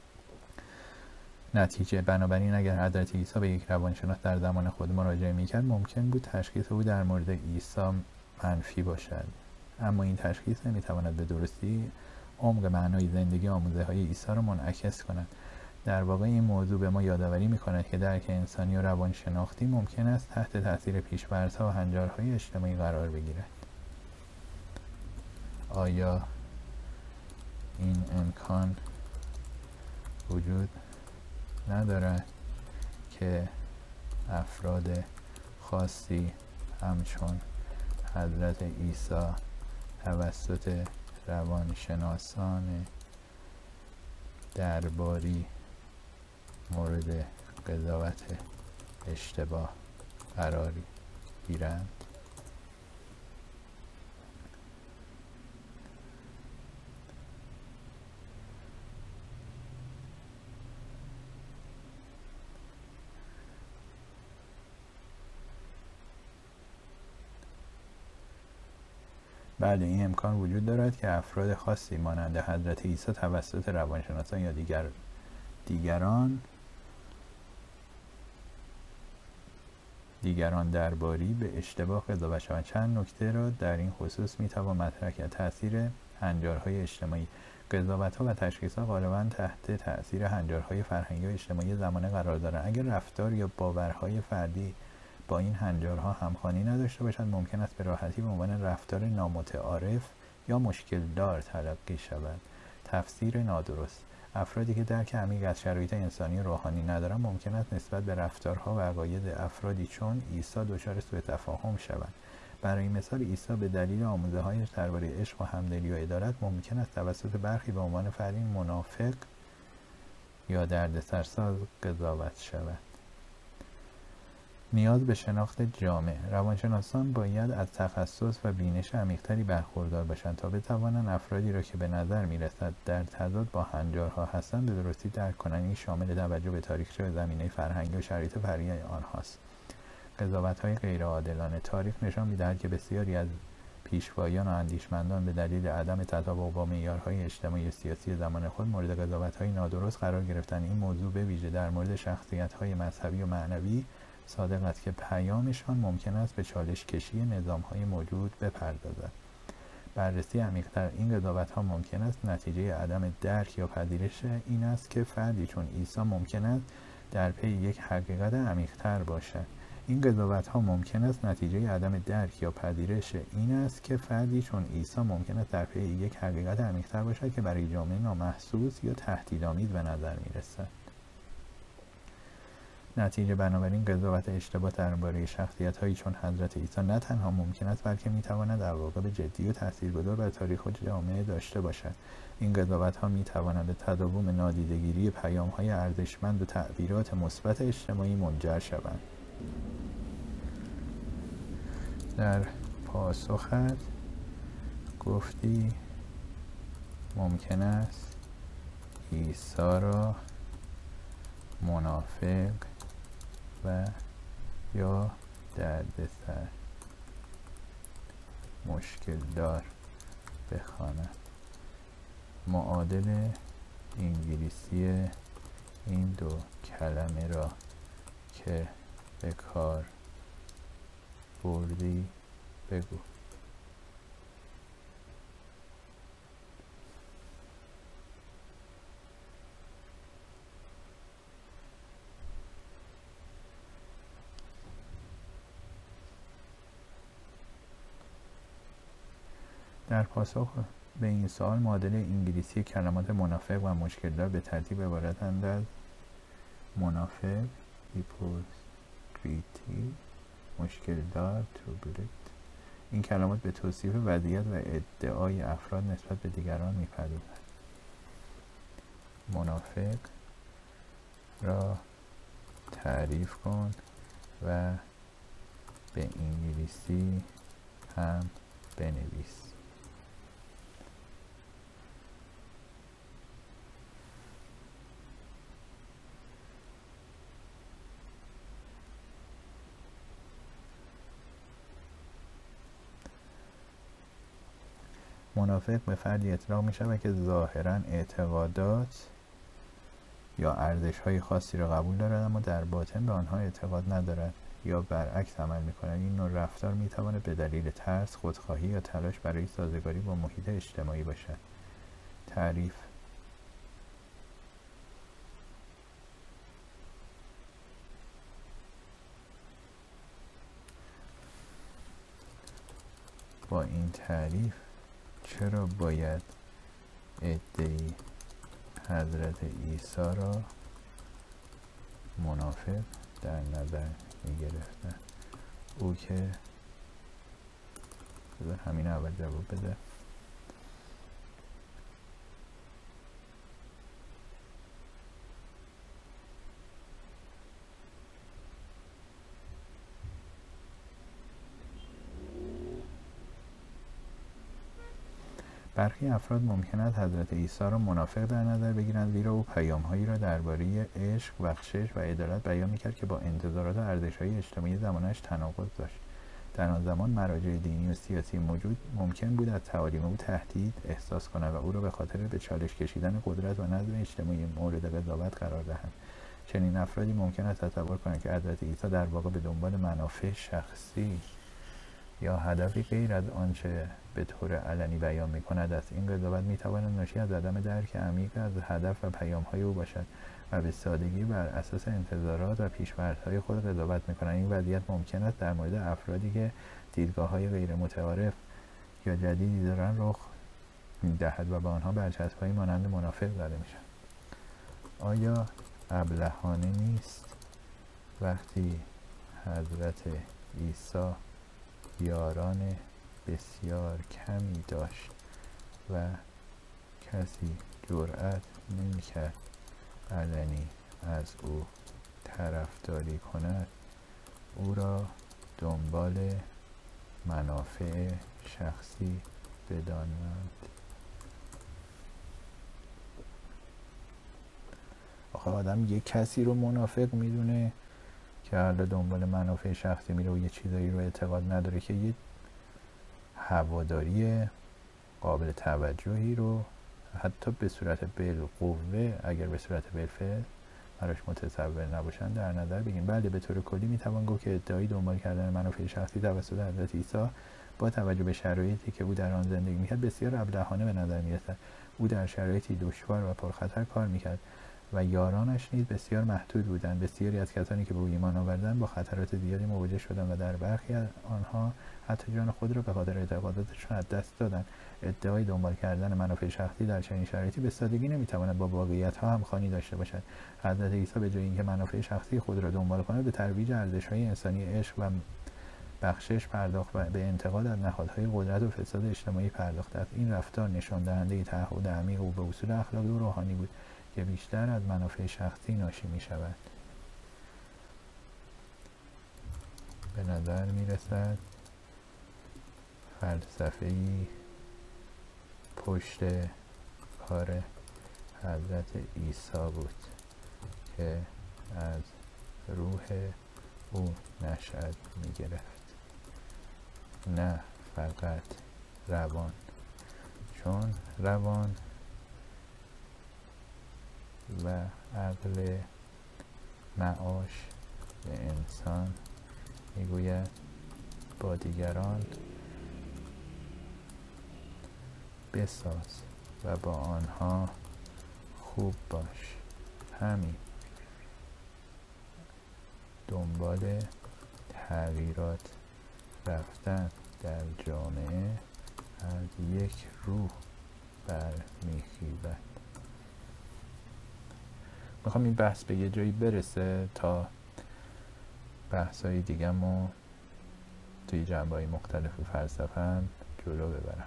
نتیجه: بنابراین اگر حضرت عیسی به یک روانشناس در زمان خود مراجعه می‌کرد، ممکن بود تشخیص او در مورد عیسی منفی باشد، اما این تشخیص نمی‌تواند به درستی عمق معنای زندگی آموزه‌های عیسی را منعکس کند. در واقع این موضوع به ما یادآوری می‌کند که درک انسانی و روانشناختی ممکن است تحت تاثیر پیش‌فرض‌ها و هنجارهای اجتماعی قرار بگیرد. آیا این امکان وجود ندارد که افراد خاصی همچون حضرت عیسی توسط روانشناسان درباری مورد قضاوت اشتباه قرار گیرند؟ بله، این امکان وجود دارد که افراد خاصی مانند حضرت عیسی توسط روانشناسان یا دیگر دیگران دیگران درباری به اشتباه قضاوت شوند. چند نکته را در این خصوص میتوان مطرح کرد. تاثیر هنجارهای اجتماعی: قضاوت‌ها و تشخیص‌ها غالباً تحت تاثیر هنجارهای فرهنگی و اجتماعی زمانه قرار دارند. اگر رفتار یا باورهای فردی با این هنجارها همخوانی نداشته باشد، ممکن است به راحتی به عنوان رفتار نامتعارف یا مشکل دار تلقی شود. تفسیر نادرست: افرادی که درک عمیق از شرایط انسانی و روحانی ندارند، ممکن است نسبت به رفتارها و عقاید افرادی چون عیسی دچار سوء تفاهم شوند. برای مثال، عیسی به دلیل آموزه‌هایش درباره عشق و همدلی و عدالت ممکن است توسط برخی به عنوان فردی منافق یا دردسرساز قضاوت شود. نیاز به شناخت جامع: روانشناسان باید از تخصص و بینش عمیق‌تری برخوردار باشند تا بتوانند افرادی را که به نظر می‌رسد در تضاد با هنجارها هستند به درستی درک کنند. این شامل توجه به تاریخچه و زمینه فرهنگی و شرایط فرعی آنهاست. قضاوت‌های غیرعادلانه: تاریخ نشان می‌دهد که بسیاری از پیشوایان و اندیشمندان به دلیل عدم تطابق با معیارهای اجتماعی و سیاسی زمان خود مورد قضاوت‌های نادرست قرار گرفتند. این موضوع به ویژه در مورد شخصیت‌های مذهبی و معنوی صادق است که پیامشان ممکن است به چالش کشی نظام‌های موجود بپردازد. بررسی عمیق‌تر این قضاوت‌ها ممکن است نتیجه عدم درک یا پذیرش این است که فردی چون عیسی ممکن است در پی یک حقیقت عمیق‌تر باشد. این قضاوت‌ها ممکن است نتیجه عدم درک یا پذیرش این است که فردی چون عیسی ممکن است در پی یک حقیقت عمیق‌تر باشد که برای جامعه نامحسوس یا تهدیدآمیز به نظر می‌رسد. نتیجه بنابراین قضاوت اشتباه درباره شخصیت‌هایی چون حضرت عیسی نه تنها ممکن است بلکه می‌تواند عواقب جدی و تاثیرگذار بر تاریخ و جامعه داشته باشد. این قضاوت‌ها می‌توانند به تداوم نادیده‌گیری پیام‌های ارزشمند و تعبیرات مثبت اجتماعی منجر شوند. در پاسخت گفتی ممکن است عیسی را منافق و یا دردسر مشکل دار بخواند. معادل انگلیسی این دو کلمه را که به کار بردی بگو. در پاسخ به این سوال معادل انگلیسی کلمات منافق و مشکل دار به ترتیب عبارتند از منافق هیپوکریتی، مشکل دار توربولنت. این کلمات به توصیف وضعیت و ادعای افراد نسبت به دیگران می‌پردازند. منافق را تعریف کن و به انگلیسی هم بنویس. منافق به فردی اطلاق می شود که ظاهراً اعتقادات یا ارزش‌های خاصی را قبول دارد اما در باطن به آنها اعتقاد ندارد یا برعکس عمل می کند. این نوع رفتار می تواند به دلیل ترس، خودخواهی یا تلاش برای سازگاری با محیط اجتماعی باشد. تعریف: با این تعریف چرا باید ادعای حضرت عیسی را منافق در نظر می گرفتن؟ او که همین اول جواب بده. برخی افراد ممکن است حضرت عیسی را منافق در نظر بگیرند زیرا او پیام‌هایی را درباره عشق، بخشش و عدالت بیان می‌کرد که با انتظارات و ارزش‌های اجتماعی زمانش تناقض داشت. در آن زمان مراجع دینی و سیاسی موجود ممکن بود از تعالیم او تهدید احساس کنند و او را به خاطر به چالش کشیدن قدرت و نظم اجتماعی مورد قضاوت قرار دهند. چنین افرادی ممکن است تصور کنند که حضرت عیسی در واقع به دنبال منافع شخصی یا هدفی غیر از آنچه به طور علنی بیان می‌کند است. این قضاوت می‌تواند ناشی از عدم درک عمیق از هدف و پیام‌های او باشد و به سادگی بر اساس انتظارات و پیش‌فرض‌های خود قضاوت می‌کند. این وضعیت ممکن است در مورد افرادی که دیدگاه‌های غیر متعارف یا جدیدی دارند رخ می‌دهد و به آنها برچسب‌هایی مانند منافق زده می‌شود. آیا ابلهانه نیست وقتی حضرت عیسی یاران بسیار کمی داشت و کسی جرأت نمی‌کرد علنی از او طرفداری کند، او را دنبال منافع شخصی بدانند؟ آخه آدم یک کسی رو منافق میدونه که حالا دنبال منافع شخصی میره و یه چیزایی رو اعتقاد نداره که یه هواداری قابل توجهی رو حتی به صورت بالقوه اگر به صورت بالفعل براش متصور نباشن در نظر بگیم. بله، به طور کلی میتوان گفت که ادعای دنبال کردن منافع شخصی توسط حضرت عیسی با توجه به شرایطی که او در آن زندگی میکرد بسیار ابلهانه به نظر میرسد. او در شرایطی دشوار و پرخطر کار میکرد و یارانش نیز بسیار محدود بودند. بسیاری از کسانی که به او ایمان آوردند با خطرات زیادی مواجه شدند و در برخی از آنها حتی جان خود را به خاطر اعتقاداتشان از دست دادند. ادعای دنبال کردن منافع شخصی در چنین شرایطی به سادگی نمیتواند با واقعیت‌ها همخوانی داشته باشد. حضرت عیسی به جای اینکه منافع شخصی خود را دنبال کند به ترویج ارزش‌های انسانی عشق و بخشش پرداخت و به انتقاد از نهادهای قدرت و فساد اجتماعی پرداخته است. این رفتار نشان دهنده تعهد عمیق او به اصول اخلاقی و روحانی بود که بیشتر از منافع شخصی ناشی می شود. به نظر می رسد فلسفه‌ای پشت کار حضرت عیسی بود که از روح او نشأت می گرفت، نه فقط روان، چون روان و عقل معاش به انسان میگوید با دیگران بساز و با آنها خوب باش. همین. دنبال تغییرات رفتن در جامعه از یک روح برمیخیزد. میخوام این بحث به یه جایی برسه تا بحثای دیگه‌مو توی جنبه‌های مختلف فلسفه جلو ببرم.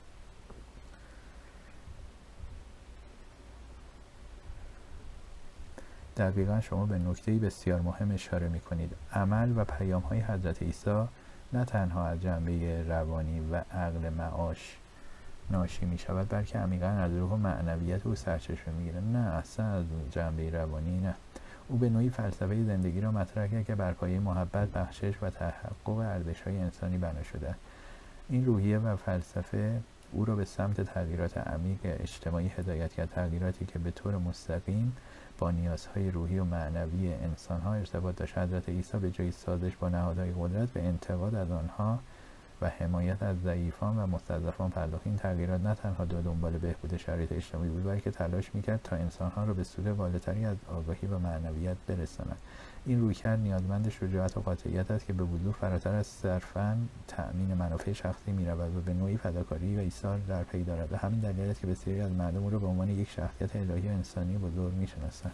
دقیقا شما به نکته‌ای بسیار مهم اشاره می‌کنید. عمل و پیام‌های حضرت عیسی نه تنها از جنبه روانی و عقل معاش ناشی می‌شود، بلکه عمیقاً از روح و معنویت او سرچشمه می‌گیرد. نه، اصلا از جنبه روانی نه. او به نوعی فلسفه زندگی را مطرح کرد که بر پایه محبت، بخشش و تحقق ارزش‌های انسانی بنا شده. این روحیه و فلسفه او را به سمت تغییرات عمیق اجتماعی هدایت کرد، تغییراتی که به طور مستقیم با نیازهای روحی و معنوی انسان‌ها ارتباط داشت. حضرت عیسی به جای سازش با نهادهای قدرت به انتقاد از آنها و حمایت از ضعیفان و مستضعفان پرداخت. این تغییرات نه تنها دو دنبال بهبود شرایط اجتماعی بود، بلکه تلاش می‌کرد تا انسان‌ها را به سوی بالاتری از آگاهی و معنویت برساند. این رویکرد نیازمند شجاعت و قاطعیت است که به وضوح فراتر از صرفاً تأمین منافع شخصی می‌رود و به نوعی فداکاری و ایثار در پی دارد. و همین دلیل است که بسیاری از مردم او را به عنوان یک شخصیت الهی و انسانی بزرگ می‌شناسند.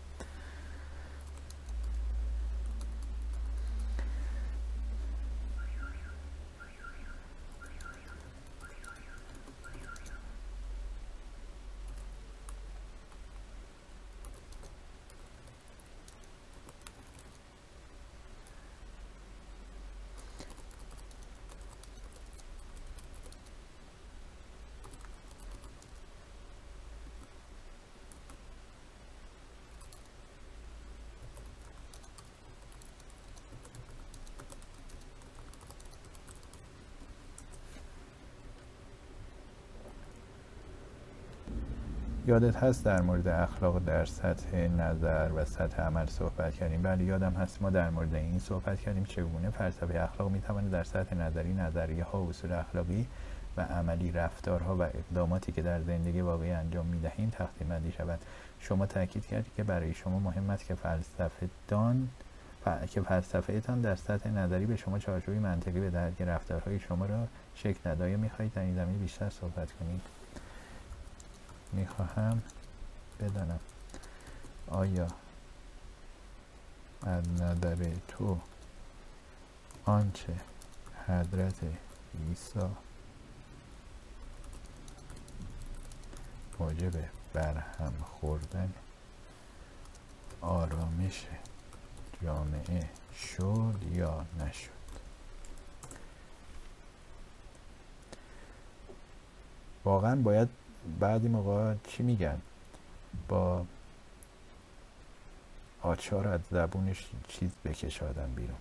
یادت هست در مورد اخلاق در سطح نظر و سطح عمل صحبت کردیم؟ بله یادم هست ما در مورد این صحبت کردیم چگونه فلسفه اخلاق میتواند در سطح نظری نظریه ها و اصول اخلاقی و عملی رفتارها و اقداماتی که در زندگی واقعی انجام میدهیم تقسیم بندی شود. شما تاکید کردید که برای شما مهم است که فلسفه دان ف... که فلسفه‌تان در سطح نظری به شما چارچوبی منطقی بدهد که رفتارهای شما را شکل ندهد. میخواهید در این زمینه بیشتر صحبت کنید؟ میخواهم بدانم آیا از نظر تو آنچه حضرت عیسی موجب برهم خوردن آرامش جامعه شد یا نشد؟ واقعا باید بعضی موقع چی میگن با آچار از زبونش چیز بکش آدم بیرون،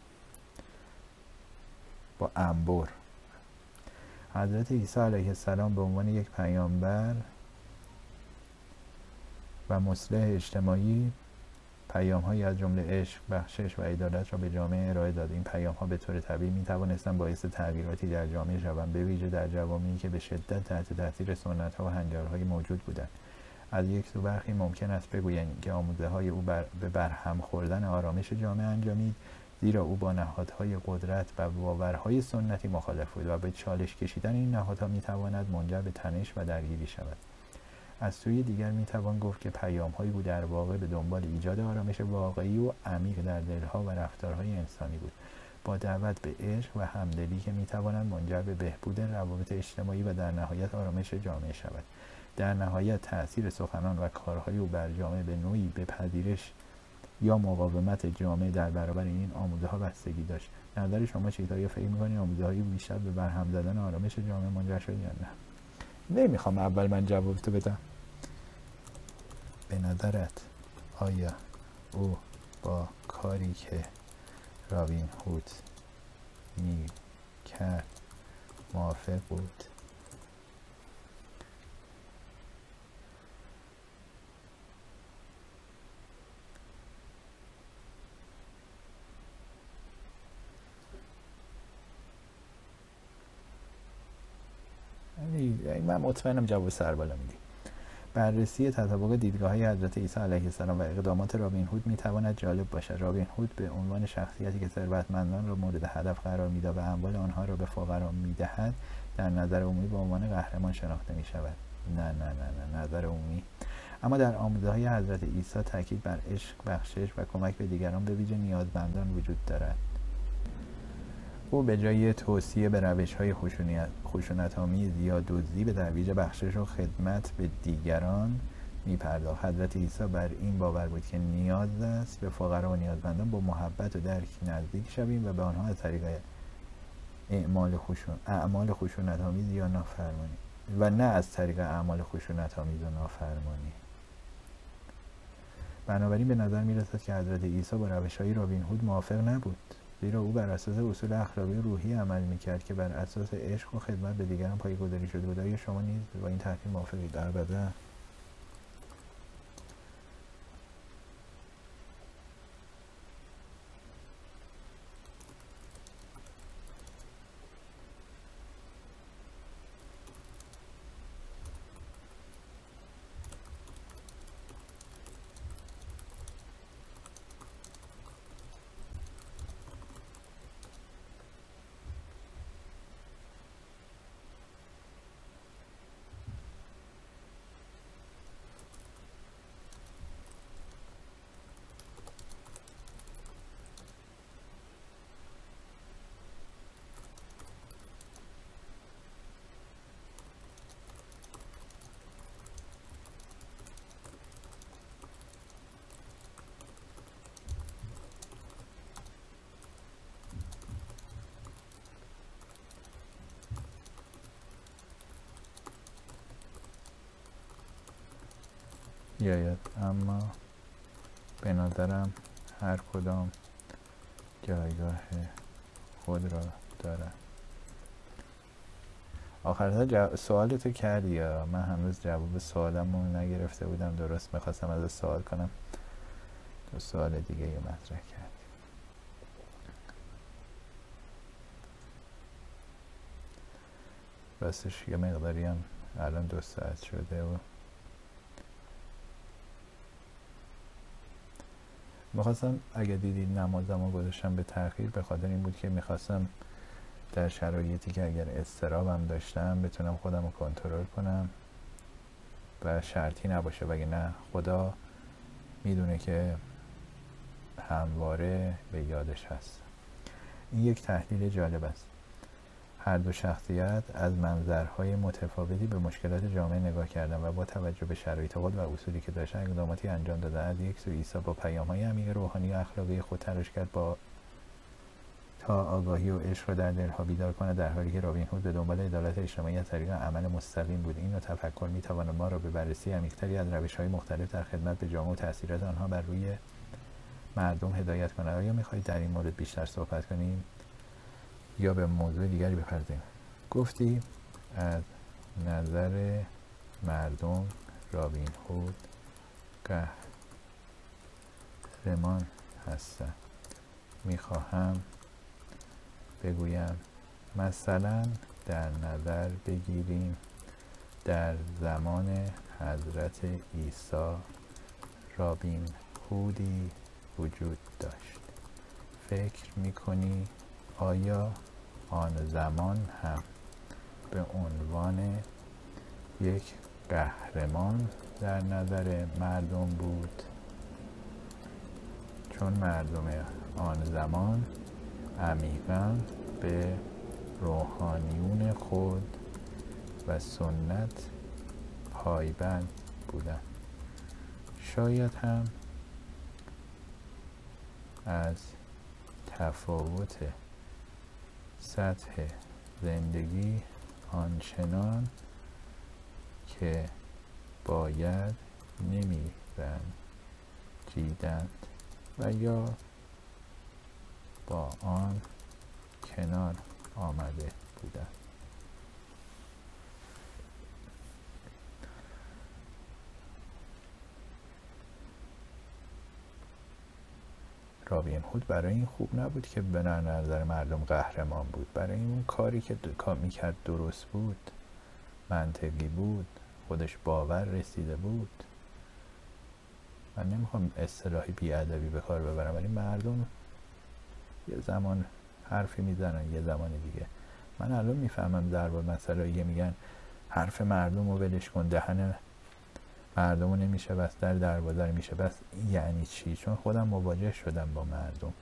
با انبر. حضرت عیسی علیه السلام به عنوان یک پیامبر و مصلح اجتماعی پیام‌هایی از جمله عشق، بخشش و عدالت را به جامعه ارائه داد. این پیام‌ها به طور طبیعی می‌توانستند باعث تغییراتی در جامعه شوند، به ویژه در جوامعی که به شدت تحت تاثیر سنت‌ها و هنجارهای موجود بودند. از یک سو برخی ممکن است بگویند که آموزه‌های او بر به برهم خوردن آرامش جامعه انجامید، زیرا او با نهادهای قدرت و باورهای سنتی مخالف بود و به چالش کشیدن این نهادها می‌تواند منجر به تنش و درگیری شود. از سوی دیگر میتوان گفت که پیام‌های او در واقع به دنبال ایجاد آرامش واقعی و عمیق در دلها و رفتارهای انسانی بود، با دعوت به عشق و همدلی که میتوانند منجر به بهبود روابط اجتماعی و در نهایت آرامش جامعه شود. در نهایت تأثیر سخنان و کارهای او بر جامعه به نوعی به پذیرش یا مقاومت جامعه در برابر این آموزه‌ها بستگی داشت. نظر شما چیه؟ آیا فکر می‌کنید آموزه‌های بیشتر به برهم زدن آرامش جامعه منجر شد یا نه؟ نمیخوام اول من جواب تو بدم. به نظرت آیا او با کاری که رابین هود می کرد موافق بود؟ من مطمئنم جواب سر بالا میدی. بررسی تطابق دیدگاه‌های حضرت عیسی علیه السلام و اقدامات رابین هود می‌تواند جالب باشد. رابین هود به عنوان شخصیتی که ثروتمندان را مورد هدف قرار می‌دهد و اموال آنها را به فقرا می‌دهد، در نظر عمومی به عنوان قهرمان شناخته می‌شود. نه نه نه نه نظر عمومی. اما در آموزه‌های حضرت عیسی تاکید بر عشق، بخشش و کمک به دیگران به ویژه نیازمندان وجود دارد. او به جای توصیه به روش‌های خشونت‌آمیز یا دزدی به ترویج بخشش و خدمت به دیگران می‌پرداخت. حضرت عیسی بر این باور بود که نیاز است به فقرا و نیازمندان با محبت و درک نزدیک شویم و به آنها از طریق اعمال خشون اعمال خشونت‌آمیز یا نافرمانی و نه از طریق اعمال خشونت‌آمیز و نافرمانی. بنابراین به نظر می‌رسد که حضرت عیسی با روش‌های رابین هود موافق نبود، زیرا او بر اساس اصول اخلاقی روحی عمل می‌کرد که بر اساس عشق و خدمت به دیگران پایه‌گذاری شده بود. آیا شما نیز با این تحلیل موافقید؟ البته بیاید، اما به نظرم هر کدام جایگاه خود را دارد. آخرها جو... سوالتو کردی یا من هنوز جواب سوالم رو نگرفته بودم، درست میخواستم از سوال کنم، تو سوال دیگه یه مطرح کردی. راستش یه مقداری هم الان دو ساعت شده و میخواستم، اگه دیدید نمازم رو گذاشتم به تأخیر، به خاطر این بود که میخواستم در شرایطی که اگر اضطرابم داشتم بتونم خودم رو کنترل کنم و شرطی نباشه، وگه نه خدا میدونه که همواره به یادش هست. این یک تحلیل جالب است. هر دو شخصیت از منظرهای متفاوتی به مشکلات جامعه نگاه کردن و با توجه به شرایط خود و اصولی که داشتن اقداماتی انجام دادن. از یک سو عیسی با پیام‌های عمیق روحانی و اخلاقی خود تلاش کرد با تا آگاهی و عشق را در دلها بیدار کند، در حالی که رابین هود به دنبال عدالت اجتماعی از طریق عمل مستقیم بود. این نوع تفکر می‌تواند ما را به بررسی عمیق‌تری از روش‌های مختلف در خدمت به جامعه و تأثیرات آنها بر روی مردم هدایت کند. آیا می‌خواهید در این مورد بیشتر صحبت کنیم یا به موضوع دیگری بپردازیم؟ گفتی از نظر مردم رابین هود قهرمان هستم. میخواهم بگویم مثلا در نظر بگیریم در زمان حضرت عیسی رابین هودی وجود داشت. فکر میکنی آیا آن زمان هم به عنوان یک قهرمان در نظر مردم بود؟ چون مردم آن زمان عمیقاً به روحانیون خود و سنت پایبند بودند. شاید هم از تفاوت سطح زندگی آنچنان که باید نمی‌رنجیدند و یا با آن کنار آمده بودند. رابین هود برای این خوب نبود که به نظر مردم قهرمان بود. برای اون کاری که کار میکرد درست بود، منطقی بود، خودش باور رسیده بود. من نمیخوام اصطلاحی بیادبی به کار ببرم، ولی مردم یه زمان حرفی میزنن، یه زمان دیگه. من الان میفهمم در با مسئله یه میگن حرف مردم رو ولش کن، دهن مردم رو نمیشه بس، در دروازه میشه بس. یعنی چی؟ چون خودم مواجه شدم با مردم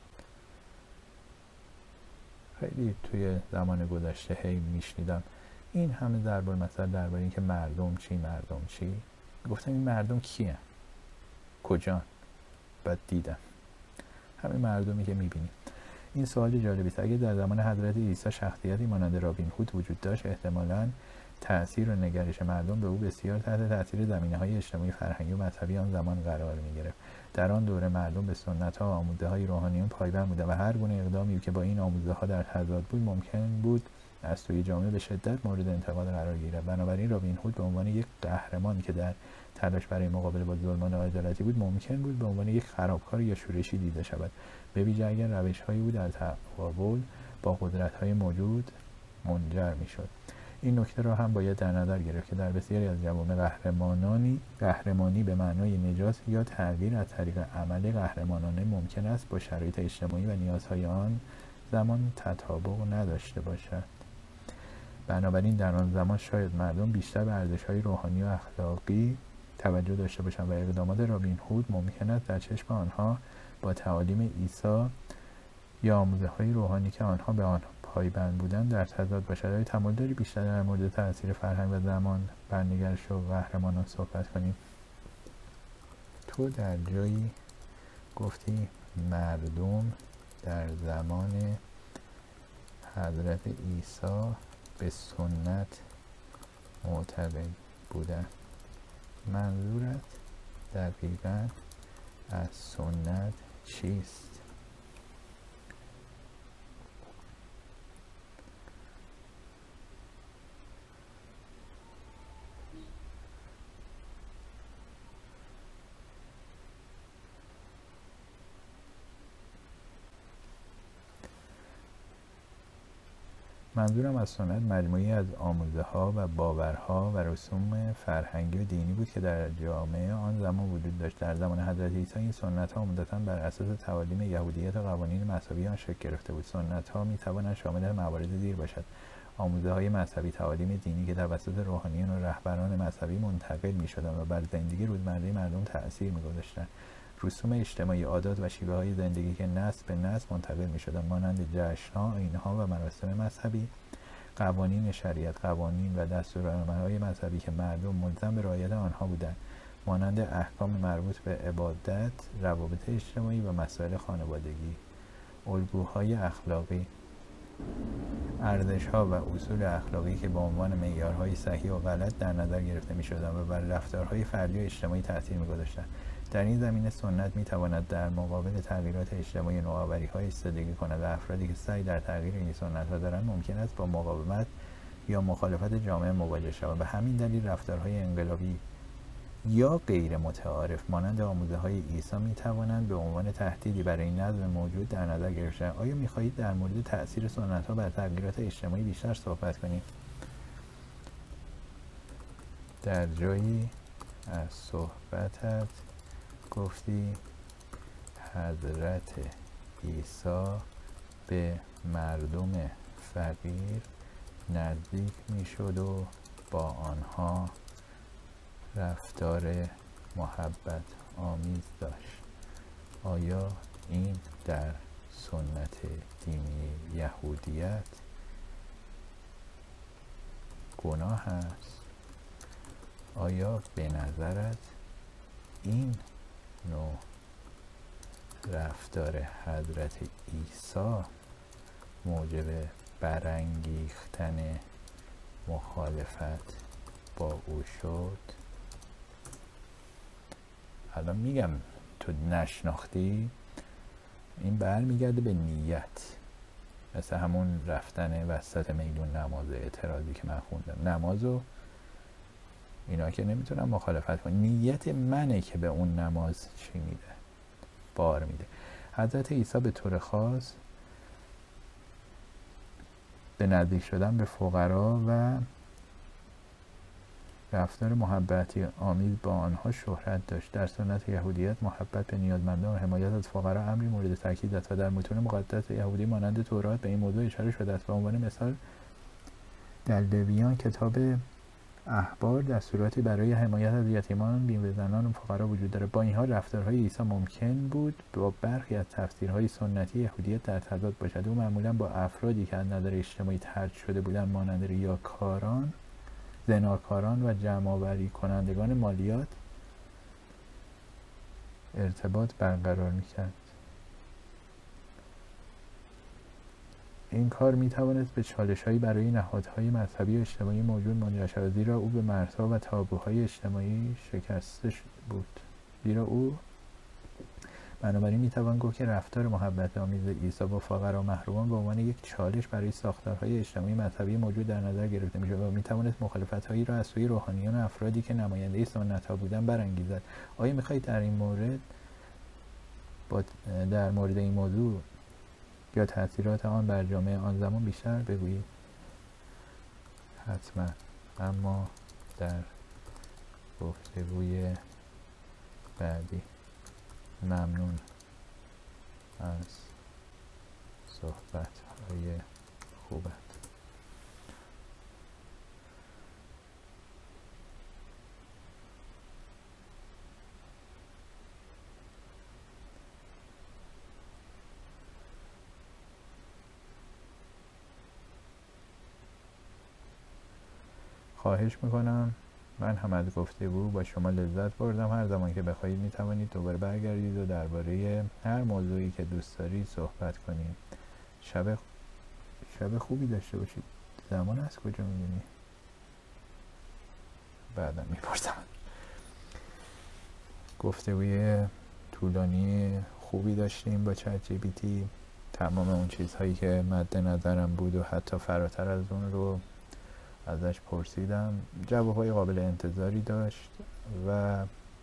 خیلی توی زمان گذشته، هی میشنیدم این همه ضرب المثل درباره این که مردم چی مردم چی. گفتم این مردم کیه؟ کجان؟ بعد دیدم همه مردمی که میبینیم. این سوال جالبی است. اگه در زمان حضرت عیسی شخصیتی مانند رابین هود وجود داشت، احتمالاً تأثیر و نگرش مردم به او بسیار تحت تأثیر زمینه‌های اجتماعی، فرهنگی و مذهبی آن زمان قرار می‌گرفت. در آن دوره مردم به سنت‌ها و آموزه‌های روحانیون پایبند بودند و هر گونه اقدامی که با این آموزه‌ها در تضاد بود ممکن بود از سوی جامعه به شدت مورد انتقاد قرار گیرد. بنابراین رابین هود به عنوان یک قهرمان که در تلاش برای مقابله با ظلم و ناعدالتی بود، ممکن بود به عنوان یک خرابکار یا شورشی دیده شود، به ویژه اگر روش‌هایی او در تقابل با قدرت‌های موجود منجر می‌شد. این نکته را هم باید در نظر گرفت که در بسیاری از جوامع قهرمانانی قهرمانی به معنای نجات یا تغییر از طریق عمل قهرمانانه ممکن است با شرایط اجتماعی و نیازهای آن زمان تطابق نداشته باشد. بنابراین در آن زمان شاید مردم بیشتر به ارزش‌های روحانی و اخلاقی توجه داشته باشند و اقدامات رابین هود ممکن است در چشم آنها با تعالیم عیسی یا آموزه‌های روحانی که آنها به آن پایبند بودن در تضاد باشد. آیا تمایل داری بیشتر در مورد تاثیر فرهنگ و زمان بر نگرش و قهرمانان صحبت کنیم؟ تو در جایی گفتی مردم در زمان حضرت عیسی به سنت معتقد بودند. منظورت دقیقاً از سنت چیست؟ منظورم از سنت مجموعی از آموزه‌ها و باورها و رسوم فرهنگی و دینی بود که در جامعه آن زمان وجود داشت. در زمان حضرت عیسی این سنت‌ها عمدتاً بر اساس تعالیم یهودیت و قوانین مذهبی آن شکل گرفته بود. سنت‌ها می‌توانند شامل موارد زیر باشد: آموزه‌های مذهبی، تعالیم دینی که توسط روحانیون و رهبران مذهبی منتقل می‌شدند و بر زندگی روزمره مردم تأثیر می‌گذاشتند. رسوم اجتماعی، عادات و شیوه‌های زندگی که نسل به نسل منتقل می‌شدند، مانند جشن‌ها، آیین‌ها و مراسم مذهبی. قوانین شریعت، قوانین و دستورالعمل‌های مذهبی که مردم ملزم به رعایت آنها بودند، مانند احکام مربوط به عبادت، روابط اجتماعی و مسائل خانوادگی. الگوهای اخلاقی، ارزش‌ها و اصول اخلاقی که به عنوان معیارهای صحیح و غلط در نظر گرفته می‌شدند و بر رفتارهای فردی و اجتماعی تأثیر می‌گذاشتند. در این زمینه سنت می‌تواند در مقابل تغییرات اجتماعی نوآوری‌ها ایستادگی کند و افرادی که سعی در تغییر این سنت‌ها دارند ممکن است با مقاومت یا مخالفت جامعه مواجه شوند. به همین دلیل رفتارهای انقلابی یا غیر متعارف مانند آموزه های عیسی می توانند به عنوان تهدیدی برای نظم موجود در نظر گرفته شوند. آیا می خواهید در مورد تأثیر سنت ها بر تغییرات اجتماعی بیشتر صحبت کنید؟ در جایی از صحبتت گفتی حضرت عیسی به مردم فقیر نزدیک می شد و با آنها رفتار محبت آمیز داشت. آیا این در سنت دینی یهودیت گناه است؟ آیا به نظرت این نوع رفتار حضرت عیسی موجب برانگیختن مخالفت با او شد؟ الان میگم تو نشناختی، این برمیگرده به نیت، مثل همون رفتن وسط میدون نماز اعتراضی که من خوندم. نمازو اینا که نمیتونم مخالفت کنم، نیت منه که به اون نماز چی میده، بار میده. حضرت عیسی به طور خاص به نزدیک شدن به فقرا و رفتار محبتی آمیز با آنها شهرت داشت. در سنت یهودیت محبت به نیازمندان و حمایت از فقرا امری مورد تاکید است و در متون مقدس یهودی مانند تورات به این موضوع اشاره شده است. به عنوان مثال در لویان کتاب احبار دستوراتی برای حمایت از یتیمان، بیوه‌زنان و فقرا وجود دارد. با این حال رفتارهای عیسی ممکن بود با برخی از تفسیرهای سنتی یهودیت در تضاد باشد. او معمولا با افرادی که از نظر اجتماعی طرد شده بودند مانند ریاکاران، زناکاران و جمع‌آوری کنندگان مالیات ارتباط برقرار می‌کرد. این کار می‌توانست به چالش‌هایی برای نهادهای مذهبی و اجتماعی موجود منجر شود، زیرا او به مرزها و تابوهای اجتماعی شکسته بود. زیرا او بنابراین می‌توان گفت که رفتار محبت آمیز عیسی با فقرا و محرومان به عنوان یک چالش برای ساختارهای اجتماعی مذهبی موجود در نظر گرفته می‌شد و می‌توانست مخالفت‌هایی را از سوی روحانیان و افرادی که نماینده سنت‌ها بودند برانگیزد. آیا می‌خواهید در این مورد با در مورد این موضوع یا تأثیرات آن بر جامعه آن زمان بیشتر بگویید؟ حتما، اما در گفتگوی بعدی. ممنون از صحبت‌های خوبت. خواهش میکنم. من هم از گفتگو با شما لذت بردم. هر زمان که بخواهید میتوانید دوباره برگردید و درباره هر موضوعی که دوست دارید صحبت کنید. شب شب خوبی داشته باشید. زمان از کجا میدونی؟ بعدا میپرسم. گفتگوی طولانی خوبی داشتیم با چت جی پی تی. تمام اون چیزهایی که مد نظرم بود و حتی فراتر از اون رو ازش پرسیدم. جوابهای قابل انتظاری داشت و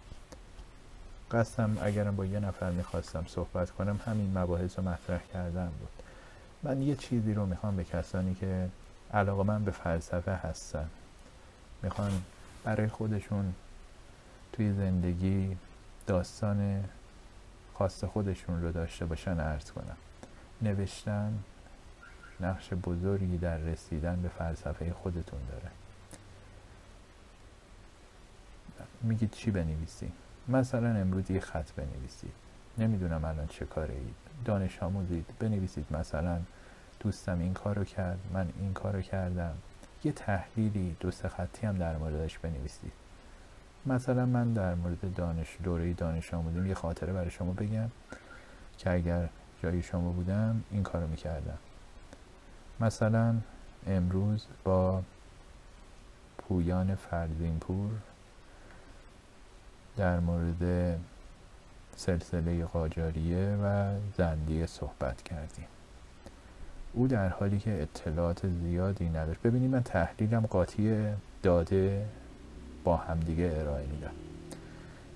قصدم اگرم با یه نفر میخواستم صحبت کنم همین مباحث رو مطرح کردن بود. من یه چیزی رو میخوام به کسانی که علاقه‌مند به فلسفه هستن، میخوان برای خودشون توی زندگی داستان خاص خودشون رو داشته باشن عرض کنم. نوشتن نقش بزرگی در رسیدن به فلسفه خودتون داره. میگید چی بنویسید؟ مثلا امروز یه خط بنویسید. نمیدونم الان چه کاره اید. دانش آموزید، بنویسید مثلا دوستم این کارو کرد، من این کارو کردم. یه تحلیلی دو سه خطی هم در موردش بنویسید. مثلا من در مورد دانش دوره دانش آموزیم یه خاطره برای شما بگم که اگر جای شما بودم این کارو میکردم. مثلا امروز با پویان فرزینپور در مورد سلسله قاجاریه و زندیه صحبت کردیم. او در حالی که اطلاعات زیادی نداشت، ببینید من تحلیلم قاطی داده با همدیگه ارائه میدم.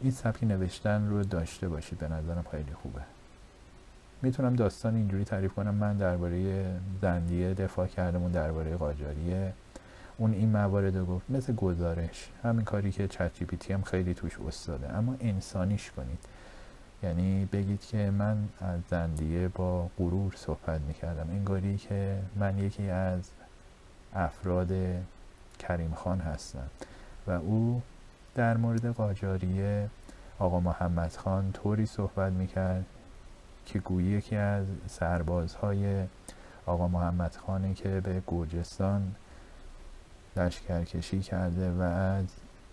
این سبک نوشتن رو داشته باشید، به نظرم خیلی خوبه. میتونم داستان اینجوری تعریف کنم: من درباره زندیه دفاع کردم و درباره قاجاریه، اون این موارد رو گفت مثل گزارش، همین کاری که چت جی پی تی هم خیلی توش استاده، اما انسانیش کنید. یعنی بگید که من از زندیه با غرور صحبت میکردم، انگاری که من یکی از افراد کریم خان هستم و او در مورد قاجاریه آقا محمد خان طوری صحبت میکرد که گویی یکی از سربازهای آقا محمد خانی که به گرجستان لشکرکشی کرده و از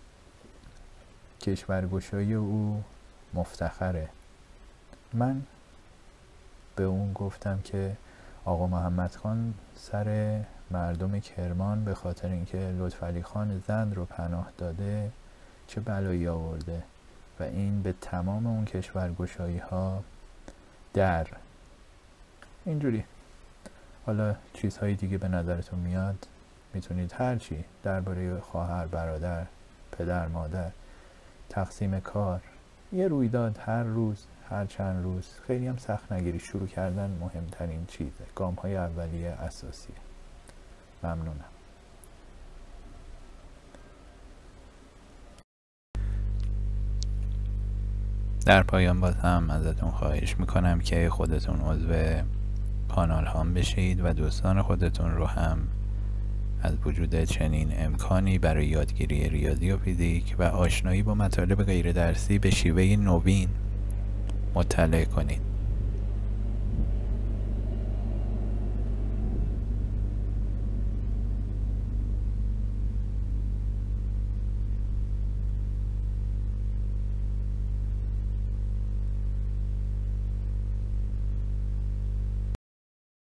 کشورگشایی او مفتخره. من به اون گفتم که آقا محمد خان سر مردم کرمان به خاطر اینکه لطفعلی خان زند رو پناه داده چه بلایی آورده و این به تمام اون کشورگشایی ها در اینجوری. حالا چیزهای دیگه به نظرتون میاد، میتونید هرچی درباره خواهر، برادر، پدر، مادر، تقسیم کار، یه رویداد هر روز، هر چند روز، خیلی هم سخت نگیری، شروع کردن مهمترین چیزه، گام های اولیه اساسیه. ممنونم. در پایان باز هم ازتون خواهش میکنم که خودتون عضو کانال هام بشید و دوستان خودتون رو هم از وجود چنین امکانی برای یادگیری ریاضی و فیزیک و آشنایی با مطالب غیر درسی به شیوه نوین مطلع کنید.